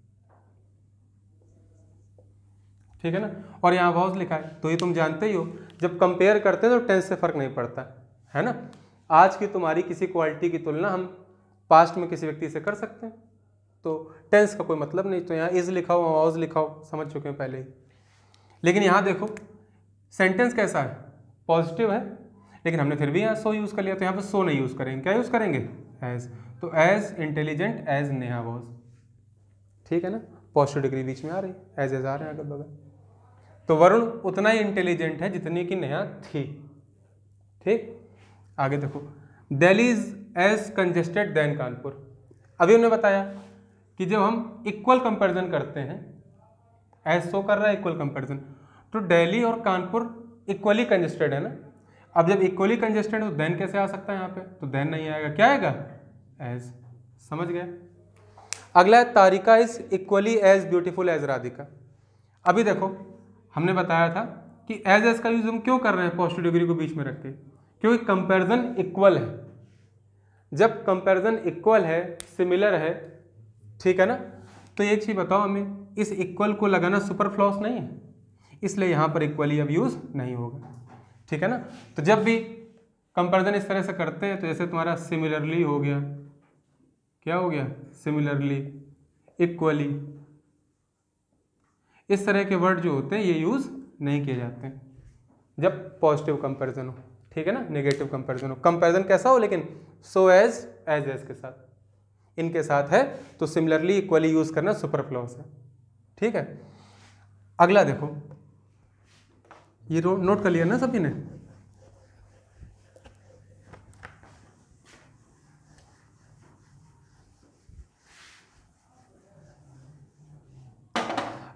ठीक है ना, और यहाँ वॉज लिखा है, तो ये तुम जानते ही हो जब कंपेयर करते हैं तो टेंस से फर्क नहीं पड़ता है ना। आज की तुम्हारी किसी क्वालिटी की तुलना हम पास्ट में किसी व्यक्ति से कर सकते हैं, तो टेंस का कोई मतलब नहीं। तो यहाँ इज लिखा हो, वॉज लिखा हो, समझ चुके हैं पहले ही। लेकिन यहाँ देखो सेंटेंस कैसा है, पॉजिटिव है, लेकिन हमने फिर भी यहाँ सो यूज़ कर लिया, तो यहाँ पर सो नहीं यूज़ करेंगे, क्या यूज़ करेंगे, एज। तो as intelligent as Neha was, ठीक है ना, पॉजिटिव डिग्री बीच में आ रही, एज एज आ रहे हैं अगल बगल। तो वरुण उतना ही इंटेलिजेंट है जितनी कि नेहा थी, ठीक। आगे देखो, Delhi is as congested than Kanpur. अभी हमने बताया कि जब हम इक्वल कंपैरिजन करते हैं, एज सो कर रहा है इक्वल कंपैरिजन, तो दिल्ली और कानपुर इक्वली कंजेस्टेड है ना। अब जब इक्वली कंजेस्टेड हो देन कैसे आ सकता है यहाँ पे, तो देन नहीं आएगा, क्या आएगा, एज। समझ गए? अगला है Tarika is equally as beautiful as Radhika. अभी देखो हमने बताया था कि एज एज का यूज हम क्यों कर रहे हैं पॉजिटिव डिग्री को बीच में रख के, क्योंकि कंपैरिजन इक्वल है। जब कंपैरिजन इक्वल है, सिमिलर है, ठीक है ना, तो एक चीज बताओ हमें, इस इक्वल को लगाना सुपरफ्लूअस नहीं है, इसलिए यहाँ पर इक्वली अब यूज नहीं होगा, ठीक है ना। तो जब भी कंपैरिजन इस तरह से करते हैं, तो जैसे तुम्हारा सिमिलरली हो गया, क्या हो गया, सिमिलरली, इक्वली, इस तरह के वर्ड जो होते हैं ये यूज नहीं किए जाते हैं जब पॉजिटिव कंपैरिजन हो, ठीक है ना। नेगेटिव कंपैरिजन हो, कंपैरिजन कैसा हो, लेकिन सो एज एज एज के साथ, इनके साथ है, तो सिमिलरली इक्वली यूज करना सुपरफ्लूअस है, ठीक है। अगला देखो, ये नोट कर लिया ना सभी ने,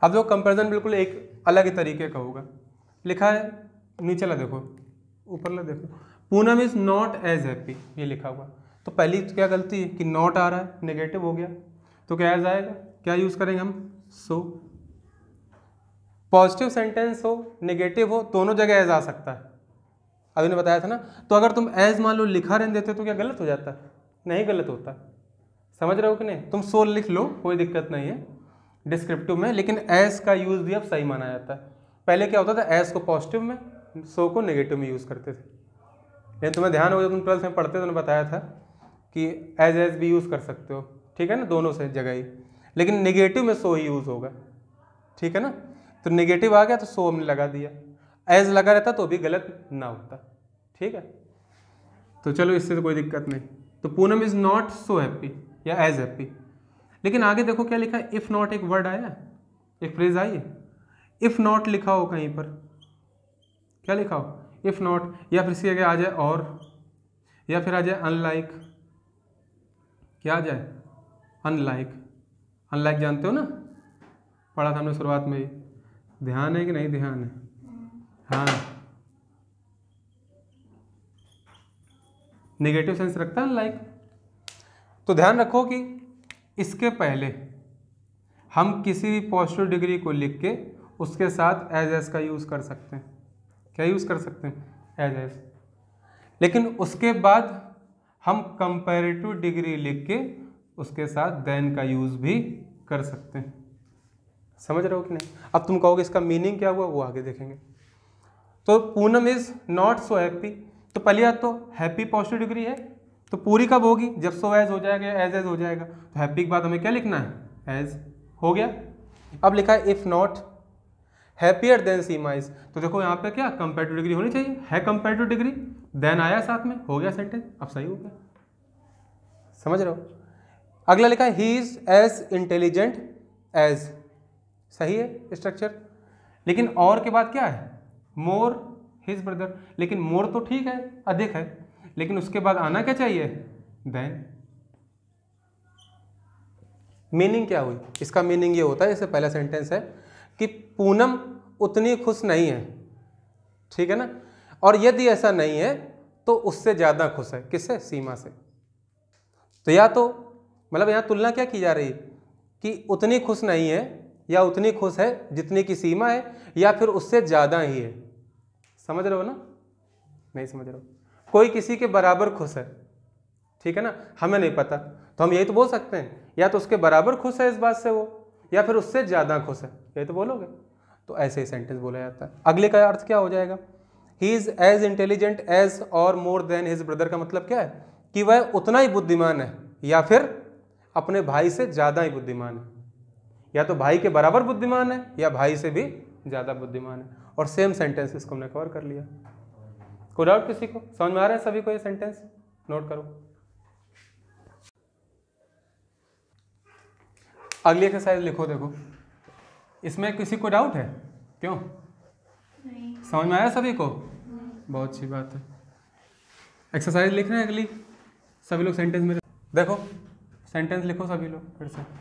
अब जो कंपैरिजन बिल्कुल एक अलग ही तरीके का होगा। लिखा है नीचे ला देखो, ऊपर ला देखो, Poonam is not as happy, ये लिखा हुआ। तो पहली क्या गलती है कि नॉट आ रहा है, नेगेटिव हो गया, तो क्या एज आएगा, क्या यूज़ करेंगे हम, सो। पॉजिटिव सेंटेंस हो नेगेटिव हो दोनों जगह एज आ सकता है, अभी ने बताया था ना। तो अगर तुम एज मान लो लिखा रहने देते तो क्या गलत हो जाता है, नहीं गलत होता, समझ रहे हो कि नहीं। तुम सो लिख लो, कोई दिक्कत नहीं है डिस्क्रिप्टिव में, लेकिन एज का यूज़ भी अब सही माना जाता है। पहले क्या होता था, एज को पॉजिटिव में, सो को नेगेटिव में यूज़ करते थे। लेकिन तुम्हें ध्यान होगा, तुम ट्वेल्थ में पढ़ते तो उन्होंने बताया था कि एज एज भी यूज़ कर सकते हो, ठीक है ना, दोनों से जगह ही, लेकिन नेगेटिव में सो ही यूज़ होगा, ठीक है ना। तो नेगेटिव आ गया तो सो हमने लगा दिया, एज लगा रहता तो भी गलत ना होता, ठीक है। तो चलो इससे तो कोई दिक्कत नहीं। तो Poonam is not so happy या एज हैप्पी। लेकिन आगे देखो क्या लिखा है, इफ़ नॉट एक वर्ड आया, एक फ्रेज आई है, इफ़ नॉट लिखा हो कहीं पर, क्या लिखा हो, इफ़ नॉट, या फिर इसकी जगह आ जाए और, या फिर आ जाए अनलाइक, क्या आ जाए, अनलाइक। अनलाइक जानते हो ना, पढ़ा था हमने शुरुआत में ही, ध्यान है कि नहीं ध्यान है, हाँ, नेगेटिव सेंस रखता है अनलाइक। तो ध्यान रखो कि इसके पहले हम किसी भी पॉजिटिव डिग्री को लिख के उसके साथ एज एस का यूज़ कर सकते हैं, क्या यूज़ कर सकते हैं, एज एस। लेकिन उसके बाद हम कंपैरेटिव डिग्री लिख के उसके साथ देन का यूज़ भी कर सकते हैं, समझ रहे हो कि नहीं। अब तुम कहोगे इसका मीनिंग क्या हुआ, वो आगे देखेंगे। तो Poonam is not so happy, तो पहली बात तो हैप्पी पॉजिटिव डिग्री है, तो पूरी कब होगी, जब सो एज हो जाएगा, एज एज हो जाएगा। तो हैप्पी के बाद हमें क्या लिखना है, एज, हो गया। अब लिखा है if not happier than Seema is, तो देखो यहाँ पे क्या कंपैरेटिव डिग्री होनी चाहिए, है कंपैरेटिव डिग्री, देन आया साथ में, हो गया सेंटेंस, अब सही हो गया, समझ रहे हो। अगला लिखा है he is as intelligent as, सही है स्ट्रक्चर, लेकिन और के बाद क्या है, मोर हिज ब्रदर, लेकिन मोर तो ठीक है, अधिक है, लेकिन उसके बाद आना क्या चाहिए, देन। मीनिंग क्या हुई, इसका मीनिंग ये होता है, जैसे पहला सेंटेंस है कि पूनम उतनी खुश नहीं है, ठीक है ना, और यदि ऐसा नहीं है तो उससे ज़्यादा खुश है, किससे, सीमा से। तो या तो मतलब यहाँ तुलना क्या की जा रही कि उतनी खुश नहीं है या उतनी खुश है जितनी की सीमा है, या फिर उससे ज़्यादा ही है, समझ रहे हो ना, नहीं समझ रहे हो। कोई किसी के बराबर खुश है, ठीक है ना, हमें नहीं पता, तो हम यही तो बोल सकते हैं, या तो उसके बराबर खुश है इस बात से वो, या फिर उससे ज़्यादा खुश है, यही तो बोलोगे। तो ऐसे ही सेंटेंस बोला जाता है। अगले का अर्थ क्या हो जाएगा, he is as intelligent as और मोर देन हिज ब्रदर, का मतलब क्या है कि वह उतना ही बुद्धिमान है या फिर अपने भाई से ज़्यादा ही बुद्धिमान है, या तो भाई के बराबर बुद्धिमान है या भाई से भी ज़्यादा बुद्धिमान है। और सेम सेंटेंस इसको हमने कवर कर लिया। कोई डाउट किसी को, समझ में आ रहा है सभी को ये सेंटेंस, नोट करो। अगली एक्सरसाइज लिखो, देखो इसमें किसी को डाउट है, क्यों, नहीं, समझ में आया सभी को, बहुत अच्छी बात है। एक्सरसाइज लिख रहे हैं अगली, सभी लोग सेंटेंस में देखो, सेंटेंस लिखो सभी लोग फिर से।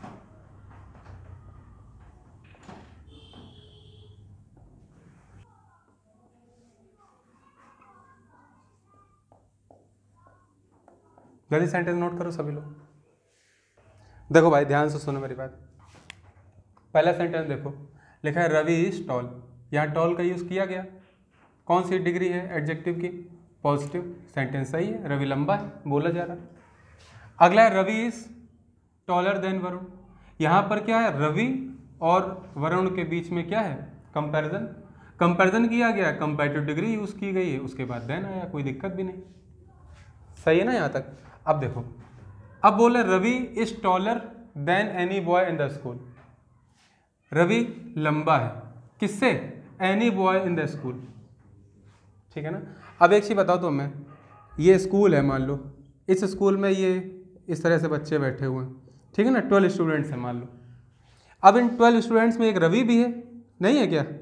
जल्दी सेंटेंस नोट करो सभी लोग। देखो भाई ध्यान से सुनो मेरी बात। पहला सेंटेंस देखो, लिखा है रवि इज टॉल, यहाँ टॉल का यूज़ किया गया, कौन सी डिग्री है एडजेक्टिव की, पॉजिटिव, सेंटेंस सही है, रवि लंबा है, बोला जा रहा है। अगला है Ravi is taller than Varun, यहाँ पर क्या है, रवि और वरुण के बीच में क्या है, कंपैरिजन, कंपैरिजन किया गया, कंपैरेटिव डिग्री यूज़ की गई है, उसके बाद देन आया, कोई दिक्कत भी नहीं, सही है ना यहाँ तक। अब देखो, अब बोले Ravi is taller than any boy in the school, Ravi लंबा है किससे, any boy in the school, ठीक है ना। अब एक चीज़ बताओ तो मैं, ये स्कूल है मान लो, इस स्कूल में ये इस तरह से बच्चे बैठे हुए हैं, ठीक है ना, ट्वेल्व स्टूडेंट्स हैं मान लो। अब इन ट्वेल्व स्टूडेंट्स में एक रवि भी है, नहीं है क्या,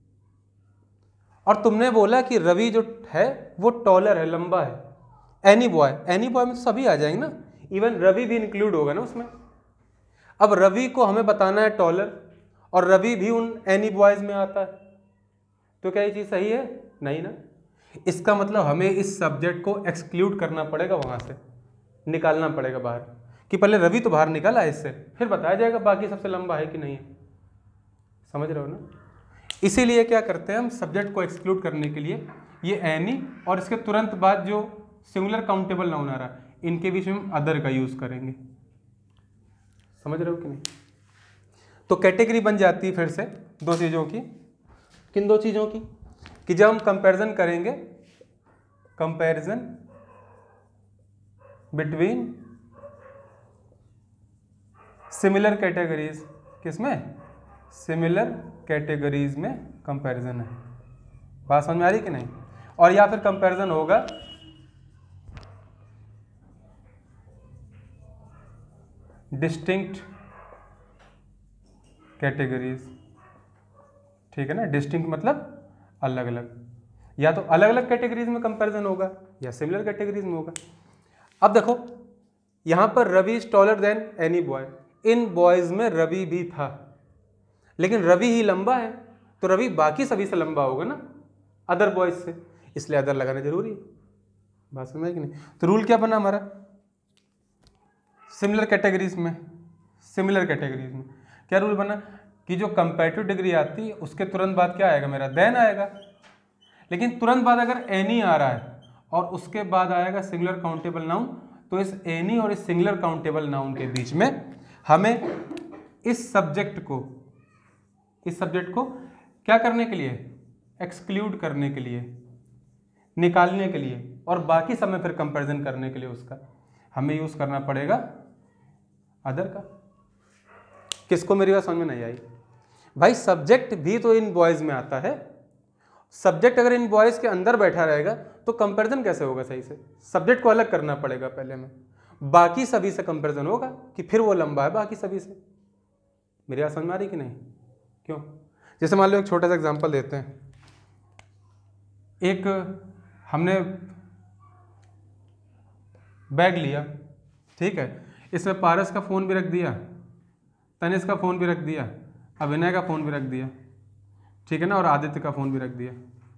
और तुमने बोला कि रवि जो है वो टॉलर है, लंबा है, एनी बॉय, एनी बॉय में तो सभी आ जाएंगे ना, इवन रवि भी इंक्लूड होगा ना उसमें। अब रवि को हमें बताना है टॉलर और रवि भी उन एनी बॉयज़ में आता है, तो क्या ये चीज़ सही है? नहीं ना। इसका मतलब हमें इस सब्जेक्ट को एक्सक्लूड करना पड़ेगा, वहाँ से निकालना पड़ेगा बाहर, कि पहले रवि तो बाहर निकाला इससे, फिर बताया जाएगा बाकी सबसे लंबा है कि नहीं है। समझ रहे हो ना? इसीलिए क्या करते हैं हम, सब्जेक्ट को एक्सक्लूड करने के लिए ये एनी और इसके तुरंत बाद जो सिंगुलर काउंटेबल नाउन आ रहा है, इनके बीच में हम अदर का यूज़ करेंगे। समझ रहे हो कि नहीं? तो कैटेगरी बन जाती है फिर से दो चीज़ों की। किन दो चीज़ों की? कि जब हम कंपैरिजन करेंगे, कंपैरिजन बिटवीन सिमिलर कैटेगरीज, किसमें? सिमिलर कैटेगरीज में कंपैरिजन है। बात समझ में आ रही कि नहीं? और या फिर कंपैरिजन होगा डिस्टिंक्ट कैटेगरीज, ठीक है ना? डिस्टिंक्ट मतलब अलग अलग, या तो अलग अलग कैटेगरीज में कंपैरिजन होगा या सिमिलर कैटेगरीज में होगा। अब देखो यहाँ पर Ravi is taller than any boy, इन बॉयज में रवि भी था, लेकिन रवि ही लंबा है, तो रवि बाकी सभी से लंबा होगा ना, अदर बॉयज से, इसलिए अदर लगाना जरूरी है। बात समझ में कि नहीं? तो रूल क्या बना हमारा सिमिलर कैटेगरीज में? सिमिलर कैटेगरीज में क्या रूल बना कि जो कंपैरेटिव डिग्री आती है उसके तुरंत बाद क्या आएगा? मेरा देन आएगा। लेकिन तुरंत बाद अगर एनी आ रहा है और उसके बाद आएगा सिंगुलर काउंटेबल नाउन, तो इस एनी और इस सिंगुलर काउंटेबल नाउन के बीच में हमें इस सब्जेक्ट को इस सब्जेक्ट को क्या करने के लिए? एक्सक्लूड करने के लिए, निकालने के लिए, और बाकी सब में फिर कंपैरिजन करने के लिए उसका हमें यूज करना पड़ेगा अदर का। किसको मेरी बात समझ में नहीं आई? भाई सब्जेक्ट भी तो इन बॉयज में आता है, सब्जेक्ट अगर इन बॉयज के अंदर बैठा रहेगा तो कंपैरिजन कैसे होगा सही से? सब्जेक्ट को अलग करना पड़ेगा पहले में, बाकी सभी से कंपैरिजन होगा कि फिर वो लंबा है बाकी सभी से। मेरी बात समझ में आ रही कि नहीं? क्यों? जैसे मान लो एक छोटा सा एग्जांपल देते हैं। एक हमने बैग लिया, ठीक है, इसमें पारस का फ़ोन भी रख दिया, तनिष का फ़ोन भी रख दिया, अभिनय का फ़ोन भी रख दिया, ठीक है ना, और आदित्य का फ़ोन भी रख दिया,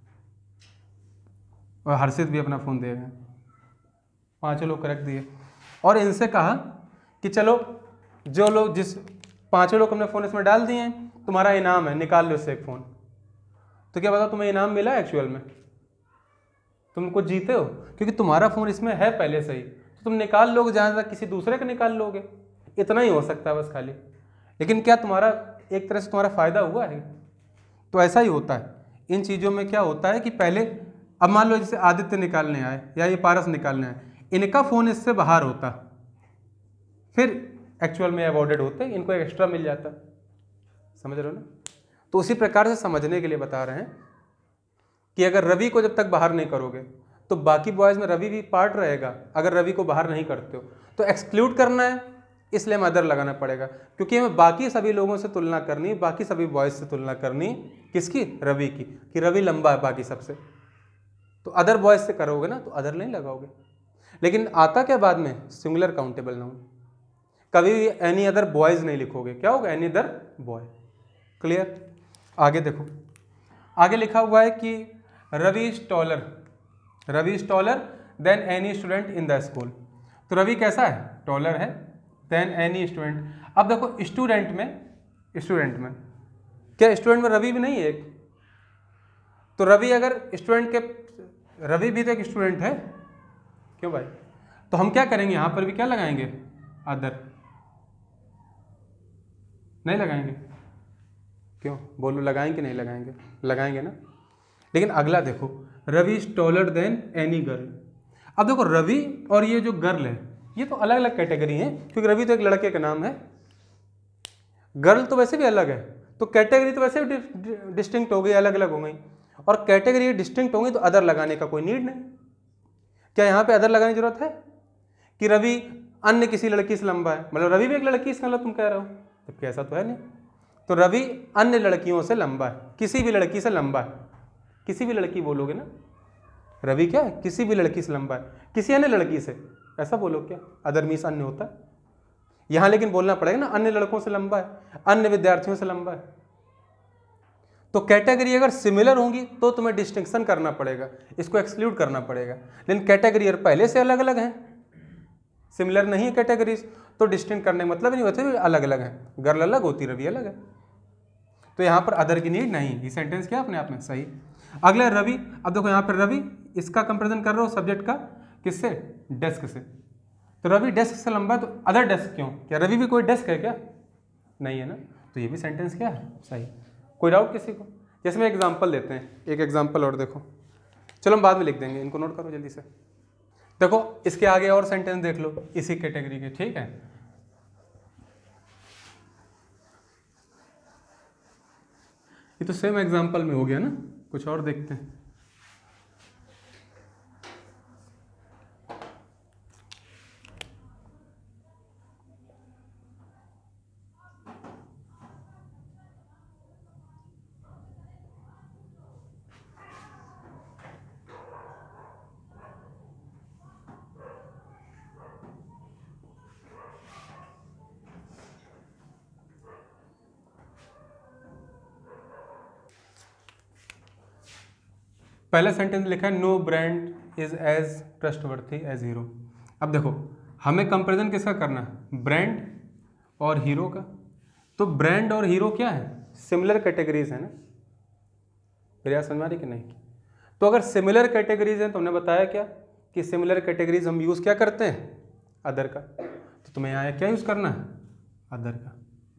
और हर्षित भी अपना फ़ोन दे गए, पाँचों लोग रख दिए। और इनसे कहा कि चलो जो लोग जिस पाँचों लोग हमने फ़ोन इसमें डाल दिए हैं, तुम्हारा इनाम है, निकाल लो इससे एक फ़ोन। तो क्या पता तुम्हें इनाम मिला एक्चुअल में? तुम कुछ जीते हो क्योंकि तुम्हारा फ़ोन इसमें है पहले से ही, तो तुम निकाल लोगे, जहाँ तक किसी दूसरे का निकाल लोगे, इतना ही हो सकता है बस खाली। लेकिन क्या तुम्हारा एक तरह से तुम्हारा फ़ायदा हुआ है? तो ऐसा ही होता है इन चीज़ों में। क्या होता है कि पहले अब मान लो जैसे आदित्य निकालने आए या ये पारस निकालने आए, इनका फ़ोन इससे बाहर होता, फिर एक्चुअल में अवॉर्डेड होते, इनको एक एक्स्ट्रा मिल जाता। समझ रहे हो ना? तो उसी प्रकार से समझने के लिए बता रहे हैं कि अगर रवि को जब तक बाहर नहीं करोगे तो बाकी बॉयज़ में रवि भी पार्ट रहेगा। अगर रवि को बाहर नहीं करते हो तो एक्सक्लूड करना है, इसलिए हमें अदर लगाना पड़ेगा, क्योंकि हमें बाकी सभी लोगों से तुलना करनी है, बाकी सभी बॉयज़ से तुलना करनी किसकी? रवि की, कि रवि लंबा है बाकी सबसे। तो अदर बॉयज़ से करोगे ना तो अदर नहीं लगाओगे। लेकिन आता क्या बाद में? Singular countable noun. कभी भी एनी अदर बॉयज़ नहीं लिखोगे, क्या होगा? Any other boy. क्लियर? आगे देखो, आगे लिखा हुआ है कि Ravi is taller Ravi is taller than any student in the school. तो रवि कैसा है? टॉलर है देन एनी स्टूडेंट। अब देखो स्टूडेंट में स्टूडेंट में क्या स्टूडेंट में रवि भी नहीं है एक? तो रवि अगर स्टूडेंट के रवि भी तो एक स्टूडेंट है, क्यों भाई? तो हम क्या करेंगे, यहाँ पर भी क्या लगाएंगे? अदर। नहीं लगाएंगे? क्यों? बोलो, लगाएंगे नहीं लगाएंगे? लगाएंगे ना। लेकिन अगला देखो, Ravi is taller than any girl. अब देखो रवि और ये जो गर्ल है ये तो अलग अलग कैटेगरी हैं, क्योंकि रवि तो एक लड़के का नाम है, गर्ल तो वैसे भी अलग है, तो कैटेगरी तो वैसे भी डिस्टिंक्ट हो गई, अलग अलग हो गई, और कैटेगरी डिस्टिंक्ट होंगी तो अदर लगाने का कोई नीड नहीं। क्या यहाँ पे अदर लगाने की जरूरत है कि रवि अन्य किसी लड़की से लंबा है? मतलब रवि भी एक लड़की से, मतलब तुम कह रहे हो, जबकि ऐसा तो है नहीं। तो रवि अन्य लड़कियों से लंबा है, किसी भी लड़की से लंबा है। किसी भी लड़की बोलोगे ना, रवि क्या है? किसी भी लड़की से लंबा है, किसी अन्य लड़की से, ऐसा बोलो क्या? अदर मीन्स अन्य होता है यहाँ, लेकिन बोलना पड़ेगा ना अन्य लड़कों से लंबा है, अन्य विद्यार्थियों से लंबा है। तो कैटेगरी अगर सिमिलर होंगी तो तुम्हें डिस्टिंक्शन करना पड़ेगा, इसको एक्सक्लूड करना पड़ेगा। लेकिन कैटेगरी अगर पहले से अलग अलग हैं, सिमिलर नहीं है कैटेगरीज, तो डिस्टिंक्ट करने का मतलब नहीं होता अलग अलग है, गर्ल अलग होती रवि अलग है। तो यहाँ पर अदर की नीड नहीं, ये सेंटेंस क्या अपने आप में सही। अगला रवि, अब देखो यहाँ पर रवि इसका कंपेरिजन कर रहे हो सब्जेक्ट का किससे, डेस्क से। तो रवि डेस्क से लंबा है तो अदर डेस्क क्यों, क्या रवि भी कोई डेस्क है क्या, नहीं है ना, तो ये भी सेंटेंस क्या है सही। कोई डाउट किसी को? जैसे मैं एग्जांपल देते हैं, एक एग्जांपल और देखो, चलो हम बाद में लिख देंगे, इनको नोट करो जल्दी से। देखो इसके आगे और सेंटेंस देख लो इसी कैटेगरी के, ठीक है। ये तो सेम एग्जांपल में हो गया ना, कुछ और देखते हैं। पहला सेंटेंस लिखा है no brand is as trustworthy as Hero. अब देखो हमें कंपैरिजन किसका करना है, ब्रांड और हीरो का। तो ब्रांड और हीरो क्या है, सिमिलर कैटेगरीज है ना, मेरी बात समझ में आ रही कि नहीं। तो अगर सिमिलर कैटेगरीज हैं तो हमने बताया क्या कि सिमिलर कैटेगरीज हम यूज़ क्या करते हैं, अदर का। तो तुम्हें यहाँ क्या यूज़ करना है, अदर का।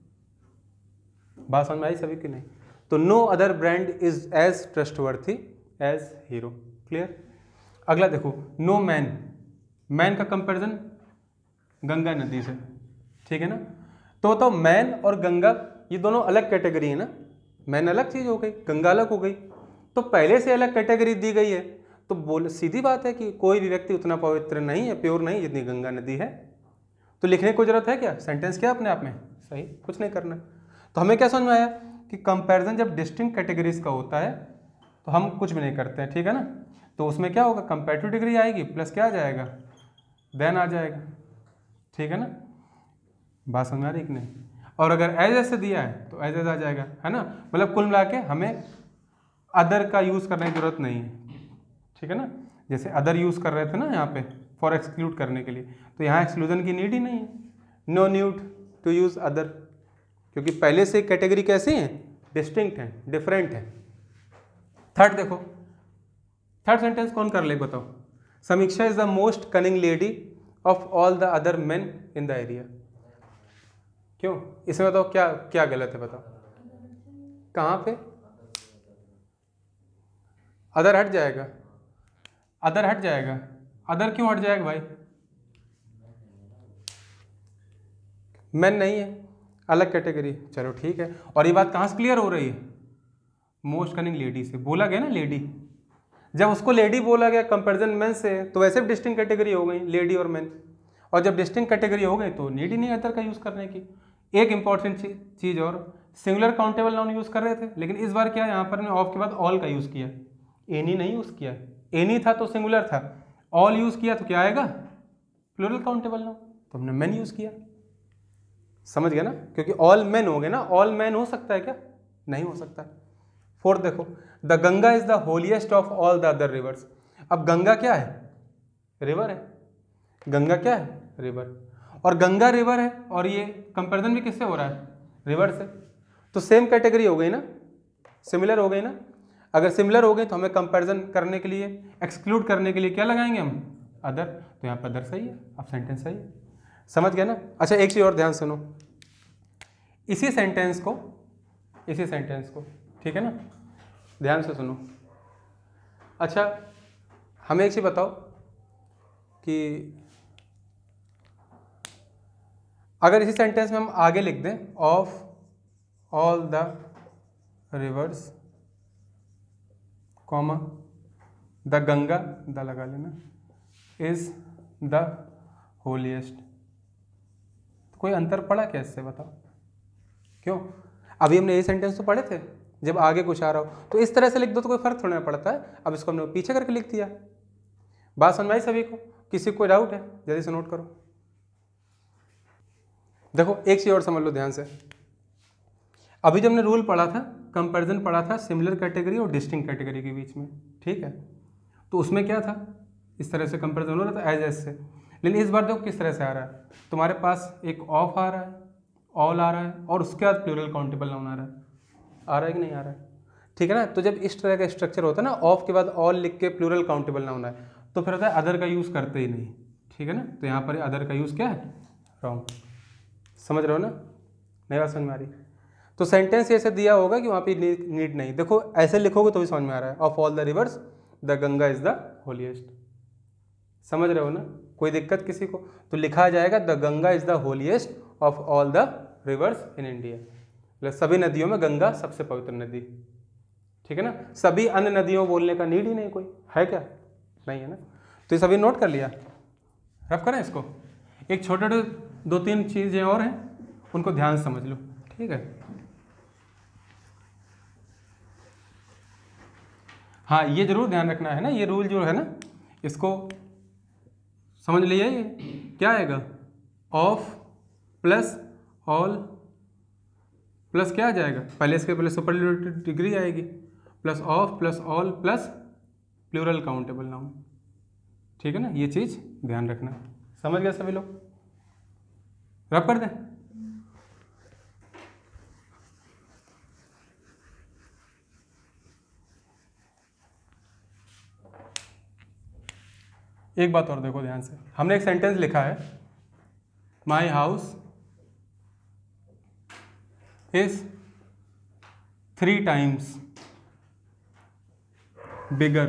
बात समझ में आई सभी की नहीं। तो no other brand is as trustworthy as Hero, clear. अगला देखो नो मैन, मैन का कंपैरिजन गंगा नदी से, ठीक है ना। तो बताओ मैन और गंगा ये दोनों अलग कैटेगरी है ना, मैन अलग चीज़ हो गई, गंगा अलग हो गई। तो पहले से अलग कैटेगरी दी गई है, तो बोल सीधी बात है कि कोई भी व्यक्ति उतना पवित्र नहीं है, प्योर नहीं जितनी गंगा नदी है। तो लिखने की जरूरत है क्या, सेंटेंस क्या अपने आप में सही, कुछ नहीं करना। तो हमें क्या समझ में आया कि कंपैरिजन जब डिस्टिंक्ट कैटेगरीज का होता है तो हम कुछ भी नहीं करते हैं, ठीक है ना। तो उसमें क्या होगा, कंपैरेटिव डिग्री आएगी प्लस क्या आ जाएगा, देन आ जाएगा, ठीक है ना। बात समझ आ रही कि नहीं। और अगर एज ऐसे दिया है तो एज एज आ जाएगा, है ना। मतलब कुल मिला के हमें अदर का यूज़ करने की जरूरत नहीं है, ठीक है ना। जैसे अदर यूज़ कर रहे थे ना यहाँ पे फॉर एक्सक्लूड करने के लिए, तो यहाँ एक्सक्लूजन की नीड ही नहीं है, no need to use other, क्योंकि पहले से कैटेगरी कैसे हैं, डिस्टिंक्ट हैं, डिफरेंट है। थर्ड देखो, थर्ड सेंटेंस कौन कर ले बताओ, Samiksha is the most cunning lady of all the other men in the area. क्यों, इसमें बताओ क्या क्या गलत है, बताओ कहाँ पे अदर हट जाएगा, अदर हट जाएगा, अदर क्यों हट जाएगा भाई, मेन नहीं है, अलग कैटेगरी, चलो ठीक है। और ये बात कहाँ से क्लियर हो रही है, मोस्ट कनिंग लेडी से, बोला गया ना लेडी। जब उसको लेडी बोला गया कंपैरिजन मेन से, तो वैसे भी डिस्टिंक्ट कैटेगरी हो गई लेडी और मेन। और जब डिस्टिंक्ट कैटेगरी हो गई तो नीड ही नहीं अदर का यूज़ करने की। एक इंपॉर्टेंट चीज़ और, सिंगुलर काउंटेबल नाउन यूज़ कर रहे थे, लेकिन इस बार क्या यहाँ पर ने ऑफ के बाद ऑल का यूज़ किया, एनी नहीं यूज़ किया। एनी था तो सिंगुलर था, ऑल यूज़ किया तो क्या आएगा, प्लूरल काउंटेबल नाउन, तो हमने मेन यूज़ किया। समझ गया ना, क्योंकि ऑल मेन हो गए ना, ऑल मैन हो सकता है क्या, नहीं हो सकता। फोर्थ देखो, the Ganga is the holiest of all the other rivers. अब गंगा क्या है, रिवर है, गंगा क्या है, रिवर। और गंगा रिवर है और ये कंपैरिजन भी किससे हो रहा है, रिवर से। तो सेम कैटेगरी हो गई ना, सिमिलर हो गई ना। अगर सिमिलर हो गई तो हमें कंपैरिजन करने के लिए, एक्सक्लूड करने के लिए क्या लगाएंगे हम, अदर। तो यहाँ पर अदर सही है, अब सेंटेंस सही है, समझ गया ना। अच्छा एक चीज़ और ध्यान सुनो, इसी सेंटेंस को, इसी सेंटेंस को, ठीक है ना, ध्यान से सुनो। अच्छा हमें एक चीज़ बताओ कि अगर इसी सेंटेंस में हम आगे लिख दें of all the rivers comma the Ganga, the लगा लेना, इज द होलिएस्ट, तो कोई अंतर पड़ा क्या इससे, बताओ क्यों। अभी हमने ये सेंटेंस तो पढ़े थे, जब आगे कुछ आ रहा हो तो इस तरह से लिख दो तो कोई फर्क थोड़ा पड़ता है। अब इसको हमने पीछे करके लिख दिया। बात समझ आई सभी को, किसी को कोई डाउट है जल्दी से नोट करो। देखो एक चीज़ और समझ लो ध्यान से, अभी जब हमने रूल पढ़ा था कंपैरिजन पढ़ा था सिमिलर कैटेगरी और डिस्टिंक्ट कैटेगरी के बीच में, ठीक है। तो उसमें क्या था, इस तरह से कंपैरिजन हो रहा था एज एस से। लेकिन इस बार देखो किस तरह से आ रहा है, तुम्हारे पास एक ऑफ आ रहा है, ऑल आ रहा है और उसके बाद प्लूरल काउंटेबल नाउन आ रहा है। आ रहा है कि नहीं आ रहा है, ठीक है ना। तो जब इस तरह का स्ट्रक्चर होता है ना, ऑफ के बाद ऑल लिख के प्लूरल काउंटेबल नाउन है, तो फिर होता है अदर का यूज़ करते ही नहीं, ठीक है ना। तो यहाँ पर अदर का यूज़ क्या है, रॉन्ग। समझ रहे हो ना, नहीं बात समझ में आ रही। तो सेंटेंस ऐसे दिया होगा कि वहाँ पे नीड नहीं, देखो ऐसे लिखोगे तो भी समझ में आ रहा है। Of all the rivers the Ganga is the holiest, समझ रहे हो ना, कोई दिक्कत किसी को। तो लिखा जाएगा the Ganga is the holiest of all the rivers in India, मतलब सभी नदियों में गंगा सबसे पवित्र नदी, ठीक है ना। सभी अन्य नदियों बोलने का नीड ही नहीं कोई है, क्या नहीं है ना। तो ये सभी नोट कर लिया, रफ करें इसको। एक छोटे दो तीन चीज़ें और हैं, उनको ध्यान से समझ लो, ठीक है। हाँ ये जरूर ध्यान रखना है ना, ये रूल जो है ना इसको समझ लिए। क्या आएगा, ऑफ प्लस ऑल प्लस क्या आ जाएगा, पहले इसके पहले सुपरलेटिव डिग्री आएगी, plus of plus all plus plural countable noun, ठीक है ना। ये चीज़ ध्यान रखना, समझ गए सभी लोग, रब कर दें। एक बात और देखो ध्यान से, हमने एक सेंटेंस लिखा है, my house is three times bigger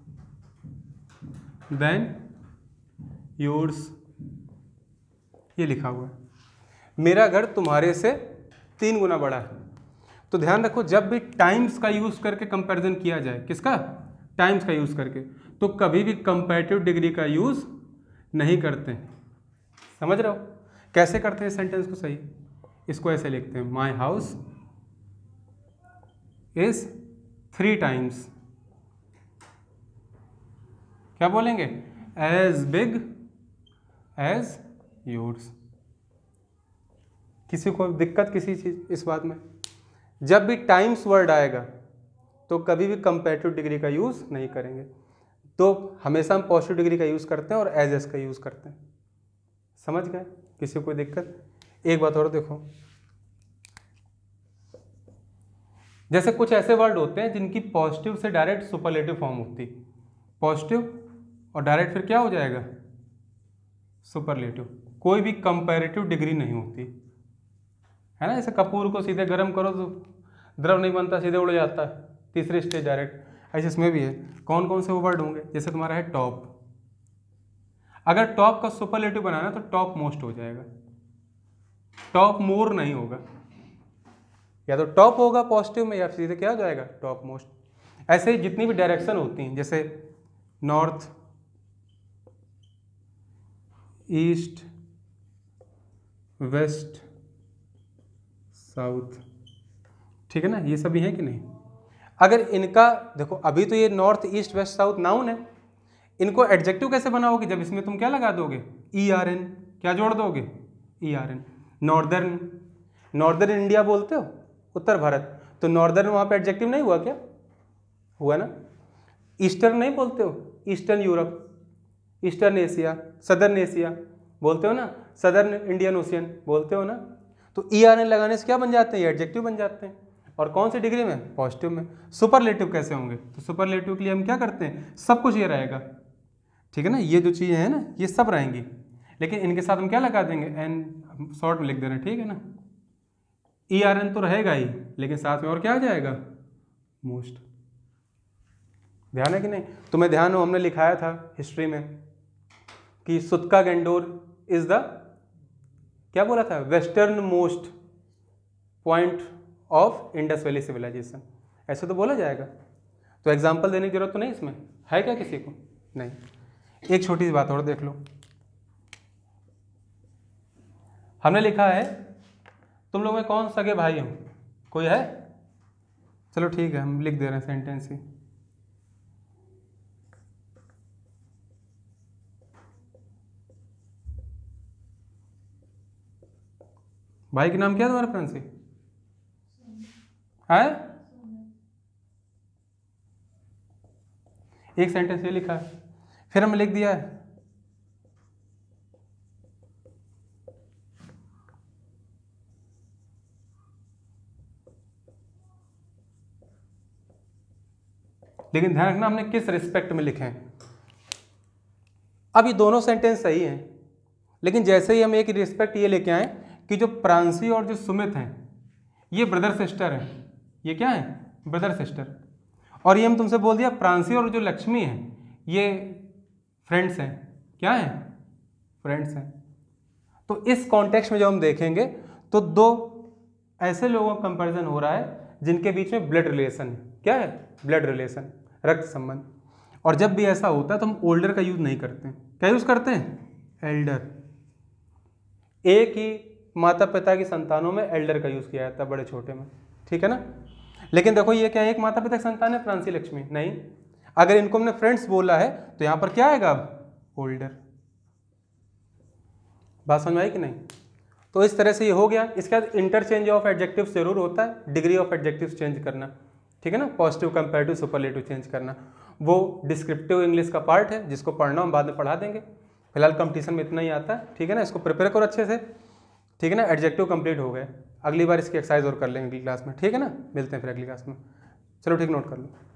than yours, ये लिखा हुआ है, मेरा घर तुम्हारे से तीन गुना बड़ा है। तो ध्यान रखो जब भी टाइम्स का यूज करके कंपैरिजन किया जाए, किसका, टाइम्स का यूज करके, तो कभी भी कंपैरेटिव डिग्री का यूज नहीं करते। समझ रहे हो कैसे करते हैं सेंटेंस को सही, इसको ऐसे लिखते हैं, my house is three times, क्या बोलेंगे, एज बिग एज योर्स। किसी को दिक्कत किसी चीज इस बात में, जब भी टाइम्स वर्ड आएगा तो कभी भी कंपैरेटिव डिग्री का यूज नहीं करेंगे, तो हमेशा हम पॉजिटिव डिग्री का यूज करते हैं और एज एस का यूज करते हैं। समझ गए, किसी को दिक्कत। एक बात और देखो, जैसे कुछ ऐसे वर्ड होते हैं जिनकी पॉजिटिव से डायरेक्ट सुपरलेटिव फॉर्म होती, पॉजिटिव और डायरेक्ट फिर क्या हो जाएगा, सुपरलेटिव, कोई भी कंपैरेटिव डिग्री नहीं होती है ना। जैसे कपूर को सीधे गर्म करो तो द्रव नहीं बनता, सीधे उड़ जाता है, तीसरी स्टेज डायरेक्ट। ऐसे इसमें भी है, कौन कौन से वो वर्ड होंगे, जैसे तुम्हारा है टॉप, अगर टॉप का सुपरलेटिव बनाना तो टॉप मोस्ट हो जाएगा, टॉप मोर नहीं होगा, या तो टॉप होगा पॉजिटिव में या सीधे क्या हो जाएगा, टॉप मोस्ट। ऐसे ही जितनी भी डायरेक्शन होती हैं, जैसे नॉर्थ, ईस्ट, वेस्ट, साउथ, ठीक है ना, ये सभी है कि नहीं। अगर इनका देखो, अभी तो ये north east west south noun है, इनको एडजेक्टिव कैसे बनाओगे, जब इसमें तुम क्या लगा दोगे, ई आर एन, क्या जोड़ दोगे, E R N. Northern, northern India बोलते हो, उत्तर भारत, तो नॉर्दर्न वहाँ पे एडजेक्टिव नहीं हुआ क्या, हुआ ना। ईस्टर्न नहीं बोलते हो, eastern Europe, eastern Asia, southern Asia बोलते हो ना, सदर्न इंडियन ओशियन बोलते हो ना। तो ई आर एन लगाने से क्या बन जाते हैं, ये एडजेक्टिव बन जाते हैं, और कौन सी डिग्री में, पॉजिटिव में। सुपरलेटिव कैसे होंगे, तो सुपरलेटिव के लिए हम क्या करते हैं, सब कुछ ये रहेगा, ठीक है ना, ये जो चीज़ें हैं ना ये सब रहेंगी, लेकिन इनके साथ हम क्या लगा देंगे, एन शॉर्ट में लिख दे रहे हैं, ठीक है ना। ई आर एन तो रहेगा ही, लेकिन साथ में और क्या आ जाएगा, मोस्ट। ध्यान है कि नहीं, तुम्हें ध्यान हो, हमने लिखाया था हिस्ट्री में कि सुतका गेंडोर इज द, क्या बोला था, western most point of Indus valley civilisation, ऐसे तो बोला जाएगा। तो एग्जाम्पल देने की जरूरत तो नहीं इसमें, है क्या किसी को, नहीं। एक छोटी सी बात और देख लो, हमने लिखा है, तुम लोग में कौन सगे भाई हो, कोई है, चलो ठीक है हम लिख दे रहे हैं सेंटेंस ही। भाई के नाम क्या है तुम्हारे फ्रेंड से, है एक सेंटेंस ये लिखा है, फिर हमने लिख दिया है लेकिन ध्यान रखना हमने किस रिस्पेक्ट में लिखे हैं। अब ये दोनों सेंटेंस सही हैं, लेकिन जैसे ही हम एक रिस्पेक्ट ये लेके आए कि जो प्रांशी और जो सुमित हैं ये ब्रदर सिस्टर हैं, ये क्या है, ब्रदर सिस्टर, और ये हम तुमसे बोल दिया प्रांशी और जो लक्ष्मी है ये फ्रेंड्स हैं, क्या हैं, फ्रेंड्स हैं। तो इस कॉन्टेक्स्ट में जब हम देखेंगे तो दो ऐसे लोगों का कंपैरिजन हो रहा है जिनके बीच में ब्लड रिलेशन है, क्या है, ब्लड रिलेशन, रक्त संबंध। और जब भी ऐसा होता है तो हम ओल्डर का यूज नहीं करते हैं, क्या यूज करते हैं, एल्डर। एक ही माता पिता की संतानों में एल्डर का यूज किया जाता है, बड़े छोटे में, ठीक है ना। लेकिन देखो ये क्या है, एक माता पिता की संतान है प्रांशी लक्ष्मी, नहीं, अगर इनको हमने फ्रेंड्स बोला है तो यहां पर क्या आएगा, अब ओल्डर। बात समझ में आई कि नहीं। तो इस तरह से ये हो गया। इसके बाद इंटरचेंज ऑफ एडजेक्टिव्स जरूर होता है, डिग्री ऑफ एडजेक्टिव्स चेंज करना, ठीक है ना, पॉजिटिव कंपैरेटिव सुपरलेटिव चेंज करना, वो डिस्क्रिप्टिव इंग्लिश का पार्ट है जिसको पढ़ना हम बाद में पढ़ा देंगे। फिलहाल कंपटीशन में इतना ही आता है, ठीक है ना, इसको प्रिपेयर करो अच्छे से, ठीक है ना। एडजेक्टिव कंप्लीट हो गए, अगली बार इसकी एक्सरसाइज और कर लेंगे अगली क्लास में, ठीक है ना। मिलते हैं फिर अगली क्लास में, चलो ठीक, नोट कर लो।